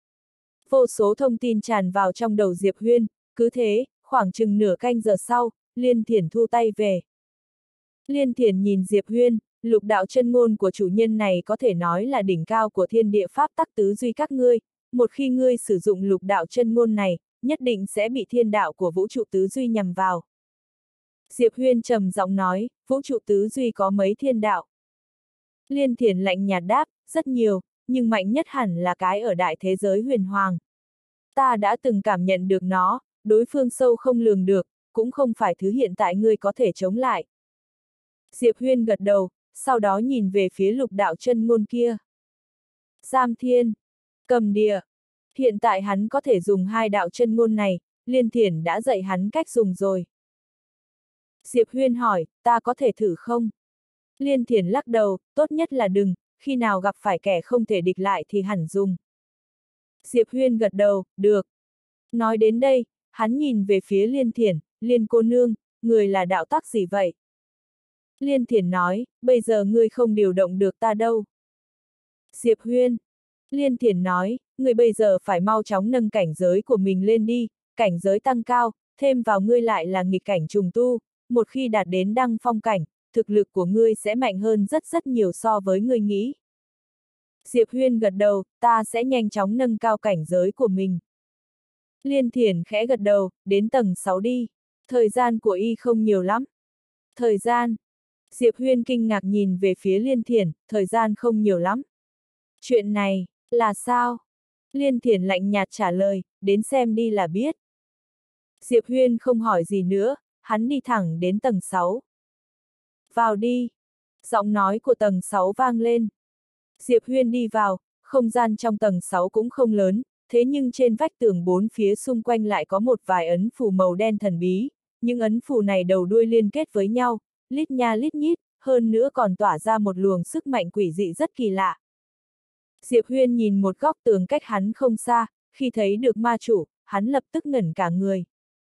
Vô số thông tin tràn vào trong đầu Diệp Huyên, cứ thế, khoảng chừng nửa canh giờ sau, Liên Thiển thu tay về. Liên Thiển nhìn Diệp Huyên, lục đạo chân ngôn của chủ nhân này có thể nói là đỉnh cao của thiên địa pháp tắc tứ duy các ngươi, một khi ngươi sử dụng lục đạo chân ngôn này, nhất định sẽ bị thiên đạo của vũ trụ tứ duy nhằm vào. Diệp Huyên trầm giọng nói, vũ trụ tứ duy có mấy thiên đạo? Liên Thiển lạnh nhạt đáp, rất nhiều, nhưng mạnh nhất hẳn là cái ở đại thế giới huyền hoàng. Ta đã từng cảm nhận được nó, đối phương sâu không lường được, cũng không phải thứ hiện tại ngươi có thể chống lại. Diệp Huyên gật đầu, sau đó nhìn về phía lục đạo chân ngôn kia. Giam thiên, cầm địa. Hiện tại hắn có thể dùng hai đạo chân ngôn này, Liên Thiển đã dạy hắn cách dùng rồi. Diệp Huyên hỏi, ta có thể thử không? Liên Thiển lắc đầu, tốt nhất là đừng, khi nào gặp phải kẻ không thể địch lại thì hẳn dùng. Diệp Huyên gật đầu, được. Nói đến đây, hắn nhìn về phía Liên Thiển, Liên cô nương, người là đạo tắc gì vậy? Liên Thiển nói, bây giờ ngươi không điều động được ta đâu. Diệp Huyên. Liên Thiển nói, ngươi bây giờ phải mau chóng nâng cảnh giới của mình lên đi, cảnh giới tăng cao, thêm vào ngươi lại là nghịch cảnh trùng tu, một khi đạt đến đăng phong cảnh, thực lực của ngươi sẽ mạnh hơn rất rất nhiều so với ngươi nghĩ. Diệp Huyên gật đầu, ta sẽ nhanh chóng nâng cao cảnh giới của mình. Liên Thiển khẽ gật đầu, đến tầng sáu đi, thời gian của y không nhiều lắm. Thời gian. Diệp Huyên kinh ngạc nhìn về phía Liên Thiển, thời gian không nhiều lắm. Chuyện này, là sao? Liên Thiển lạnh nhạt trả lời, đến xem đi là biết. Diệp Huyên không hỏi gì nữa, hắn đi thẳng đến tầng sáu. Vào đi. Giọng nói của tầng sáu vang lên. Diệp Huyên đi vào, không gian trong tầng sáu cũng không lớn, thế nhưng trên vách tường bốn phía xung quanh lại có một vài ấn phù màu đen thần bí, những ấn phù này đầu đuôi liên kết với nhau, lít nha lít nhít, hơn nữa còn tỏa ra một luồng sức mạnh quỷ dị rất kỳ lạ. Diệp Huyên nhìn một góc tường cách hắn không xa, khi thấy được ma chủ, hắn lập tức ngẩn cả người.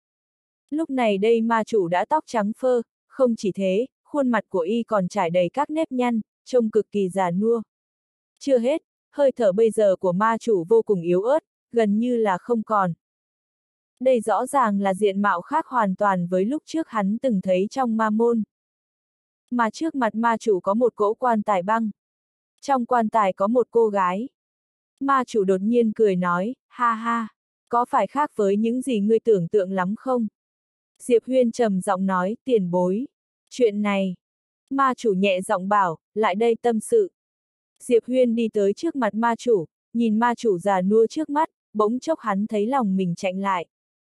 Lúc này đây ma chủ đã tóc trắng phơ, không chỉ thế, khuôn mặt của y còn trải đầy các nếp nhăn, trông cực kỳ già nua. Chưa hết, hơi thở bây giờ của ma chủ vô cùng yếu ớt, gần như là không còn. Đây rõ ràng là diện mạo khác hoàn toàn với lúc trước hắn từng thấy trong ma môn. Mà trước mặt ma chủ có một cỗ quan tài băng. Trong quan tài có một cô gái. Ma chủ đột nhiên cười nói, ha ha, có phải khác với những gì ngươi tưởng tượng lắm không? Diệp Huyên trầm giọng nói, tiền bối. Chuyện này. Ma chủ nhẹ giọng bảo, lại đây tâm sự. Diệp Huyên đi tới trước mặt ma chủ, nhìn ma chủ già nua trước mắt, bỗng chốc hắn thấy lòng mình chạnh lại.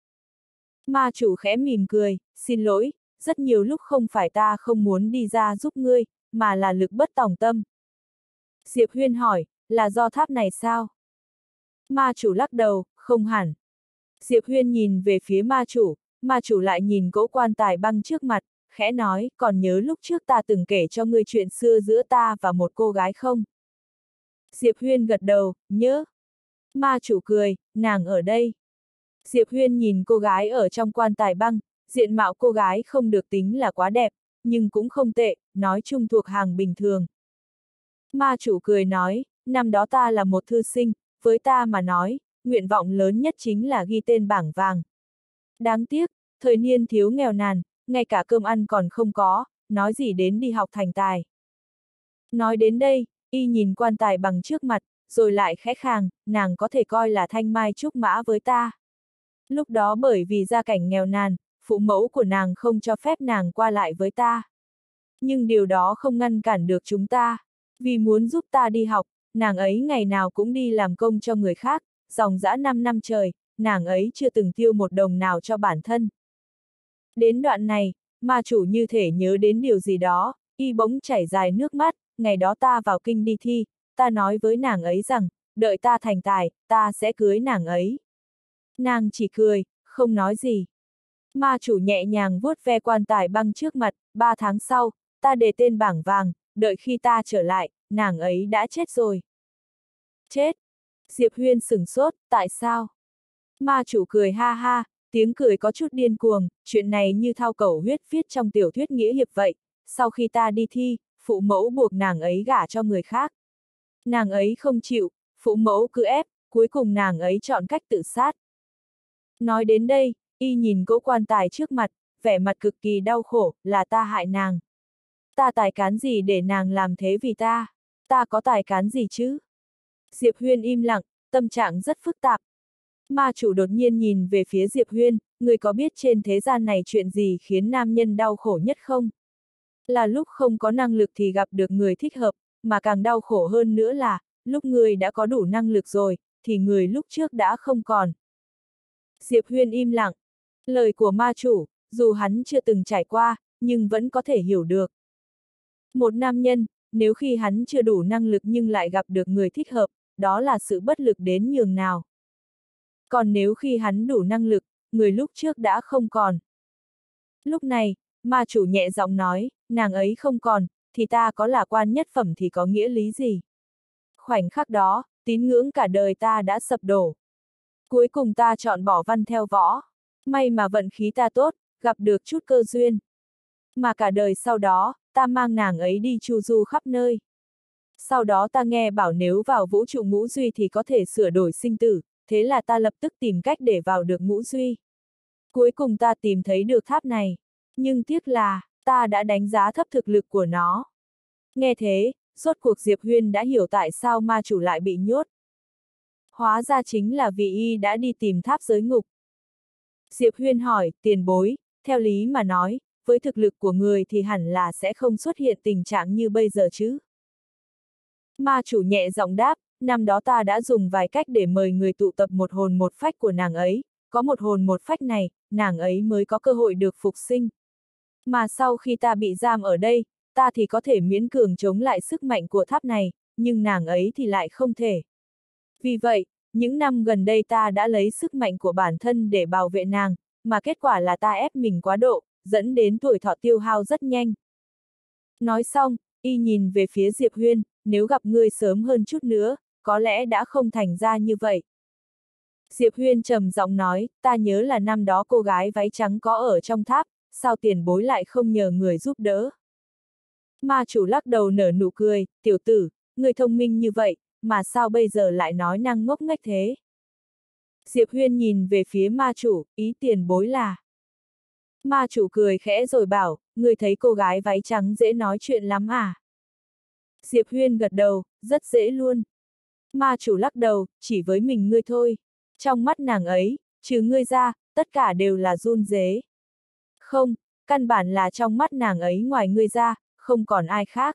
Ma chủ khẽ mỉm cười, xin lỗi, rất nhiều lúc không phải ta không muốn đi ra giúp ngươi, mà là lực bất tòng tâm. Diệp Huyên hỏi, là do tháp này sao? Ma chủ lắc đầu, không hẳn. Diệp Huyên nhìn về phía ma chủ, ma chủ lại nhìn cỗ quan tài băng trước mặt, khẽ nói, còn nhớ lúc trước ta từng kể cho ngươi chuyện xưa giữa ta và một cô gái không? Diệp Huyên gật đầu, nhớ. Ma chủ cười, nàng ở đây. Diệp Huyên nhìn cô gái ở trong quan tài băng, diện mạo cô gái không được tính là quá đẹp, nhưng cũng không tệ, nói chung thuộc hàng bình thường. Ma chủ cười nói, năm đó ta là một thư sinh, với ta mà nói, nguyện vọng lớn nhất chính là ghi tên bảng vàng. Đáng tiếc, thời niên thiếu nghèo nàn, ngay cả cơm ăn còn không có, nói gì đến đi học thành tài. Nói đến đây, y nhìn quan tài bằng trước mặt, rồi lại khẽ khàng, nàng có thể coi là thanh mai trúc mã với ta. Lúc đó bởi vì gia cảnh nghèo nàn, phụ mẫu của nàng không cho phép nàng qua lại với ta. Nhưng điều đó không ngăn cản được chúng ta. Vì muốn giúp ta đi học, nàng ấy ngày nào cũng đi làm công cho người khác, dòng dã năm năm trời, nàng ấy chưa từng tiêu một đồng nào cho bản thân. Đến đoạn này, ma chủ như thể nhớ đến điều gì đó, y bỗng chảy dài nước mắt, ngày đó ta vào kinh đi thi, ta nói với nàng ấy rằng, đợi ta thành tài, ta sẽ cưới nàng ấy. Nàng chỉ cười, không nói gì. Ma chủ nhẹ nhàng vuốt ve quan tài băng trước mặt, ba tháng sau, ta đề tên bảng vàng, đợi khi ta trở lại, nàng ấy đã chết rồi. Chết! Diệp Huyên sửng sốt, tại sao? Ma chủ cười ha ha, tiếng cười có chút điên cuồng, chuyện này như thao cầu huyết viết trong tiểu thuyết nghĩa hiệp vậy, sau khi ta đi thi, phụ mẫu buộc nàng ấy gả cho người khác. Nàng ấy không chịu, phụ mẫu cứ ép, cuối cùng nàng ấy chọn cách tự sát. Nói đến đây, y nhìn cỗ quan tài trước mặt, vẻ mặt cực kỳ đau khổ, là ta hại nàng. Ta tài cán gì để nàng làm thế vì ta? Ta có tài cán gì chứ? Diệp Huyên im lặng, tâm trạng rất phức tạp. Ma chủ đột nhiên nhìn về phía Diệp Huyên, người có biết trên thế gian này chuyện gì khiến nam nhân đau khổ nhất không? Là lúc không có năng lực thì gặp được người thích hợp, mà càng đau khổ hơn nữa là, lúc người đã có đủ năng lực rồi, thì người lúc trước đã không còn. Diệp Huyên im lặng. Lời của ma chủ, dù hắn chưa từng trải qua, nhưng vẫn có thể hiểu được. Một nam nhân, nếu khi hắn chưa đủ năng lực nhưng lại gặp được người thích hợp, đó là sự bất lực đến nhường nào. Còn nếu khi hắn đủ năng lực, người lúc trước đã không còn. Lúc này, ma chủ nhẹ giọng nói, nàng ấy không còn, thì ta có là quan nhất phẩm thì có nghĩa lý gì? Khoảnh khắc đó, tín ngưỡng cả đời ta đã sập đổ. Cuối cùng ta chọn bỏ văn theo võ. May mà vận khí ta tốt, gặp được chút cơ duyên. Mà cả đời sau đó, ta mang nàng ấy đi chu du khắp nơi. Sau đó ta nghe bảo nếu vào vũ trụ ngũ duy thì có thể sửa đổi sinh tử, thế là ta lập tức tìm cách để vào được ngũ duy. Cuối cùng ta tìm thấy được tháp này. Nhưng tiếc là, ta đã đánh giá thấp thực lực của nó. Nghe thế, rốt cuộc Diệp Huyên đã hiểu tại sao ma chủ lại bị nhốt. Hóa ra chính là vì y đã đi tìm tháp giới ngục. Diệp Huyên hỏi, tiền bối, theo lý mà nói, với thực lực của người thì hẳn là sẽ không xuất hiện tình trạng như bây giờ chứ. Ma chủ nhẹ giọng đáp, năm đó ta đã dùng vài cách để mời người tụ tập một hồn một phách của nàng ấy, có một hồn một phách này, nàng ấy mới có cơ hội được phục sinh. Mà sau khi ta bị giam ở đây, ta thì có thể miễn cường chống lại sức mạnh của tháp này, nhưng nàng ấy thì lại không thể. Vì vậy, những năm gần đây ta đã lấy sức mạnh của bản thân để bảo vệ nàng, mà kết quả là ta ép mình quá độ, dẫn đến tuổi thọ tiêu hao rất nhanh. Nói xong, y nhìn về phía Diệp Huyên, nếu gặp ngươi sớm hơn chút nữa, có lẽ đã không thành ra như vậy. Diệp Huyên trầm giọng nói, ta nhớ là năm đó cô gái váy trắng có ở trong tháp, sao tiền bối lại không nhờ người giúp đỡ? Ma chủ lắc đầu nở nụ cười, tiểu tử, người thông minh như vậy, mà sao bây giờ lại nói năng ngốc nghếch thế? Diệp Huyên nhìn về phía ma chủ, ý tiền bối là. Ma chủ cười khẽ rồi bảo, người thấy cô gái váy trắng dễ nói chuyện lắm à? Diệp Huyên gật đầu, rất dễ luôn. Ma chủ lắc đầu, chỉ với mình ngươi thôi. Trong mắt nàng ấy, trừ ngươi ra, tất cả đều là run rế. Không, căn bản là trong mắt nàng ấy ngoài ngươi ra, không còn ai khác.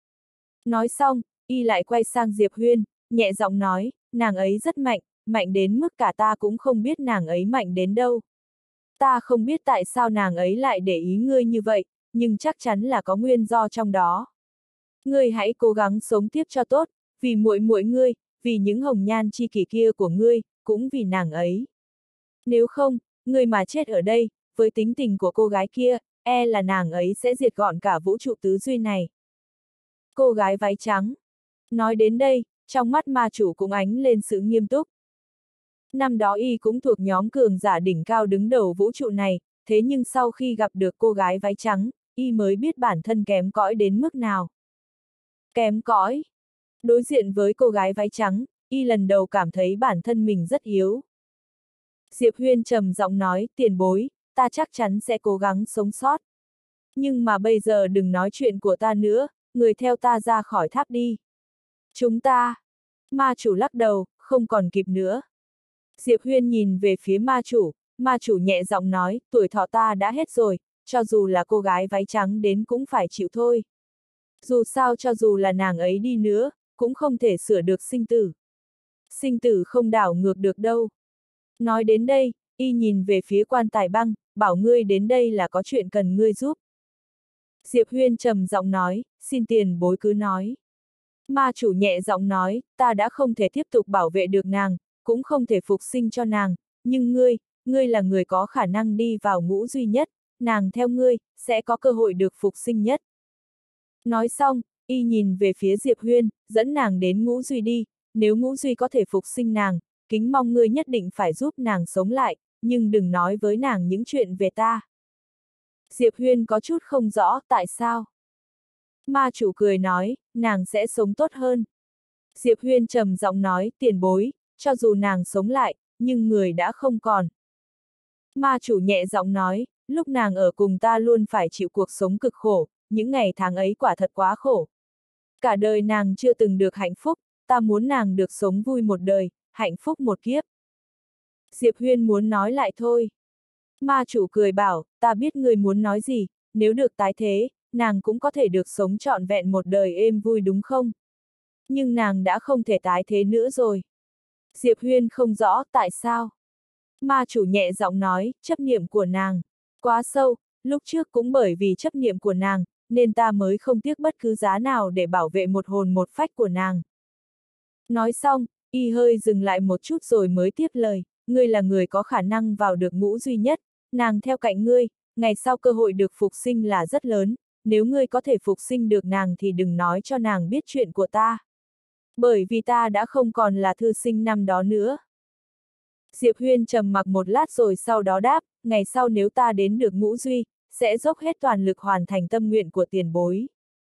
Nói xong, y lại quay sang Diệp Huyên, nhẹ giọng nói, nàng ấy rất mạnh, mạnh đến mức cả ta cũng không biết nàng ấy mạnh đến đâu. Ta không biết tại sao nàng ấy lại để ý ngươi như vậy, nhưng chắc chắn là có nguyên do trong đó. Ngươi hãy cố gắng sống tiếp cho tốt, vì muội muội ngươi, vì những hồng nhan chi kỷ kia của ngươi, cũng vì nàng ấy. Nếu không, ngươi mà chết ở đây, với tính tình của cô gái kia, e là nàng ấy sẽ diệt gọn cả vũ trụ tứ duy này. Cô gái váy trắng. Nói đến đây, trong mắt ma chủ cũng ánh lên sự nghiêm túc. Năm đó y cũng thuộc nhóm cường giả đỉnh cao đứng đầu vũ trụ này, thế nhưng sau khi gặp được cô gái váy trắng, y mới biết bản thân kém cỏi đến mức nào. Kém cỏi. Đối diện với cô gái váy trắng, y lần đầu cảm thấy bản thân mình rất yếu. Diệp Huyên trầm giọng nói, tiền bối, ta chắc chắn sẽ cố gắng sống sót. Nhưng mà bây giờ đừng nói chuyện của ta nữa, người theo ta ra khỏi tháp đi. Chúng ta. Ma chủ lắc đầu, không còn kịp nữa. Diệp Huyên nhìn về phía ma chủ, ma chủ nhẹ giọng nói, tuổi thọ ta đã hết rồi, cho dù là cô gái váy trắng đến cũng phải chịu thôi. Dù sao cho dù là nàng ấy đi nữa, cũng không thể sửa được sinh tử. Sinh tử không đảo ngược được đâu. Nói đến đây, y nhìn về phía Quan Tài Băng, bảo ngươi đến đây là có chuyện cần ngươi giúp. Diệp Huyên trầm giọng nói, xin tiền bối cứ nói. Ma chủ nhẹ giọng nói, ta đã không thể tiếp tục bảo vệ được nàng, cũng không thể phục sinh cho nàng, nhưng ngươi, ngươi là người có khả năng đi vào ngũ duy nhất, nàng theo ngươi, sẽ có cơ hội được phục sinh nhất. Nói xong, y nhìn về phía Diệp Huyên, dẫn nàng đến ngũ duy đi, nếu ngũ duy có thể phục sinh nàng, kính mong ngươi nhất định phải giúp nàng sống lại, nhưng đừng nói với nàng những chuyện về ta. Diệp Huyên có chút không rõ tại sao. Ma chủ cười nói, nàng sẽ sống tốt hơn. Diệp Huyên trầm giọng nói, tiền bối, cho dù nàng sống lại, nhưng người đã không còn. Ma chủ nhẹ giọng nói, lúc nàng ở cùng ta luôn phải chịu cuộc sống cực khổ, những ngày tháng ấy quả thật quá khổ. Cả đời nàng chưa từng được hạnh phúc, ta muốn nàng được sống vui một đời, hạnh phúc một kiếp. Diệp Huyên muốn nói lại thôi. Ma chủ cười bảo, ta biết người muốn nói gì, nếu được tái thế, nàng cũng có thể được sống trọn vẹn một đời êm vui đúng không? Nhưng nàng đã không thể tái thế nữa rồi. Diệp Huyên không rõ tại sao. Ma chủ nhẹ giọng nói, chấp niệm của nàng quá sâu, lúc trước cũng bởi vì chấp niệm của nàng, nên ta mới không tiếc bất cứ giá nào để bảo vệ một hồn một phách của nàng. Nói xong, y hơi dừng lại một chút rồi mới tiếp lời, ngươi là người có khả năng vào được ngũ duy nhất, nàng theo cạnh ngươi, ngày sau cơ hội được phục sinh là rất lớn, nếu ngươi có thể phục sinh được nàng thì đừng nói cho nàng biết chuyện của ta. Bởi vì ta đã không còn là thư sinh năm đó nữa. Diệp Huyên trầm mặc một lát rồi sau đó đáp, ngày sau nếu ta đến được ngũ duy, sẽ dốc hết toàn lực hoàn thành tâm nguyện của tiền bối.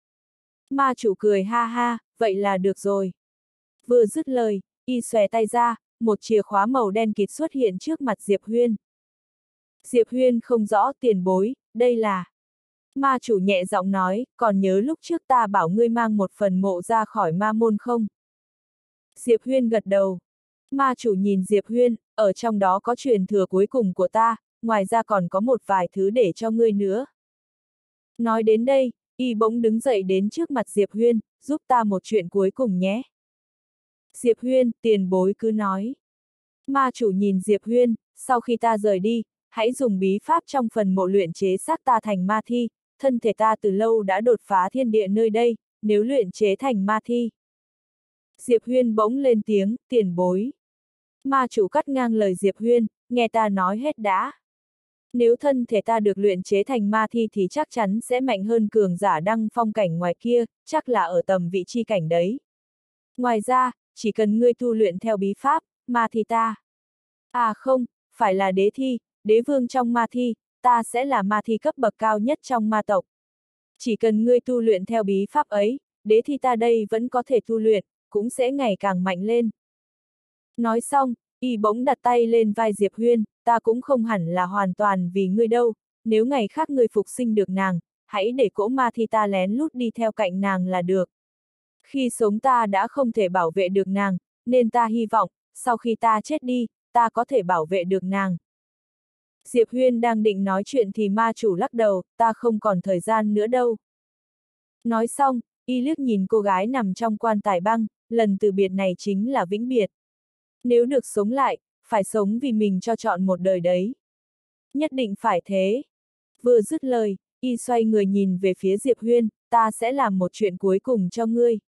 Ma chủ cười ha ha, vậy là được rồi. Vừa dứt lời, y xòe tay ra, một chìa khóa màu đen kịt xuất hiện trước mặt Diệp Huyên. Diệp Huyên không rõ tiền bối, đây là... Ma chủ nhẹ giọng nói, còn nhớ lúc trước ta bảo ngươi mang một phần mộ ra khỏi ma môn không? Diệp Huyên gật đầu. Ma chủ nhìn Diệp Huyên, ở trong đó có truyền thừa cuối cùng của ta, ngoài ra còn có một vài thứ để cho ngươi nữa. Nói đến đây, y bỗng đứng dậy đến trước mặt Diệp Huyên, giúp ta một chuyện cuối cùng nhé. Diệp Huyên, tiền bối cứ nói. Ma chủ nhìn Diệp Huyên, sau khi ta rời đi, hãy dùng bí pháp trong phần mộ luyện chế xác ta thành ma thi, thân thể ta từ lâu đã đột phá thiên địa nơi đây, nếu luyện chế thành ma thi. Diệp Huyên bỗng lên tiếng, tiền bối. Ma chủ cắt ngang lời Diệp Huyên, nghe ta nói hết đã. Nếu thân thể ta được luyện chế thành ma thi thì chắc chắn sẽ mạnh hơn cường giả đăng phong cảnh ngoài kia, chắc là ở tầm vị chi cảnh đấy. Ngoài ra, chỉ cần ngươi tu luyện theo bí pháp, ma thi ta. À không, phải là đế thi, đế vương trong ma thi, ta sẽ là ma thi cấp bậc cao nhất trong ma tộc. Chỉ cần ngươi tu luyện theo bí pháp ấy, đế thi ta đây vẫn có thể tu luyện, cũng sẽ ngày càng mạnh lên. Nói xong, y bỗng đặt tay lên vai Diệp Huyên, ta cũng không hẳn là hoàn toàn vì ngươi đâu, nếu ngày khác ngươi phục sinh được nàng, hãy để cỗ ma thi ta lén lút đi theo cạnh nàng là được. Khi sống ta đã không thể bảo vệ được nàng, nên ta hy vọng, sau khi ta chết đi, ta có thể bảo vệ được nàng. Diệp Huyên đang định nói chuyện thì ma chủ lắc đầu, ta không còn thời gian nữa đâu. Nói xong, y liếc nhìn cô gái nằm trong quan tài băng, lần từ biệt này chính là vĩnh biệt. Nếu được sống lại, phải sống vì mình cho chọn một đời đấy. Nhất định phải thế. Vừa dứt lời, y xoay người nhìn về phía Diệp Huyên, ta sẽ làm một chuyện cuối cùng cho ngươi.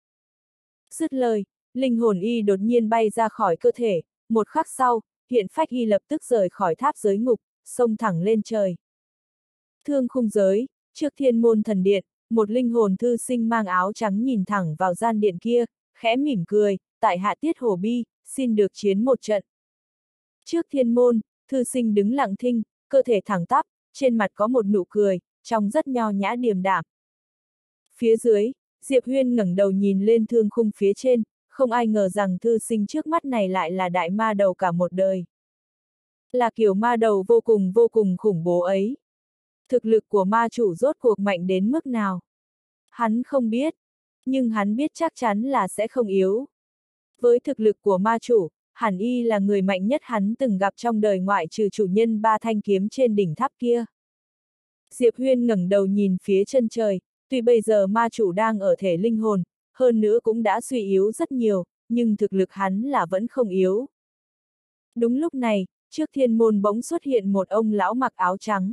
Dứt lời, linh hồn y đột nhiên bay ra khỏi cơ thể, một khắc sau, hiện phách y lập tức rời khỏi tháp giới ngục, xông thẳng lên trời. Thương khung giới, trước thiên môn thần điện, một linh hồn thư sinh mang áo trắng nhìn thẳng vào gian điện kia, khẽ mỉm cười, tại hạ tiết hổ bi, xin được chiến một trận. Trước thiên môn, thư sinh đứng lặng thinh, cơ thể thẳng tắp, trên mặt có một nụ cười, trông rất nho nhã điềm đạm. Phía dưới, Diệp Huyên ngẩng đầu nhìn lên thương khung phía trên, không ai ngờ rằng thư sinh trước mắt này lại là đại ma đầu cả một đời. Là kiểu ma đầu vô cùng vô cùng khủng bố ấy. Thực lực của ma chủ rốt cuộc mạnh đến mức nào? Hắn không biết, nhưng hắn biết chắc chắn là sẽ không yếu. Với thực lực của ma chủ, hẳn y là người mạnh nhất hắn từng gặp trong đời ngoại trừ chủ nhân ba thanh kiếm trên đỉnh tháp kia. Diệp Huyên ngẩng đầu nhìn phía chân trời, tuy bây giờ ma chủ đang ở thể linh hồn, hơn nữa cũng đã suy yếu rất nhiều, nhưng thực lực hắn là vẫn không yếu. Đúng lúc này, trước thiên môn bỗng xuất hiện một ông lão mặc áo trắng.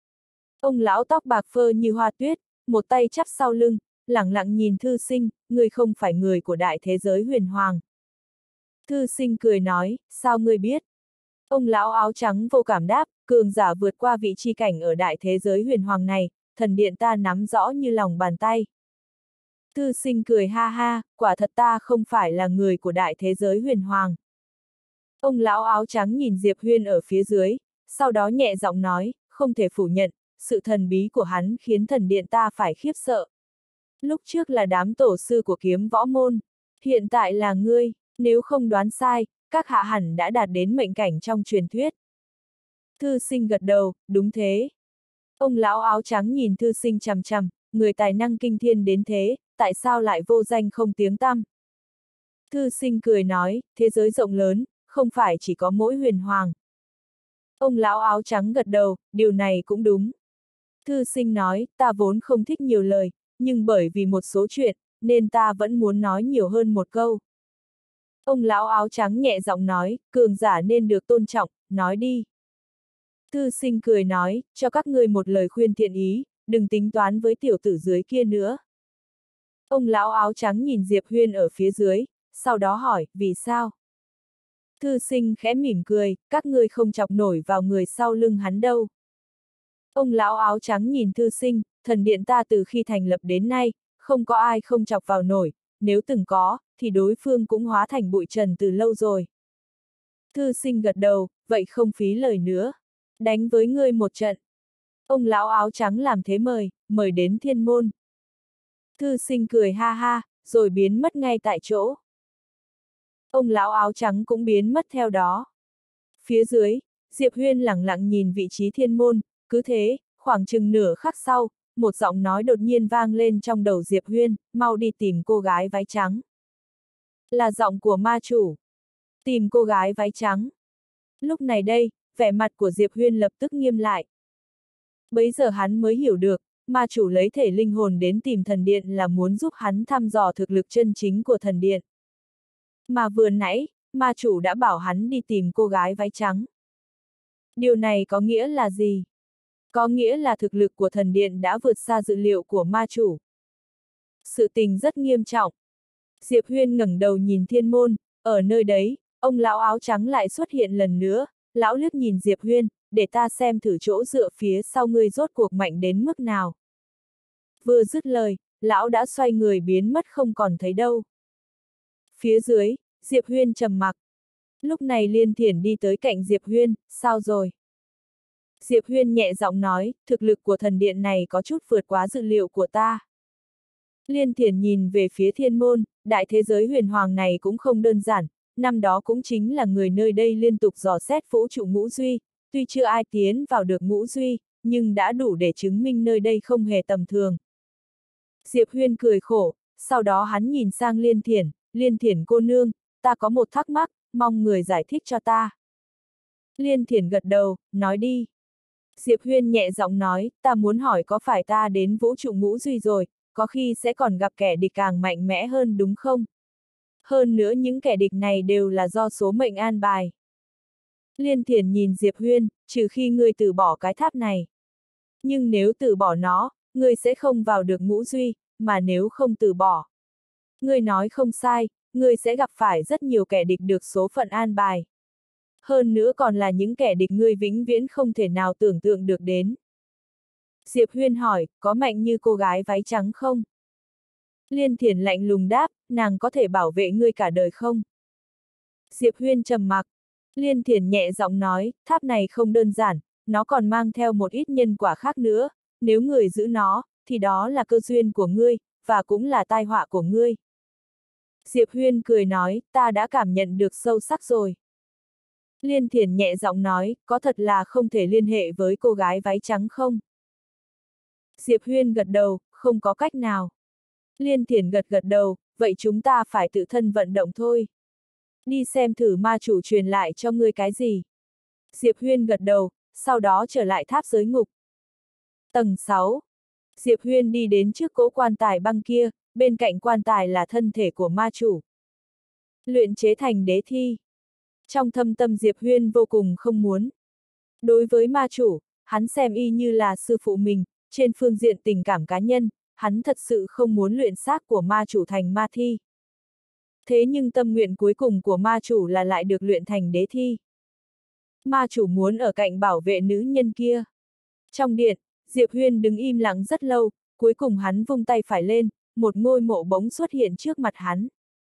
Ông lão tóc bạc phơ như hoa tuyết, một tay chắp sau lưng, lẳng lặng nhìn thư sinh, người không phải người của đại thế giới huyền hoàng. Thư sinh cười nói, sao ngươi biết? Ông lão áo trắng vô cảm đáp, cường giả vượt qua vị chi cảnh ở đại thế giới huyền hoàng này, thần điện ta nắm rõ như lòng bàn tay. Thư sinh cười ha ha, quả thật ta không phải là người của đại thế giới huyền hoàng. Ông lão áo trắng nhìn Diệp Huyên ở phía dưới, sau đó nhẹ giọng nói, không thể phủ nhận, sự thần bí của hắn khiến thần điện ta phải khiếp sợ. Lúc trước là đám tổ sư của kiếm võ môn, hiện tại là ngươi, nếu không đoán sai, các hạ hẳn đã đạt đến mệnh cảnh trong truyền thuyết. Thư sinh gật đầu, đúng thế. Ông lão áo trắng nhìn thư sinh chằm chằm, người tài năng kinh thiên đến thế, tại sao lại vô danh không tiếng tăm? Thư sinh cười nói, thế giới rộng lớn, không phải chỉ có mỗi huyền hoàng. Ông lão áo trắng gật đầu, điều này cũng đúng. Thư sinh nói, ta vốn không thích nhiều lời, nhưng bởi vì một số chuyện, nên ta vẫn muốn nói nhiều hơn một câu. Ông lão áo trắng nhẹ giọng nói, cường giả nên được tôn trọng, nói đi. Thư sinh cười nói, cho các ngươi một lời khuyên thiện ý, đừng tính toán với tiểu tử dưới kia nữa. Ông lão áo trắng nhìn Diệp Huyên ở phía dưới, sau đó hỏi, vì sao? Thư sinh khẽ mỉm cười, các ngươi không chọc nổi vào người sau lưng hắn đâu. Ông lão áo trắng nhìn thư sinh, thần điện ta từ khi thành lập đến nay, không có ai không chọc vào nổi, nếu từng có, thì đối phương cũng hóa thành bụi trần từ lâu rồi. Thư sinh gật đầu, vậy không phí lời nữa. Đánh với ngươi một trận. Ông lão áo trắng làm thế mời, mời đến thiên môn. Thư sinh cười ha ha, rồi biến mất ngay tại chỗ. Ông lão áo trắng cũng biến mất theo đó. Phía dưới, Diệp Huyên lẳng lặng nhìn vị trí thiên môn, cứ thế, khoảng chừng nửa khắc sau, một giọng nói đột nhiên vang lên trong đầu Diệp Huyên, mau đi tìm cô gái váy trắng. Là giọng của ma chủ. Tìm cô gái váy trắng. Lúc này đây, vẻ mặt của Diệp Huyên lập tức nghiêm lại. Bấy giờ hắn mới hiểu được, ma chủ lấy thể linh hồn đến tìm thần điện là muốn giúp hắn thăm dò thực lực chân chính của thần điện. Mà vừa nãy, ma chủ đã bảo hắn đi tìm cô gái váy trắng. Điều này có nghĩa là gì? Có nghĩa là thực lực của thần điện đã vượt xa dự liệu của ma chủ. Sự tình rất nghiêm trọng. Diệp Huyên ngẩng đầu nhìn thiên môn, ở nơi đấy, ông lão áo trắng lại xuất hiện lần nữa, lão liếc nhìn Diệp Huyên, để ta xem thử chỗ dựa phía sau ngươi rốt cuộc mạnh đến mức nào. Vừa dứt lời, lão đã xoay người biến mất không còn thấy đâu. Phía dưới, Diệp Huyên trầm mặc. Lúc này Liên Thiển đi tới cạnh Diệp Huyên, sao rồi? Diệp Huyên nhẹ giọng nói, thực lực của thần điện này có chút vượt quá dự liệu của ta. Liên Thiển nhìn về phía thiên môn, đại thế giới huyền hoàng này cũng không đơn giản, năm đó cũng chính là người nơi đây liên tục dò xét vũ trụ ngũ duy, tuy chưa ai tiến vào được ngũ duy, nhưng đã đủ để chứng minh nơi đây không hề tầm thường. Diệp Huyên cười khổ, sau đó hắn nhìn sang Liên Thiển, Liên Thiển cô nương, ta có một thắc mắc, mong người giải thích cho ta. Liên Thiển gật đầu, nói đi. Diệp Huyên nhẹ giọng nói, ta muốn hỏi có phải ta đến vũ trụ ngũ duy rồi, có khi sẽ còn gặp kẻ địch càng mạnh mẽ hơn đúng không? Hơn nữa những kẻ địch này đều là do số mệnh an bài. Liên Thiển nhìn Diệp Huyên, trừ khi ngươi từ bỏ cái tháp này. Nhưng nếu từ bỏ nó, ngươi sẽ không vào được ngũ duy, mà nếu không từ bỏ. Ngươi nói không sai, ngươi sẽ gặp phải rất nhiều kẻ địch được số phận an bài. Hơn nữa còn là những kẻ địch ngươi vĩnh viễn không thể nào tưởng tượng được đến. Diệp Huyên hỏi, có mạnh như cô gái váy trắng không? Liên Thiển lạnh lùng đáp, nàng có thể bảo vệ ngươi cả đời không? Diệp Huyên trầm mặc. Liên Thiển nhẹ giọng nói, tháp này không đơn giản, nó còn mang theo một ít nhân quả khác nữa, nếu người giữ nó, thì đó là cơ duyên của ngươi, và cũng là tai họa của ngươi. Diệp Huyên cười nói, ta đã cảm nhận được sâu sắc rồi. Liên Thiển nhẹ giọng nói, có thật là không thể liên hệ với cô gái váy trắng không? Diệp Huyên gật đầu, không có cách nào. Liên Thiển gật gật đầu, vậy chúng ta phải tự thân vận động thôi. Đi xem thử ma chủ truyền lại cho ngươi cái gì. Diệp Huyên gật đầu, sau đó trở lại tháp giới ngục. Tầng sáu. Diệp Huyên đi đến trước cỗ quan tài băng kia, bên cạnh quan tài là thân thể của ma chủ. Luyện chế thành đế thi. Trong thâm tâm Diệp Huyên vô cùng không muốn. Đối với ma chủ, hắn xem y như là sư phụ mình, trên phương diện tình cảm cá nhân, hắn thật sự không muốn luyện xác của ma chủ thành ma thi. Thế nhưng tâm nguyện cuối cùng của ma chủ là lại được luyện thành đế thi. Ma chủ muốn ở cạnh bảo vệ nữ nhân kia. Trong điện, Diệp Huyên đứng im lặng rất lâu, cuối cùng hắn vung tay phải lên, một ngôi mộ bỗng xuất hiện trước mặt hắn.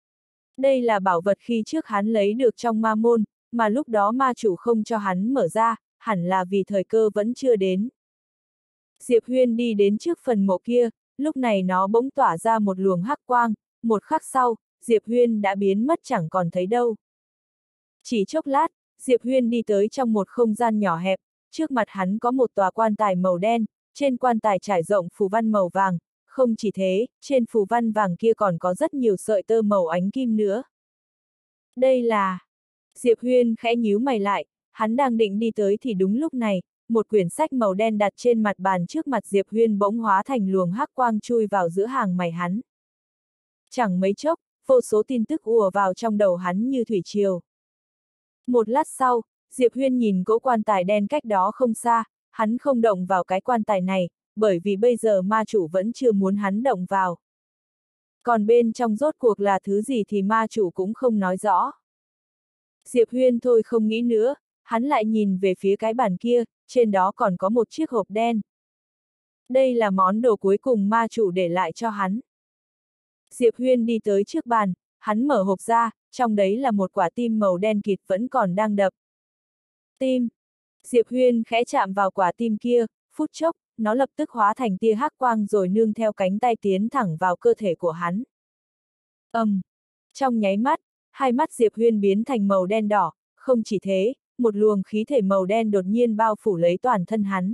Đây là bảo vật khi trước hắn lấy được trong ma môn, mà lúc đó ma chủ không cho hắn mở ra, hẳn là vì thời cơ vẫn chưa đến. Diệp Huyên đi đến trước phần mộ kia, lúc này nó bỗng tỏa ra một luồng hắc quang, một khắc sau, Diệp Huyên đã biến mất chẳng còn thấy đâu. Chỉ chốc lát, Diệp Huyên đi tới trong một không gian nhỏ hẹp, trước mặt hắn có một tòa quan tài màu đen, trên quan tài trải rộng phù văn màu vàng, không chỉ thế, trên phù văn vàng kia còn có rất nhiều sợi tơ màu ánh kim nữa. Đây là... Diệp Huyên khẽ nhíu mày lại, hắn đang định đi tới thì đúng lúc này, một quyển sách màu đen đặt trên mặt bàn trước mặt Diệp Huyên bỗng hóa thành luồng hắc quang chui vào giữa hàng mày hắn. Chẳng mấy chốc, vô số tin tức ùa vào trong đầu hắn như thủy triều. Một lát sau, Diệp Huyên nhìn cỗ quan tài đen cách đó không xa, hắn không động vào cái quan tài này, bởi vì bây giờ ma chủ vẫn chưa muốn hắn động vào. Còn bên trong rốt cuộc là thứ gì thì ma chủ cũng không nói rõ. Diệp Huyên thôi không nghĩ nữa, hắn lại nhìn về phía cái bàn kia, trên đó còn có một chiếc hộp đen. Đây là món đồ cuối cùng ma chủ để lại cho hắn. Diệp Huyên đi tới trước bàn, hắn mở hộp ra, trong đấy là một quả tim màu đen kịt vẫn còn đang đập. Tim. Diệp Huyên khẽ chạm vào quả tim kia, phút chốc, nó lập tức hóa thành tia hắc quang rồi nương theo cánh tay tiến thẳng vào cơ thể của hắn. Ầm. Um. Trong nháy mắt, hai mắt Diệp Huyên biến thành màu đen đỏ, không chỉ thế, một luồng khí thể màu đen đột nhiên bao phủ lấy toàn thân hắn.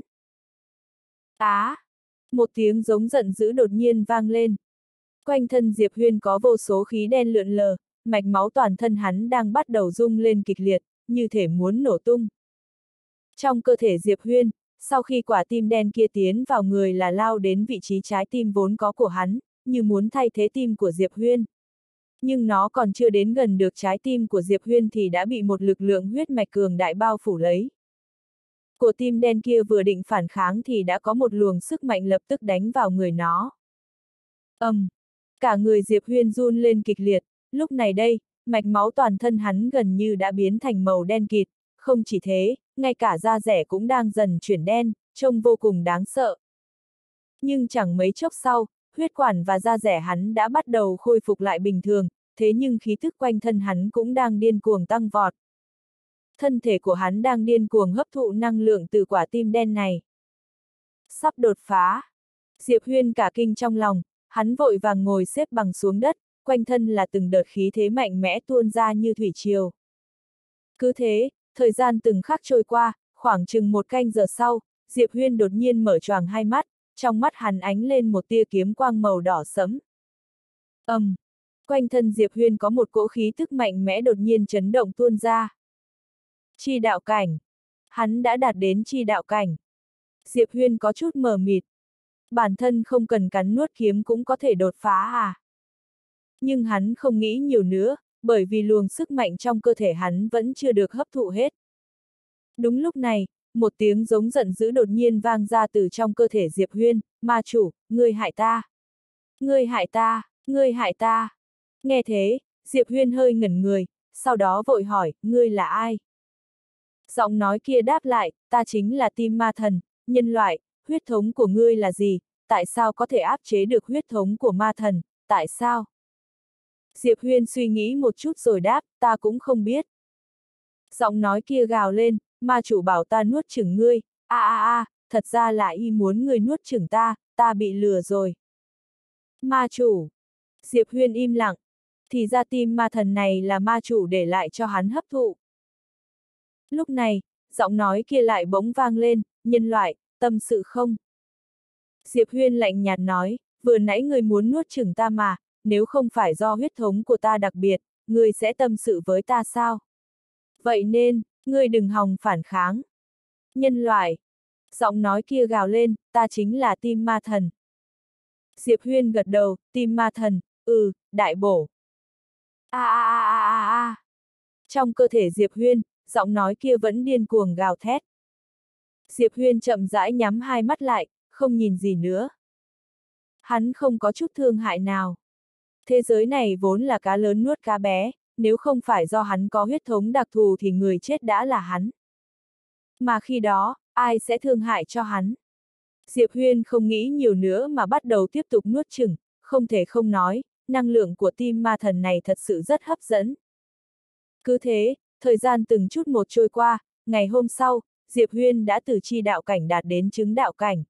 Á! Một tiếng giống giận dữ đột nhiên vang lên. Quanh thân Diệp Huyên có vô số khí đen lượn lờ, mạch máu toàn thân hắn đang bắt đầu rung lên kịch liệt, như thể muốn nổ tung. Trong cơ thể Diệp Huyên, sau khi quả tim đen kia tiến vào người là lao đến vị trí trái tim vốn có của hắn, như muốn thay thế tim của Diệp Huyên. Nhưng nó còn chưa đến gần được trái tim của Diệp Huyên thì đã bị một lực lượng huyết mạch cường đại bao phủ lấy. Của tim đen kia vừa định phản kháng thì đã có một luồng sức mạnh lập tức đánh vào người nó. Ầm! Um, cả người Diệp Huyên run lên kịch liệt, lúc này đây, mạch máu toàn thân hắn gần như đã biến thành màu đen kịt, không chỉ thế, ngay cả da rẻ cũng đang dần chuyển đen, trông vô cùng đáng sợ. Nhưng chẳng mấy chốc sau, huyết quản và da rẻ hắn đã bắt đầu khôi phục lại bình thường, thế nhưng khí thức quanh thân hắn cũng đang điên cuồng tăng vọt. Thân thể của hắn đang điên cuồng hấp thụ năng lượng từ quả tim đen này. Sắp đột phá. Diệp Huyên cả kinh trong lòng, hắn vội vàng ngồi xếp bằng xuống đất, quanh thân là từng đợt khí thế mạnh mẽ tuôn ra như thủy triều. Cứ thế, thời gian từng khắc trôi qua, khoảng chừng một canh giờ sau, Diệp Huyên đột nhiên mở choàng hai mắt, trong mắt hắn ánh lên một tia kiếm quang màu đỏ sẫm. Ầm! Um, quanh thân Diệp Huyên có một cỗ khí tức mạnh mẽ đột nhiên chấn động tuôn ra. Chi đạo cảnh. Hắn đã đạt đến chi đạo cảnh. Diệp Huyên có chút mờ mịt. Bản thân không cần cắn nuốt kiếm cũng có thể đột phá à? Nhưng hắn không nghĩ nhiều nữa, bởi vì luồng sức mạnh trong cơ thể hắn vẫn chưa được hấp thụ hết. Đúng lúc này, một tiếng giống giận dữ đột nhiên vang ra từ trong cơ thể Diệp Huyên, ma chủ, ngươi hại ta! Ngươi hại ta! Ngươi hại ta! Nghe thế, Diệp Huyên hơi ngẩn người, sau đó vội hỏi, ngươi là ai? Giọng nói kia đáp lại, ta chính là Tim Ma Thần, nhân loại, huyết thống của ngươi là gì, tại sao có thể áp chế được huyết thống của ma thần, tại sao? Diệp Huyên suy nghĩ một chút rồi đáp, ta cũng không biết. Giọng nói kia gào lên, ma chủ bảo ta nuốt chửng ngươi, a a a, thật ra là y muốn ngươi nuốt chửng ta, ta bị lừa rồi. Ma chủ. Diệp Huyên im lặng, thì ra Tim Ma Thần này là ma chủ để lại cho hắn hấp thụ. Lúc này, giọng nói kia lại bỗng vang lên, nhân loại, tâm sự không? Diệp Huyên lạnh nhạt nói, vừa nãy người muốn nuốt chửng ta mà, nếu không phải do huyết thống của ta đặc biệt, ngươi sẽ tâm sự với ta sao? Vậy nên, ngươi đừng hòng phản kháng. Nhân loại. Giọng nói kia gào lên, ta chính là Tim Ma Thần. Diệp Huyên gật đầu, Tim Ma Thần, ừ, đại bổ. A a a a a a. Trong cơ thể Diệp Huyên, giọng nói kia vẫn điên cuồng gào thét. Diệp Huyên chậm rãi nhắm hai mắt lại, không nhìn gì nữa. Hắn không có chút thương hại nào. Thế giới này vốn là cá lớn nuốt cá bé, nếu không phải do hắn có huyết thống đặc thù thì người chết đã là hắn. Mà khi đó, ai sẽ thương hại cho hắn? Diệp Huyên không nghĩ nhiều nữa mà bắt đầu tiếp tục nuốt chửng, không thể không nói, năng lượng của Tim Ma Thần này thật sự rất hấp dẫn. Cứ thế, thời gian từng chút một trôi qua, ngày hôm sau, Diệp Huyên đã từ chi đạo cảnh đạt đến chứng đạo cảnh.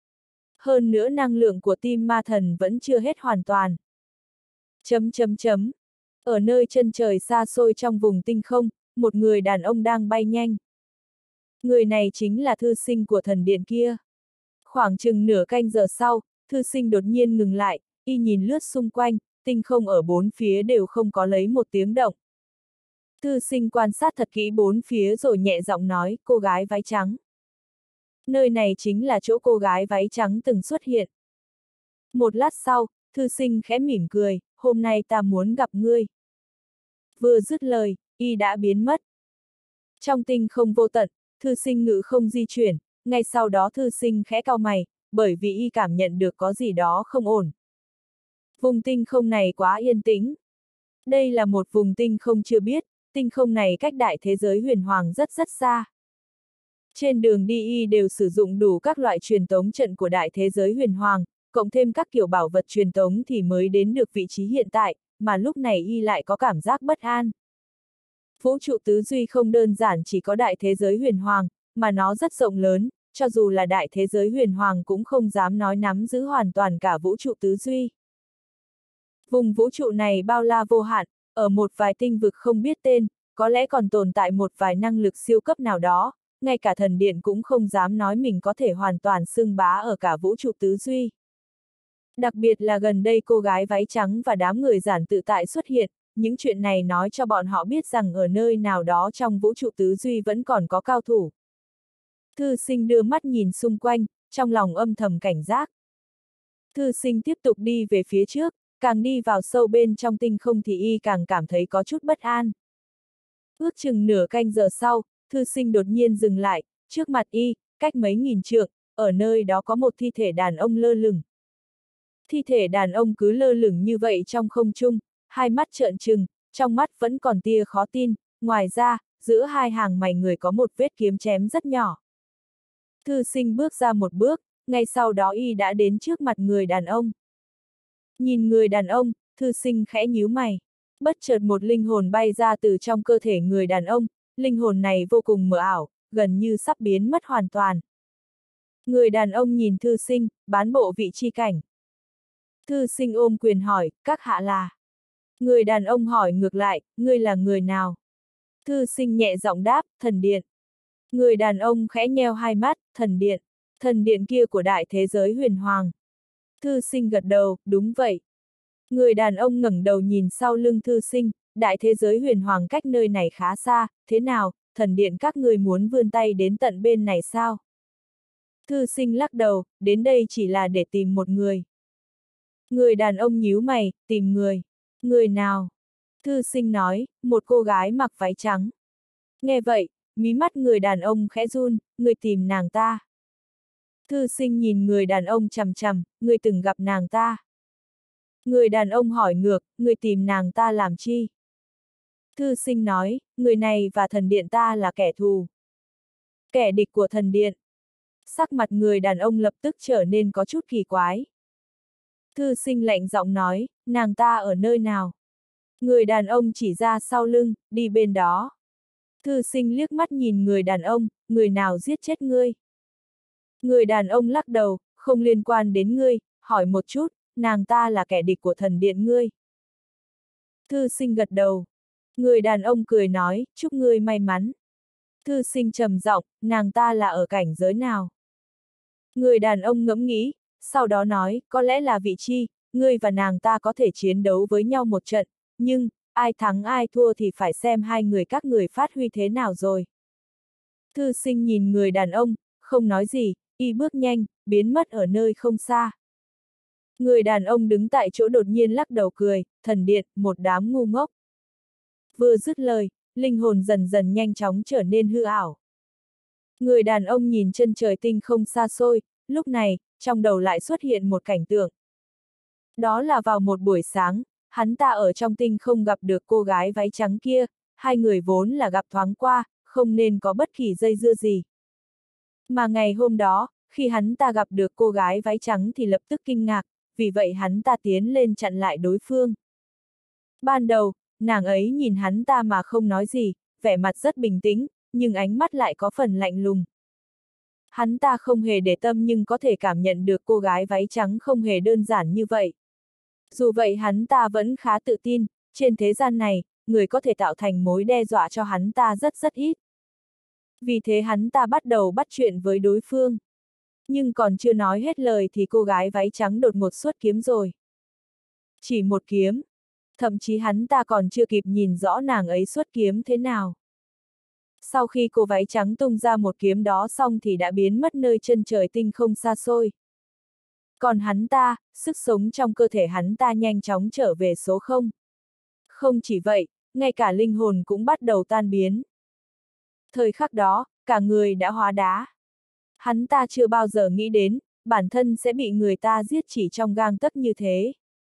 Hơn nữa năng lượng của Tim Ma Thần vẫn chưa hết hoàn toàn. Chấm chấm chấm. Ở nơi chân trời xa xôi trong vùng tinh không, một người đàn ông đang bay nhanh. Người này chính là thư sinh của thần điện kia. Khoảng chừng nửa canh giờ sau, thư sinh đột nhiên ngừng lại, y nhìn lướt xung quanh, tinh không ở bốn phía đều không có lấy một tiếng động. Thư sinh quan sát thật kỹ bốn phía rồi nhẹ giọng nói, cô gái váy trắng. Nơi này chính là chỗ cô gái váy trắng từng xuất hiện. Một lát sau, thư sinh khẽ mỉm cười, hôm nay ta muốn gặp ngươi. Vừa dứt lời, y đã biến mất. Trong tinh không vô tận, thư sinh ngự không di chuyển, ngay sau đó thư sinh khẽ cau mày, bởi vì y cảm nhận được có gì đó không ổn. Vùng tinh không này quá yên tĩnh. Đây là một vùng tinh không chưa biết, tinh không này cách đại thế giới huyền hoàng rất rất xa. Trên đường đi y đều sử dụng đủ các loại truyền tống trận của đại thế giới huyền hoàng, cộng thêm các kiểu bảo vật truyền tống thì mới đến được vị trí hiện tại, mà lúc này y lại có cảm giác bất an. Vũ trụ tứ duy không đơn giản chỉ có đại thế giới huyền hoàng, mà nó rất rộng lớn, cho dù là đại thế giới huyền hoàng cũng không dám nói nắm giữ hoàn toàn cả vũ trụ tứ duy. Vùng vũ trụ này bao la vô hạn, ở một vài tinh vực không biết tên, có lẽ còn tồn tại một vài năng lực siêu cấp nào đó, ngay cả thần điện cũng không dám nói mình có thể hoàn toàn xưng bá ở cả vũ trụ tứ duy. Đặc biệt là gần đây cô gái váy trắng và đám người giản tự tại xuất hiện, những chuyện này nói cho bọn họ biết rằng ở nơi nào đó trong vũ trụ tứ duy vẫn còn có cao thủ. Thư sinh đưa mắt nhìn xung quanh, trong lòng âm thầm cảnh giác. Thư sinh tiếp tục đi về phía trước, càng đi vào sâu bên trong tinh không thì y càng cảm thấy có chút bất an. Ước chừng nửa canh giờ sau, thư sinh đột nhiên dừng lại, trước mặt y, cách mấy nghìn trượng, ở nơi đó có một thi thể đàn ông lơ lửng. Thi thể đàn ông cứ lơ lửng như vậy trong không trung, hai mắt trợn trừng, trong mắt vẫn còn tia khó tin, ngoài ra, giữa hai hàng mày người có một vết kiếm chém rất nhỏ. Thư sinh bước ra một bước, ngay sau đó y đã đến trước mặt người đàn ông. Nhìn người đàn ông, thư sinh khẽ nhíu mày. Bất chợt một linh hồn bay ra từ trong cơ thể người đàn ông, linh hồn này vô cùng mờ ảo, gần như sắp biến mất hoàn toàn. Người đàn ông nhìn thư sinh, bán bộ vị chi cảnh. Thư sinh ôm quyền hỏi, các hạ là? Người đàn ông hỏi ngược lại, ngươi là người nào? Thư sinh nhẹ giọng đáp, thần điện. Người đàn ông khẽ nheo hai mắt, thần điện, thần điện kia của đại thế giới huyền hoàng. Thư sinh gật đầu, đúng vậy. Người đàn ông ngẩng đầu nhìn sau lưng thư sinh, đại thế giới huyền hoàng cách nơi này khá xa, thế nào, thần điện các ngươi muốn vươn tay đến tận bên này sao? Thư sinh lắc đầu, đến đây chỉ là để tìm một người. Người đàn ông nhíu mày, tìm người. Người nào? Thư sinh nói, một cô gái mặc váy trắng. Nghe vậy, mí mắt người đàn ông khẽ run, người tìm nàng ta. Thư sinh nhìn người đàn ông chằm chằm, người từng gặp nàng ta. Người đàn ông hỏi ngược, người tìm nàng ta làm chi? Thư sinh nói, người này và thần điện ta là kẻ thù. Kẻ địch của thần điện. Sắc mặt người đàn ông lập tức trở nên có chút kỳ quái. Thư sinh lạnh giọng nói, nàng ta ở nơi nào? Người đàn ông chỉ ra sau lưng, đi bên đó. Thư sinh liếc mắt nhìn người đàn ông, người nào giết chết ngươi? Người đàn ông lắc đầu, không liên quan đến ngươi, hỏi một chút, nàng ta là kẻ địch của thần điện ngươi. Thư sinh gật đầu. Người đàn ông cười nói, chúc ngươi may mắn. Thư sinh trầm giọng, nàng ta là ở cảnh giới nào? Người đàn ông ngẫm nghĩ, sau đó nói, có lẽ là vị chi, ngươi và nàng ta có thể chiến đấu với nhau một trận, nhưng, ai thắng ai thua thì phải xem hai người các người phát huy thế nào rồi. Thư sinh nhìn người đàn ông, không nói gì, y bước nhanh, biến mất ở nơi không xa. Người đàn ông đứng tại chỗ đột nhiên lắc đầu cười, thần điện, một đám ngu ngốc. Vừa dứt lời, linh hồn dần dần nhanh chóng trở nên hư ảo. Người đàn ông nhìn chân trời tinh không xa xôi, lúc này, trong đầu lại xuất hiện một cảnh tượng. Đó là vào một buổi sáng, hắn ta ở trong tinh không gặp được cô gái váy trắng kia, hai người vốn là gặp thoáng qua, không nên có bất kỳ dây dưa gì. Mà ngày hôm đó, khi hắn ta gặp được cô gái váy trắng thì lập tức kinh ngạc, vì vậy hắn ta tiến lên chặn lại đối phương. Ban đầu, nàng ấy nhìn hắn ta mà không nói gì, vẻ mặt rất bình tĩnh, nhưng ánh mắt lại có phần lạnh lùng. Hắn ta không hề để tâm nhưng có thể cảm nhận được cô gái váy trắng không hề đơn giản như vậy. Dù vậy hắn ta vẫn khá tự tin, trên thế gian này, người có thể tạo thành mối đe dọa cho hắn ta rất rất ít. Vì thế hắn ta bắt đầu bắt chuyện với đối phương. Nhưng còn chưa nói hết lời thì cô gái váy trắng đột ngột xuất kiếm rồi. Chỉ một kiếm. Thậm chí hắn ta còn chưa kịp nhìn rõ nàng ấy xuất kiếm thế nào. Sau khi cô váy trắng tung ra một kiếm đó xong thì đã biến mất nơi chân trời tinh không xa xôi. Còn hắn ta, sức sống trong cơ thể hắn ta nhanh chóng trở về số không. Không chỉ vậy, ngay cả linh hồn cũng bắt đầu tan biến. Thời khắc đó, cả người đã hóa đá. Hắn ta chưa bao giờ nghĩ đến, bản thân sẽ bị người ta giết chỉ trong gang tấc như thế.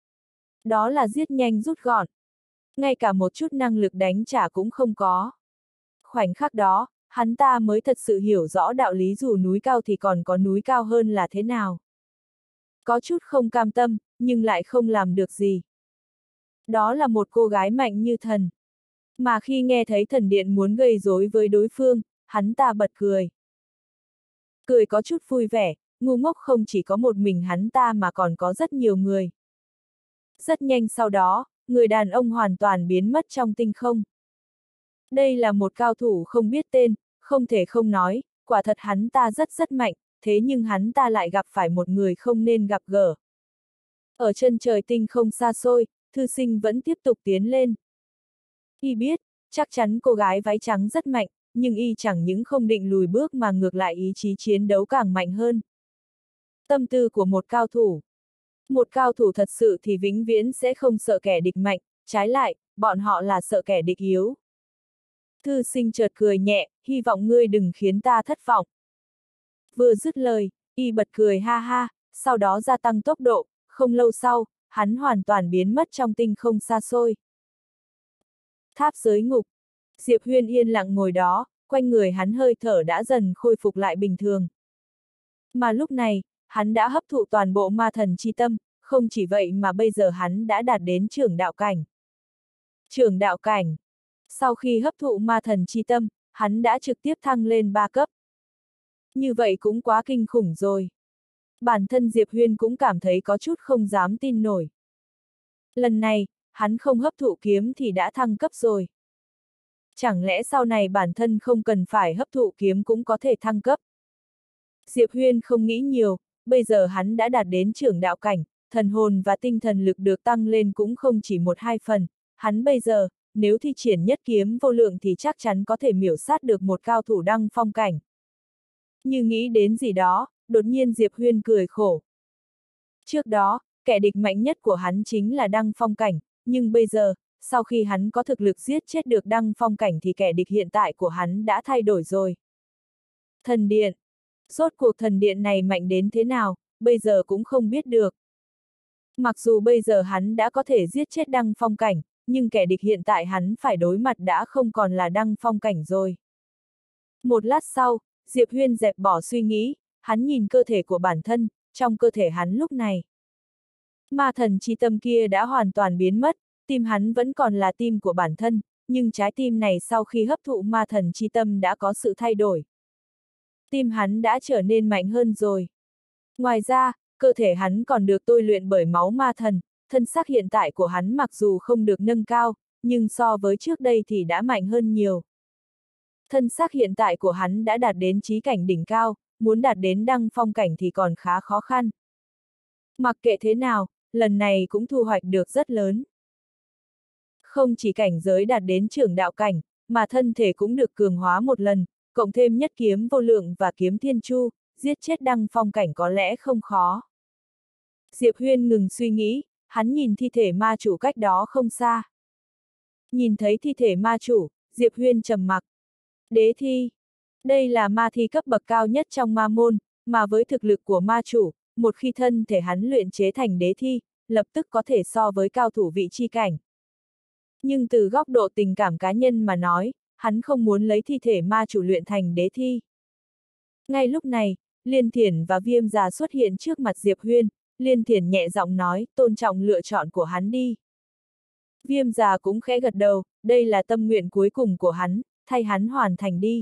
Đó là giết nhanh rút gọn. Ngay cả một chút năng lực đánh trả cũng không có. Khoảnh khắc đó, hắn ta mới thật sự hiểu rõ đạo lý dù núi cao thì còn có núi cao hơn là thế nào. Có chút không cam tâm, nhưng lại không làm được gì. Đó là một cô gái mạnh như thần. Mà khi nghe thấy thần điện muốn gây rối với đối phương, hắn ta bật cười. Cười có chút vui vẻ, ngu ngốc không chỉ có một mình hắn ta mà còn có rất nhiều người. Rất nhanh sau đó, người đàn ông hoàn toàn biến mất trong tinh không. Đây là một cao thủ không biết tên, không thể không nói, quả thật hắn ta rất rất mạnh, thế nhưng hắn ta lại gặp phải một người không nên gặp gỡ. Ở chân trời tinh không xa xôi, thư sinh vẫn tiếp tục tiến lên. Y biết, chắc chắn cô gái váy trắng rất mạnh, nhưng y chẳng những không định lùi bước mà ngược lại ý chí chiến đấu càng mạnh hơn. Tâm tư của một cao thủ. Một cao thủ thật sự thì vĩnh viễn sẽ không sợ kẻ địch mạnh, trái lại, bọn họ là sợ kẻ địch yếu. Thư sinh chợt cười nhẹ, hy vọng ngươi đừng khiến ta thất vọng. Vừa dứt lời, y bật cười ha ha, sau đó gia tăng tốc độ, không lâu sau, hắn hoàn toàn biến mất trong tinh không xa xôi. Tháp giới ngục. Diệp Huyên yên lặng ngồi đó, quanh người hắn hơi thở đã dần khôi phục lại bình thường. Mà lúc này, hắn đã hấp thụ toàn bộ ma thần chi tâm, không chỉ vậy mà bây giờ hắn đã đạt đến trưởng đạo cảnh. Trưởng đạo cảnh. Sau khi hấp thụ ma thần chi tâm, hắn đã trực tiếp thăng lên ba cấp. Như vậy cũng quá kinh khủng rồi. Bản thân Diệp Huyên cũng cảm thấy có chút không dám tin nổi. Lần này, hắn không hấp thụ kiếm thì đã thăng cấp rồi. Chẳng lẽ sau này bản thân không cần phải hấp thụ kiếm cũng có thể thăng cấp? Diệp Huyên không nghĩ nhiều, bây giờ hắn đã đạt đến trưởng đạo cảnh, thần hồn và tinh thần lực được tăng lên cũng không chỉ một hai phần. Hắn bây giờ, nếu thi triển nhất kiếm vô lượng thì chắc chắn có thể miểu sát được một cao thủ đăng phong cảnh. Như nghĩ đến gì đó, đột nhiên Diệp Huyên cười khổ. Trước đó, kẻ địch mạnh nhất của hắn chính là đăng phong cảnh, nhưng bây giờ, sau khi hắn có thực lực giết chết được đăng phong cảnh thì kẻ địch hiện tại của hắn đã thay đổi rồi. Thần điện. Rốt cuộc thần điện này mạnh đến thế nào, bây giờ cũng không biết được. Mặc dù bây giờ hắn đã có thể giết chết đăng phong cảnh, nhưng kẻ địch hiện tại hắn phải đối mặt đã không còn là đăng phong cảnh rồi. Một lát sau, Diệp Huyên dẹp bỏ suy nghĩ, hắn nhìn cơ thể của bản thân, trong cơ thể hắn lúc này. Ma thần chi tâm kia đã hoàn toàn biến mất, tim hắn vẫn còn là tim của bản thân, nhưng trái tim này sau khi hấp thụ ma thần chi tâm đã có sự thay đổi. Tim hắn đã trở nên mạnh hơn rồi. Ngoài ra, cơ thể hắn còn được tôi luyện bởi máu ma thần, thân xác hiện tại của hắn mặc dù không được nâng cao, nhưng so với trước đây thì đã mạnh hơn nhiều. Thân xác hiện tại của hắn đã đạt đến chí cảnh đỉnh cao, muốn đạt đến đăng phong cảnh thì còn khá khó khăn. Mặc kệ thế nào, lần này cũng thu hoạch được rất lớn. không chỉ cảnh giới đạt đến trưởng đạo cảnh, mà thân thể cũng được cường hóa một lần, cộng thêm nhất kiếm vô lượng và kiếm thiên chu, giết chết Đăng Phong cảnh có lẽ không khó. Diệp Huyên ngừng suy nghĩ, hắn nhìn thi thể ma chủ cách đó không xa. Nhìn thấy thi thể ma chủ, Diệp Huyên trầm mặc. Đế thi. Đây là ma thi cấp bậc cao nhất trong ma môn, mà với thực lực của ma chủ, một khi thân thể hắn luyện chế thành đế thi, lập tức có thể so với cao thủ vị chi cảnh. Nhưng từ góc độ tình cảm cá nhân mà nói, hắn không muốn lấy thi thể ma chủ luyện thành đế thi. Ngay lúc này, Liên Thiển và Viêm Già xuất hiện trước mặt Diệp Huyên, Liên Thiển nhẹ giọng nói, tôn trọng lựa chọn của hắn đi. Viêm Già cũng khẽ gật đầu, đây là tâm nguyện cuối cùng của hắn, thay hắn hoàn thành đi.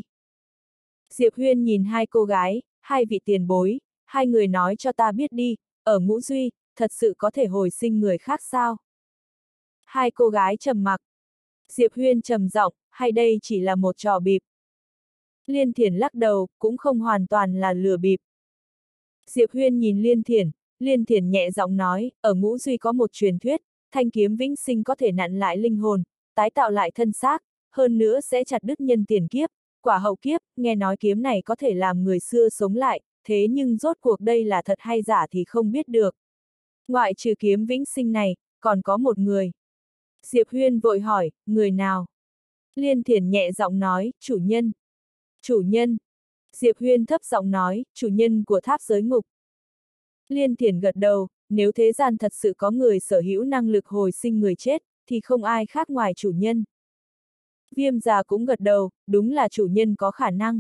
Diệp Huyên nhìn hai cô gái, hai vị tiền bối, hai người nói cho ta biết đi, ở Ngũ Duy, thật sự có thể hồi sinh người khác sao? Hai cô gái trầm mặc. Diệp Huyên trầm giọng, hay đây chỉ là một trò bịp? Liên Thiển lắc đầu, cũng không hoàn toàn là lừa bịp. Diệp Huyên nhìn Liên Thiển, Liên Thiển nhẹ giọng nói, ở Ngũ Duy có một truyền thuyết, thanh kiếm vĩnh sinh có thể nặn lại linh hồn, tái tạo lại thân xác, hơn nữa sẽ chặt đứt nhân tiền kiếp, quả hậu kiếp, nghe nói kiếm này có thể làm người xưa sống lại, thế nhưng rốt cuộc đây là thật hay giả thì không biết được. Ngoại trừ kiếm vĩnh sinh này, còn có một người. Diệp Huyên vội hỏi, người nào? Liên Thiển nhẹ giọng nói, chủ nhân. Chủ nhân. Diệp Huyên thấp giọng nói, chủ nhân của tháp giới ngục. Liên Thiển gật đầu, nếu thế gian thật sự có người sở hữu năng lực hồi sinh người chết, thì không ai khác ngoài chủ nhân. Viêm Già cũng gật đầu, đúng là chủ nhân có khả năng.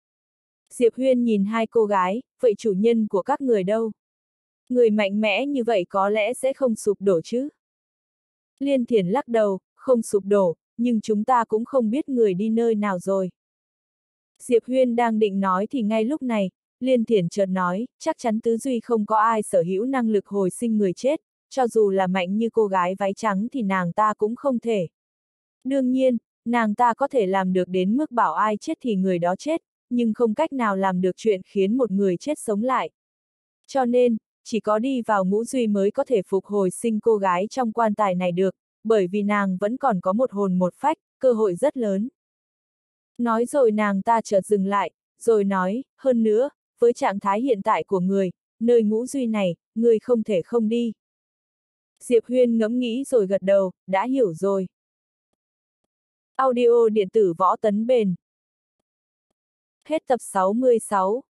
Diệp Huyên nhìn hai cô gái, vậy chủ nhân của các người đâu? Người mạnh mẽ như vậy có lẽ sẽ không sụp đổ chứ? Liên Thiển lắc đầu, không sụp đổ, nhưng chúng ta cũng không biết người đi nơi nào rồi. Diệp Huyên đang định nói thì ngay lúc này, Liên Thiển chợt nói, chắc chắn tứ duy không có ai sở hữu năng lực hồi sinh người chết, cho dù là mạnh như cô gái váy trắng thì nàng ta cũng không thể. Đương nhiên, nàng ta có thể làm được đến mức bảo ai chết thì người đó chết, nhưng không cách nào làm được chuyện khiến một người chết sống lại. Cho nên, chỉ có đi vào Ngũ Duy mới có thể phục hồi sinh cô gái trong quan tài này được, bởi vì nàng vẫn còn có một hồn một phách, cơ hội rất lớn. Nói rồi nàng ta chợt dừng lại, rồi nói, hơn nữa, với trạng thái hiện tại của người, nơi Ngũ Duy này, người không thể không đi. Diệp Huyên ngẫm nghĩ rồi gật đầu, đã hiểu rồi. Audio điện tử Võ Tấn Bền. Hết tập sáu mươi sáu.